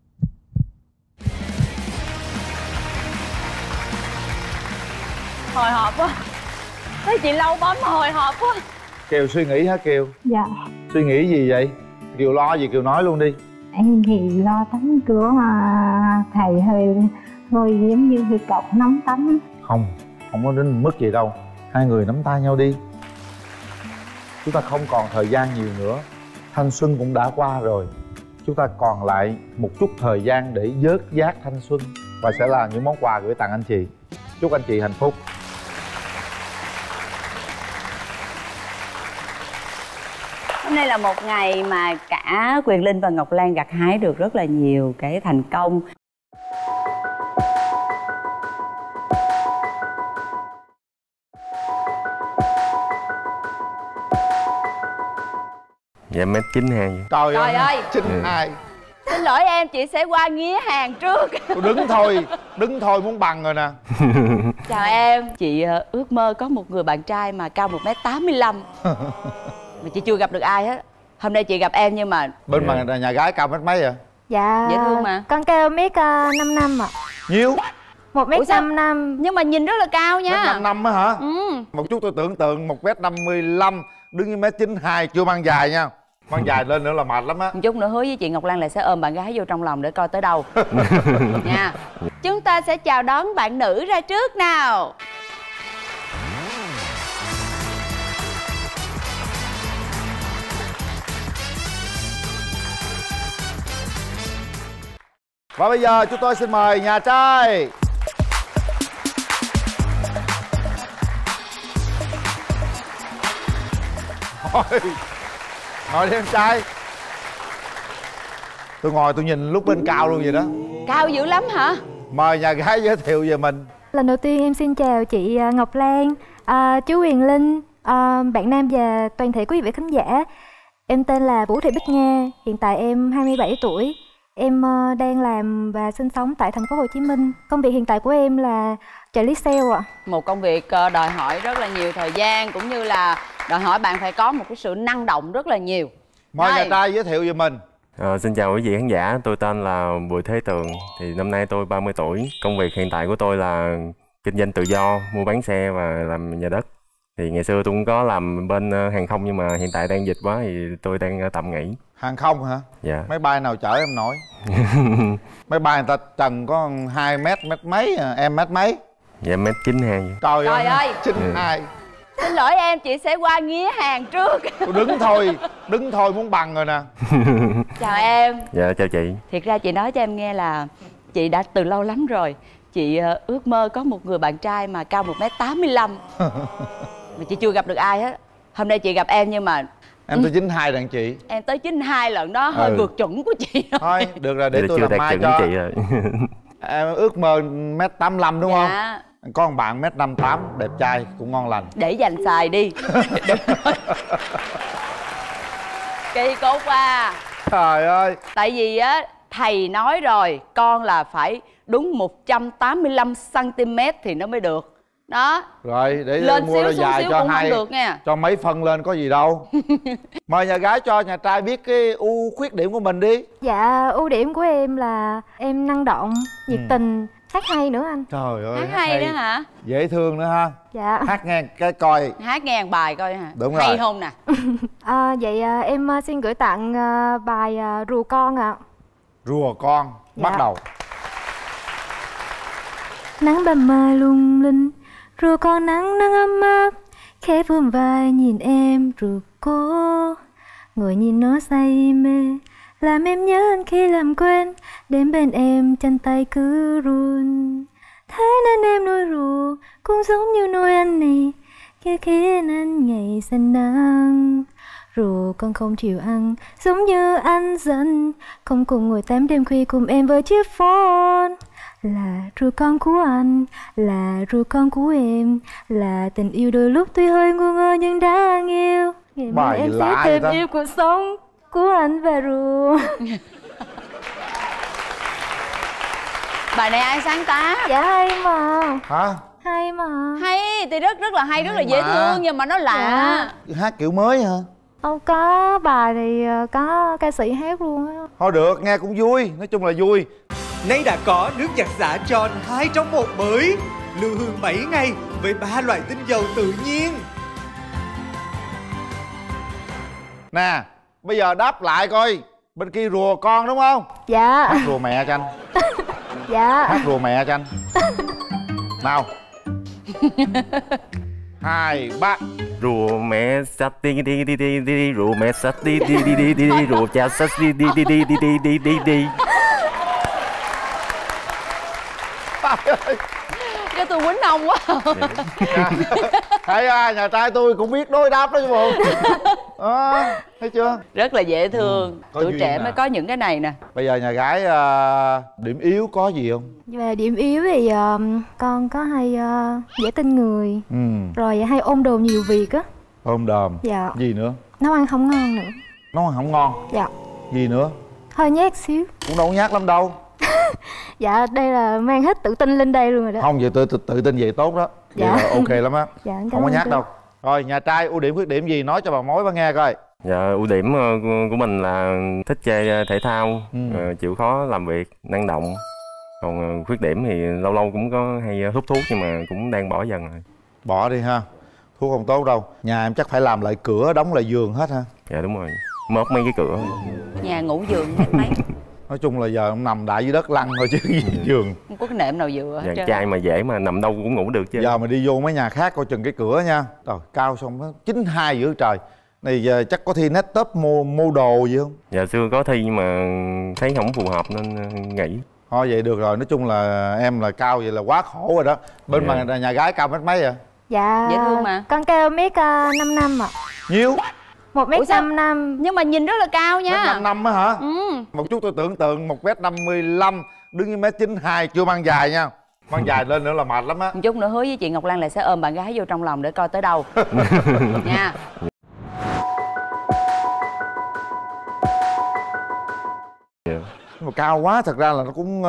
Hồi hộp quá, thấy chị lâu bấm mà hồi hộp quá. Kiều suy nghĩ hả Kiều? Dạ. Suy nghĩ gì vậy? Kiều lo gì Kiều nói luôn đi. Em thì lo tắm cửa mà thầy hơi giống như hơi cọc nóng tắm. Không có đến mức gì đâu. Hai người nắm tay nhau đi. Chúng ta không còn thời gian nhiều nữa. Thanh xuân cũng đã qua rồi. Chúng ta còn lại một chút thời gian để vớt vát thanh xuân, và sẽ là những món quà gửi tặng anh chị. Chúc anh chị hạnh phúc. Hôm nay là một ngày mà cả Quyền Linh và Ngọc Lan gặt hái được rất là nhiều cái thành công. Dạ 1m92. Trời ơi 92. Xin lỗi em, chị sẽ qua nghía hàng trước. Tôi đứng thôi muốn bằng rồi nè. Chào em, chị ước mơ có một người bạn trai mà cao 1m85. Mà chị chưa gặp được ai hết. Hôm nay chị gặp em nhưng mà bên mà nhà gái cao mét mấy vậy? Dạ dễ thương mà. con cao 1m55 ạ. Nhiêu? 1m55. Nhưng mà nhìn rất là cao nha. 1m55 á hả? Một chút tôi tưởng tượng 1m55 đứng với 1m92 chưa mang dài nha. Mang dài lên nữa là mệt lắm á. Một chút nữa hứa với chị Ngọc Lan là sẽ ôm bạn gái vô trong lòng để coi tới đâu. Nha. Chúng ta sẽ chào đón bạn nữ ra trước nào. Và bây giờ chúng tôi xin mời nhà trai. Ngồi đi em trai. Tôi ngồi tôi nhìn lúc bên cao luôn vậy đó. Cao dữ lắm hả? Mời nhà gái giới thiệu về mình. Lần đầu tiên em xin chào chị Ngọc Lan, chú Huyền Linh, bạn Nam và toàn thể quý vị khán giả. Em tên là Vũ Thị Bích Nga, hiện tại em 27 tuổi. Em đang làm và sinh sống tại thành phố Hồ Chí Minh. Công việc hiện tại của em là trợ lý sale ạ. Một công việc đòi hỏi rất là nhiều thời gian, cũng như là đòi hỏi bạn phải có một cái sự năng động rất là nhiều. Mời nhà trai giới thiệu về mình. Xin chào quý vị khán giả, tôi tên là Bùi Thế Tường. Thì năm nay tôi 30 tuổi. Công việc hiện tại của tôi là kinh doanh tự do, mua bán xe và làm nhà đất. Thì ngày xưa tôi cũng có làm bên hàng không nhưng mà hiện tại đang dịch quá thì tôi đang tạm nghỉ. Hàng không hả? Dạ. Máy bay nào chở em nổi? Máy bay người ta trần có 2 mét mấy à, em mét mấy? Dạ 1m92. Trời ơi 92. Xin lỗi em, chị sẽ qua nghía hàng trước. Tôi đứng thôi muốn bằng rồi nè. Chào em. Dạ chào chị. Thiệt ra chị nói cho em nghe là chị đã từ lâu lắm rồi chị ước mơ có một người bạn trai mà cao 1m85. Mà chị chưa gặp được ai hết. Hôm nay chị gặp em nhưng mà em tới 92 đàn chị. Em tới 92 lần đó hơi vượt chuẩn của chị rồi. Thôi được rồi, để tôi làm mai cho chị rồi. Em ước mơ 1m85 đúng không? Có một bạn 1m58 đẹp trai cũng ngon lành. Để dành xài đi. Kỳ cục à. Trời ơi. Tại vì á thầy nói rồi, con là phải đúng 185 cm thì nó mới được. Đó. Rồi để lên mua ra dài cho hai được nha. Cho mấy phân lên có gì đâu. Mời nhà gái cho nhà trai biết cái ưu khuyết điểm của mình đi. Dạ ưu điểm của em là em năng động, nhiệt tình, hát hay nữa anh. Trời ơi, hát hay nữa hả? Dễ thương nữa ha. Dạ. Hát nghe cái coi. Hát nghe bài coi hả? Đúng hay rồi. không nè? Vậy em xin gửi tặng bài Rùa Con ạ. Rùa Con. Bắt đầu. Nắng ban mai lung linh, rùa con nắng nắng ấm áp, khẽ vươn vai nhìn em rùa cô, ngồi nhìn nó say mê, làm em nhớ anh khi làm quen, đến bên em chân tay cứ run. Thế nên em nuôi rùa cũng giống như nuôi anh này, kia khiến anh ngày xanh nắng. Rùa con không chịu ăn, giống như anh giận, không cùng ngồi tám đêm khuya cùng em với chiếc phone. Là rùa con của anh, là rùa con của em, là tình yêu đôi lúc tuy hơi ngu ngơ nhưng đáng yêu. Ngày mai em sẽ tìm yêu cuộc sống của anh và rùa. Bài này ai sáng tác? Dạ hay mà. Hả? Hay mà. Hay thì rất là hay, rất là dễ thương nhưng mà nó lạ. Hát kiểu mới hả? Không có, bài thì có ca sĩ hát luôn á. Thôi được, nghe cũng vui, nói chung là vui. Nay đã có nước giặt xả Tròn 2 trong 1 mới, lưu hương 7 ngày với 3 loại tinh dầu tự nhiên. Nè, bây giờ đáp lại coi, bên kia rùa con đúng không? Dạ. Hát rùa mẹ cho anh. Dạ. Hát rùa mẹ cho anh. Nào. 2, 3. Rùa mẹ sắt đi đi đi đi đi, rùa mẹ sắt đi đi đi đi đi, rùa cha sắt đi đi đi đi đi đi đi đi đi. Cái tôi quýnh ông quá. Thấy nhà trai tôi cũng biết đối đáp đó chứ bộ. Thấy chưa? Rất là dễ thương. Tuổi trẻ nè. mới có những cái này nè. Bây giờ nhà gái điểm yếu có gì không? Về điểm yếu thì con có hay dễ tin người, rồi hay ôm đồm nhiều việc á. Ôm đồm. Dạ. Gì nữa? Nấu ăn không ngon nữa. Nấu ăn không ngon. Dạ. Gì nữa? Hơi nhát xíu. Cũng đâu có nhát lắm đâu. Dạ đây là mang hết tự tin lên đây luôn rồi đó. Không, vậy tự tin vậy tốt đó. Vậy Dạ. là ok lắm á. Dạ, cảm không có ơn nhát cô. đâu. Rồi nhà trai ưu điểm khuyết điểm gì nói cho bà mối bà nghe coi. Dạ, ưu điểm của mình là thích chơi thể thao, chịu khó làm việc, năng động. Còn khuyết điểm thì lâu lâu cũng có hay hút thuốc nhưng mà cũng đang bỏ dần rồi. Bỏ đi ha. Thuốc không tốt đâu. Nhà em chắc phải làm lại cửa, đóng lại giường hết ha. Dạ đúng rồi. Mớp mấy cái cửa. Nhà ngủ giường mét mấy. Nói chung là giờ ông nằm đại dưới đất lăn thôi chứ gì giường. Không có cái nệm nào vừa hết Dạ, trơn. trai mà dễ mà nằm đâu cũng ngủ được chứ. Giờ mà đi vô mấy nhà khác coi chừng cái cửa nha. Rồi cao xong nó 92 giữa trời. Này giờ chắc có thi net top mua đồ gì không? Dạ xưa có thi nhưng mà thấy không phù hợp nên nghỉ. Thôi vậy được rồi, nói chung là em là cao vậy là quá khổ rồi đó. Bên Dạ. mà nhà gái cao mét mấy vậy? Dạ Dễ thương mà. con cao mét 5 năm ạ. Nhiêu? 1m55. Nhưng mà nhìn rất là cao nha. 1m55 năm á hả? Ừ. Một chút tôi tưởng tượng 1m55 đứng với 1m92 chưa mang dài nha. Mang dài lên nữa là mệt lắm á. Một chút nữa hứa với chị Ngọc Lan là sẽ ôm bạn gái vô trong lòng để coi tới đâu. Nha. Nhưng mà cao quá thật ra là nó cũng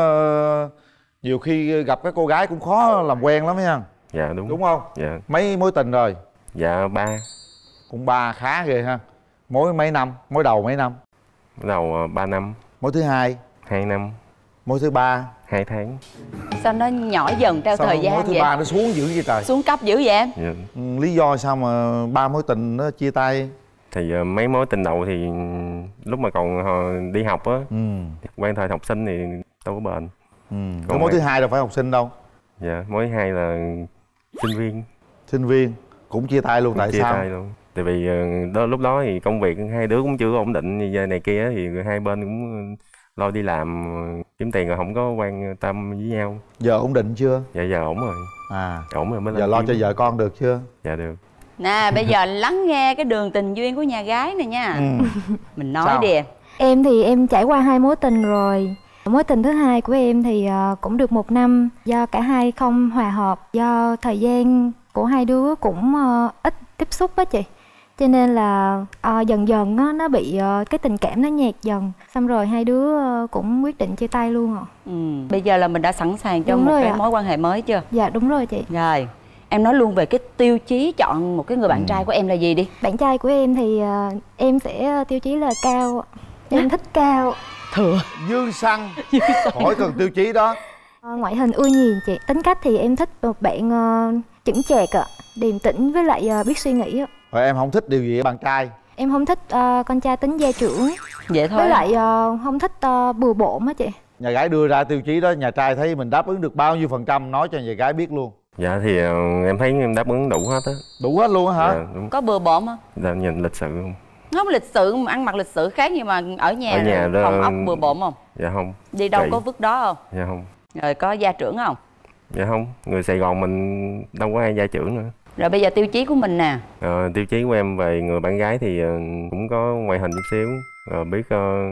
nhiều khi gặp cái cô gái cũng khó làm quen lắm nha. Dạ đúng. Đúng không? Dạ. Mấy mối tình rồi? Dạ 3. Cũng 3 khá ghê ha. Mối mấy năm? Mối đầu mấy năm? Bắt đầu 3 năm. Mối thứ hai? 2 năm. Mối thứ ba? 2 tháng. Sao nó nhỏ dần theo thời gian mối thứ vậy? ba nó xuống dữ vậy trời? Xuống cấp dữ vậy em? Dạ. Lý do sao mà 3 mối tình nó chia tay? Thì mấy mối tình đầu thì lúc mà còn đi học á, quen thời học sinh thì đâu có bền. Còn mối thứ hai đâu phải học sinh đâu. Dạ, mối thứ hai là sinh viên. Sinh viên cũng chia tay luôn, tại chia sao? tay luôn. Tại vì lúc đó thì công việc hai đứa cũng chưa có ổn định như này kia thì hai bên cũng lo đi làm kiếm tiền rồi không có quan tâm với nhau. Giờ ổn định chưa? Dạ giờ ổn rồi. À, ổn rồi mới giờ lo cho vợ con được chưa? Dạ được. Nè bây giờ lắng nghe cái đường tình duyên của nhà gái này nha. Mình nói Sao? đi em. Em thì em trải qua 2 mối tình rồi. Mối tình thứ hai của em thì cũng được 1 năm. Do cả hai không hòa hợp, do thời gian của hai đứa cũng ít tiếp xúc á chị. Cho nên là dần dần nó bị cái tình cảm nó nhạt dần. Xong rồi hai đứa cũng quyết định chia tay luôn rồi. Bây giờ là mình đã sẵn sàng cho Đúng một rồi cái ạ. mối quan hệ mới chưa? Dạ đúng rồi chị. Rồi em nói luôn về cái tiêu chí chọn một cái người bạn trai của em là gì đi. Bạn trai của em thì em sẽ tiêu chí là cao. Em thích cao. Thừa. Dương xăng. Khỏi cần tiêu chí đó. Ngoại hình ưa nhìn chị. Tính cách thì em thích một bạn chững chạc ạ, điềm tĩnh với lại biết suy nghĩ ạ. Rồi em không thích điều gì ở bạn trai? Em không thích con trai tính gia trưởng. Vậy thôi. Với lại không thích bừa bộn á chị. Nhà gái đưa ra tiêu chí đó, nhà trai thấy mình đáp ứng được bao nhiêu % nói cho nhà gái biết luôn. Dạ thì em thấy em đáp ứng đủ hết á. Đủ hết luôn á hả? Dạ, đúng. Có bừa bộn không? Dạ, nhìn lịch sự không? Không lịch sự, ăn mặc lịch sự khác nhưng mà ở nhà đó, phòng ốc bừa bộn không? Dạ không. Đi đâu Kỵ. có vứt đó không? Dạ không. Rồi có gia trưởng không? Dạ không. Người Sài Gòn mình đâu có ai gia trưởng nữa. Rồi bây giờ tiêu chí của mình nè. Tiêu chí của em về người bạn gái thì cũng có ngoại hình chút xíu, biết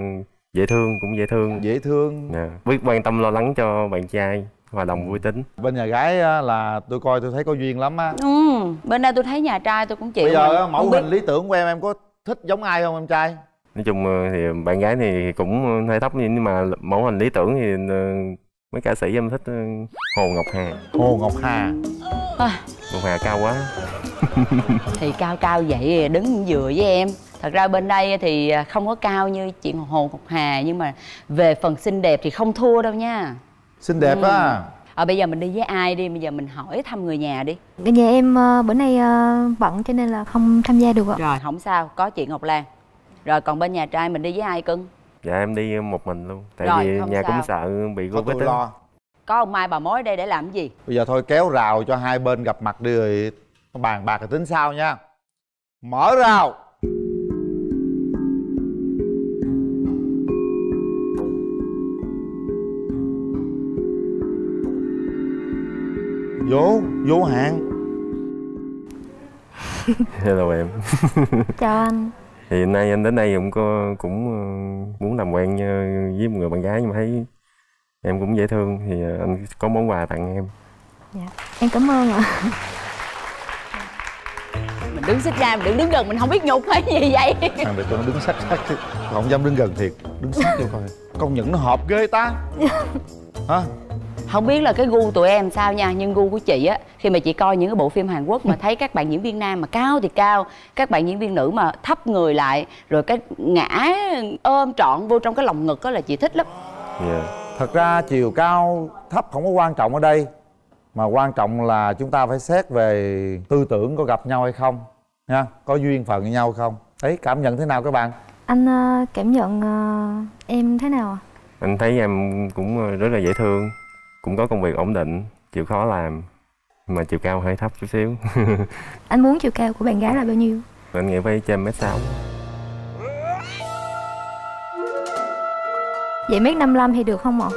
dễ thương, cũng dễ thương. Dễ thương. Dạ. Biết quan tâm lo lắng cho bạn trai, hòa đồng vui tính. Bên nhà gái á, là tôi coi tôi thấy có duyên lắm á. Bên đây tôi thấy nhà trai tôi cũng chịu. Bây giờ mà. á, mẫu Không biết- hình lý tưởng của em có thích giống ai không em trai? Nói chung thì bạn gái thì cũng hơi thấp nhưng mà mẫu hình lý tưởng thì mấy ca sĩ em thích Hồ Ngọc Hà. Hồ Ngọc Hà. Ngọc Hà cao quá. Thì cao cao vậy đứng vừa với em. Thật ra bên đây thì không có cao như chị Hồ Ngọc Hà, nhưng mà về phần xinh đẹp thì không thua đâu nha. Xinh đẹp á. Bây giờ mình đi với ai đi, bây giờ mình hỏi thăm người nhà đi. Cái nhà em bữa nay bận cho nên là không tham gia được ạ. Rồi không sao, có chị Ngọc Lan. Rồi còn bên nhà trai mình đi với ai cưng? Dạ em đi một mình luôn. Tại Rồi, vì không nhà sao. cũng sợ bị Có Covid tôi lo. Có ông Mai bà mối ở đây để làm cái gì? Bây giờ thôi kéo rào cho hai bên gặp mặt đi rồi bàn bạc rồi tính sau nha. Mở rào. Vô hạn. Hello em. Chào anh. Thì hôm nay anh đến đây cũng muốn làm quen với một người bạn gái nhưng mà thấy em cũng dễ thương thì anh có món quà tặng em. Dạ. Em cảm ơn ạ. Mình Đứng xích ra, đừng đứng gần, mình không biết nhục hay gì vậy. Thằng này tôi nó đứng sát chứ, không dám đứng gần thiệt. Đứng sát vô coi. Công nhận nó hợp ghê ta. Hả? Không biết là cái gu tụi em sao nha, nhưng gu của chị á, khi mà chị coi những cái bộ phim Hàn Quốc mà thấy các bạn diễn viên nam mà cao thì cao, các bạn diễn viên nữ mà thấp người lại, rồi cái ngã ôm trọn vô trong cái lòng ngực đó là chị thích lắm. Thật ra chiều cao thấp không có quan trọng ở đây, mà quan trọng là chúng ta phải xét về tư tưởng có gặp nhau hay không nha, có duyên phận với nhau không. Đấy, cảm nhận thế nào các bạn? Anh cảm nhận em thế nào ạ? Anh thấy em cũng rất là dễ thương, cũng có công việc ổn định, chịu khó làm, mà chiều cao hơi thấp chút xíu. Anh muốn chiều cao của bạn gái là bao nhiêu? Anh nghĩ phải trên 1m6. Vậy 1m55 thì được không ạ?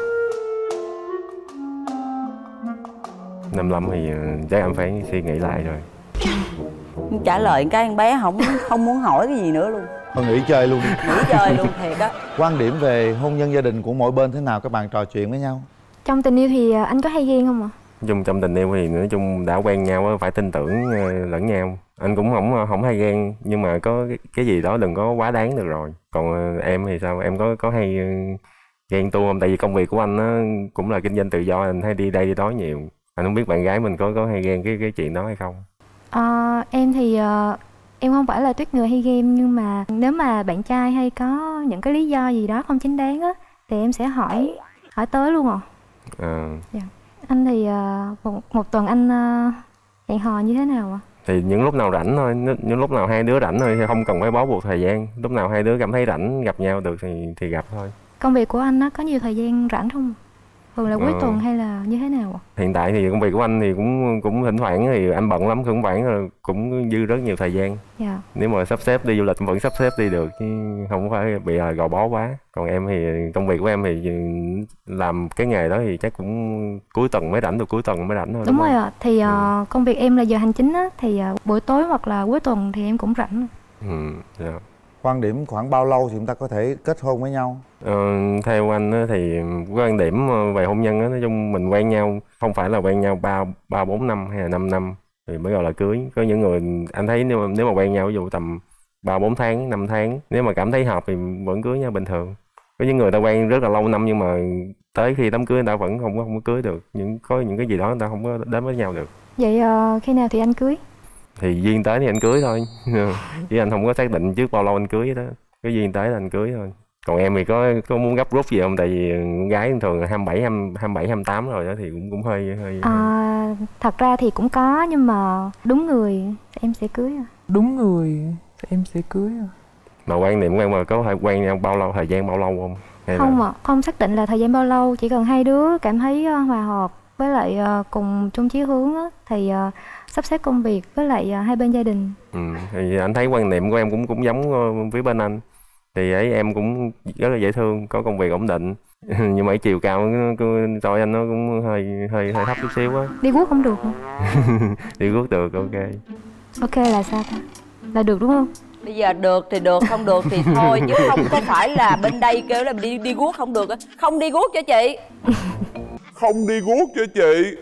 55 thì chắc em phải suy nghĩ lại rồi. Trả lời cái em bé không muốn hỏi cái gì nữa luôn. Thôi nghỉ chơi luôn. Nghỉ chơi luôn thiệt á. Quan điểm về hôn nhân gia đình của mỗi bên thế nào, các bạn trò chuyện với nhau? Trong tình yêu thì anh có hay ghen không ạ? Trong tình yêu thì nói chung đã quen nhau phải tin tưởng lẫn nhau. Anh cũng không hay ghen, nhưng mà có cái gì đó đừng có quá đáng được rồi. Còn em thì sao? Em có hay ghen tuông không? Tại vì công việc của anh nó cũng là kinh doanh tự do, anh hay đi đây đi đó nhiều. Anh không biết bạn gái mình có hay ghen cái chuyện đó hay không? Em thì em không phải là tuýp người hay ghen, nhưng mà nếu mà bạn trai hay có những cái lý do gì đó không chính đáng á thì em sẽ hỏi tới luôn ạ. Dạ. Anh thì một tuần anh hẹn hò như thế nào ạ? Thì những lúc nào rảnh thôi, những lúc nào hai đứa rảnh thôi, không cần phải bó buộc thời gian. Lúc nào hai đứa cảm thấy rảnh gặp nhau được thì gặp thôi. Công việc của anh có nhiều thời gian rảnh không? Thường là cuối tuần hay là như thế nào ạ? Hiện tại thì công việc của anh thì cũng thỉnh thoảng thì anh bận lắm, không phải là cũng dư rất nhiều thời gian. Dạ. Nếu mà sắp xếp đi du lịch vẫn sắp xếp đi được, chứ không phải bị gò bó quá. Còn em thì công việc của em thì làm cái nghề đó thì chắc cũng cuối tuần mới rảnh, được cuối tuần mới rảnh thôi. Đúng rồi ạ. Thì công việc em là giờ hành chính á, thì buổi tối hoặc là cuối tuần thì em cũng rảnh. Dạ. Quan điểm khoảng bao lâu thì chúng ta có thể kết hôn với nhau? Theo anh thì quan điểm về hôn nhân á, nói chung mình quen nhau không phải là quen nhau 3-4 năm hay là 5 năm thì mới gọi là cưới. Có những người anh thấy nếu mà quen nhau ví dụ tầm 3-4 tháng, 5 tháng, nếu mà cảm thấy hợp thì vẫn cưới nhau bình thường. Có những người ta quen rất là lâu năm nhưng mà tới khi đám cưới người ta vẫn không có cưới được. Có những cái gì đó người ta không có đến với nhau được. Vậy khi nào thì anh cưới? Thì duyên tới thì anh cưới thôi. Chứ anh không có xác định trước bao lâu anh cưới đó. Cái duyên tới là anh cưới thôi. Còn em thì có muốn gấp rút gì không? Tại vì con gái thường là 27, 28 rồi đó thì cũng hơi thật ra thì cũng có, nhưng mà đúng người em sẽ cưới. Đúng người em sẽ cưới. Mà quan niệm của em là có phải quen nhau bao lâu, thời gian bao lâu không? Hay không ạ, không xác định là thời gian bao lâu, chỉ cần hai đứa cảm thấy hòa hợp với lại cùng chung chí hướng á, thì sắp xếp công việc với lại hai bên gia đình. Thì anh thấy quan niệm của em cũng giống với bên anh. Thì ấy em cũng rất là dễ thương, có công việc ổn định. Nhưng mà cái chiều cao coi anh nó cũng hơi thấp chút xíu á. Đi guốc không được không? Đi guốc được, ok. Ok là sao ta? Là được đúng không? Bây giờ được thì được, không được thì thôi. Chứ không có phải là bên đây kêu là đi guốc không được. Không đi guốc cho chị. Không đi guốc cho chị.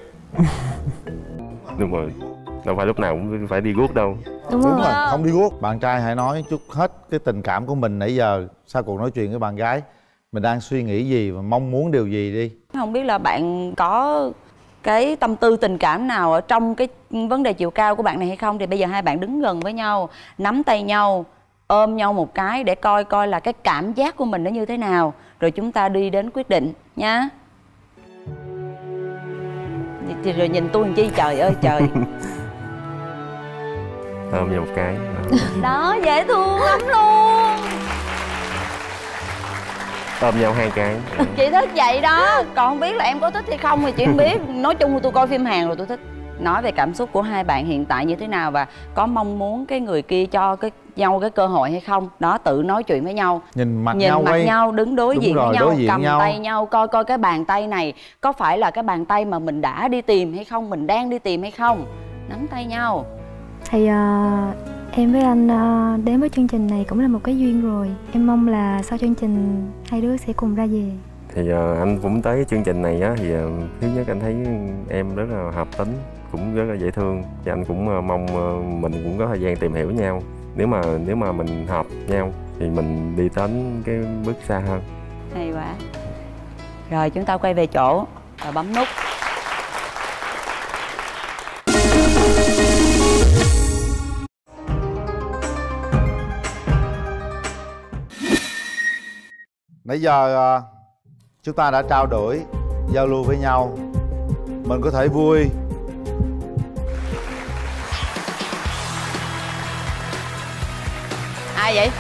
Đúng rồi, đâu phải lúc nào cũng phải đi guốc đâu. Đúng rồi, không đi guốc. Bạn trai hãy nói chút hết cái tình cảm của mình nãy giờ sau cuộc nói chuyện với bạn gái. Mình đang suy nghĩ gì và mong muốn điều gì đi. Không biết là bạn có cái tâm tư tình cảm nào ở trong cái vấn đề chiều cao của bạn này hay không. Thì bây giờ hai bạn đứng gần với nhau, nắm tay nhau, ôm nhau một cái để coi là cái cảm giác của mình nó như thế nào, rồi chúng ta đi đến quyết định nha. Thì rồi nhìn tôi làm chi, trời ơi trời. Ôm nhau một cái. Đó, dễ thương lắm luôn. Ôm nhau 2 cái. Chị thích vậy đó. Còn không biết là em có thích hay không thì chị không biết. Nói chung tôi coi phim Hàn rồi tôi thích. Nói về cảm xúc của hai bạn hiện tại như thế nào, và có mong muốn cái người kia cho nhau cái cơ hội hay không. Đó, tự nói chuyện với nhau, nhìn mặt nhau, đứng đối diện với nhau, cầm nhau. tay nhau, coi cái bàn tay này có phải là cái bàn tay mà mình đã đi tìm hay không, mình đang đi tìm hay không. Nắm tay nhau. Thì em với anh đến với chương trình này cũng là một cái duyên rồi. Em mong là sau chương trình hai đứa sẽ cùng ra về. Thì anh cũng tới chương trình này á, thì thứ nhất anh thấy em rất là hợp tính, cũng rất là dễ thương. Thì anh cũng mong mình cũng có thời gian tìm hiểu nhau. Nếu mà mình hợp nhau thì mình đi đến cái bước xa hơn. Hay quá. Rồi chúng ta quay về chỗ và bấm nút. Nãy giờ chúng ta đã trao đổi, giao lưu với nhau. Mình có thể vui, ai vậy?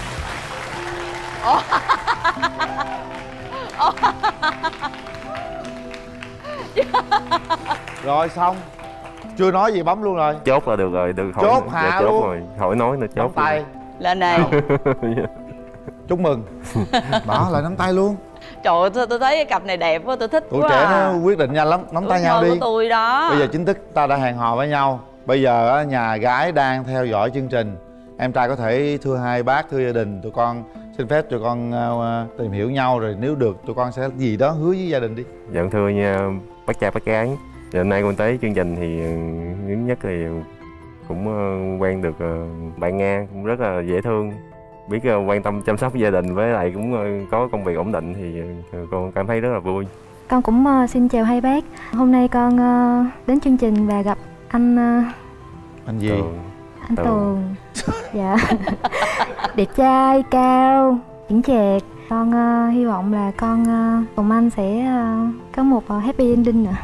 rồi xong. Chưa nói gì bấm luôn rồi. Chốt là được rồi, được hỏi. Chốt hạ chốt luôn rồi, hỏi nói nữa, chốt nắm tay lên đây. Chúc mừng. Đó lại nắm tay luôn. Trời ơi, tôi thấy cái cặp này đẹp quá, tôi thích Tuổi quá. trẻ nó quyết định nhanh lắm, nắm tay nhau đi. Của tôi đó. Bây giờ chính thức ta đã hẹn hò với nhau. Bây giờ nhà gái đang theo dõi chương trình. Em trai có thể thưa hai bác, thưa gia đình, tụi con xin phép tụi con tìm hiểu nhau, rồi nếu được tụi con sẽ gì đó hứa với gia đình đi. Dạ thưa nha bác trai bác gái. Giờ hôm nay con tới chương trình thì thứ nhất thì cũng quen được bạn Nga, cũng rất là dễ thương, biết quan tâm chăm sóc gia đình, với lại cũng có công việc ổn định thì con cảm thấy rất là vui. Con cũng xin chào hai bác. Hôm nay con đến chương trình và gặp anh gì? Anh Tường. Dạ. Đẹp trai, cao, chững chạc. Con hy vọng là con cùng anh sẽ có một happy ending nữa.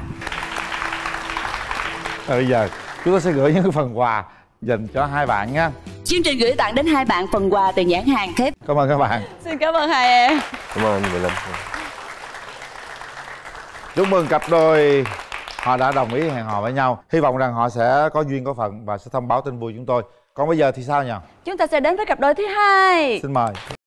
Bây giờ chúng ta sẽ gửi những phần quà dành cho hai bạn nha. Chương trình gửi tặng đến hai bạn phần quà từ nhãn hàng thép. Cảm ơn các bạn. Xin cảm ơn hai em. Cảm ơn anh Mười Linh. Chúc mừng cặp đôi, họ đã đồng ý hẹn hò với nhau. Hy vọng rằng họ sẽ có duyên có phận và sẽ thông báo tin vui chúng tôi. Còn bây giờ thì sao nhỉ? Chúng ta sẽ đến với cặp đôi thứ hai. Xin mời.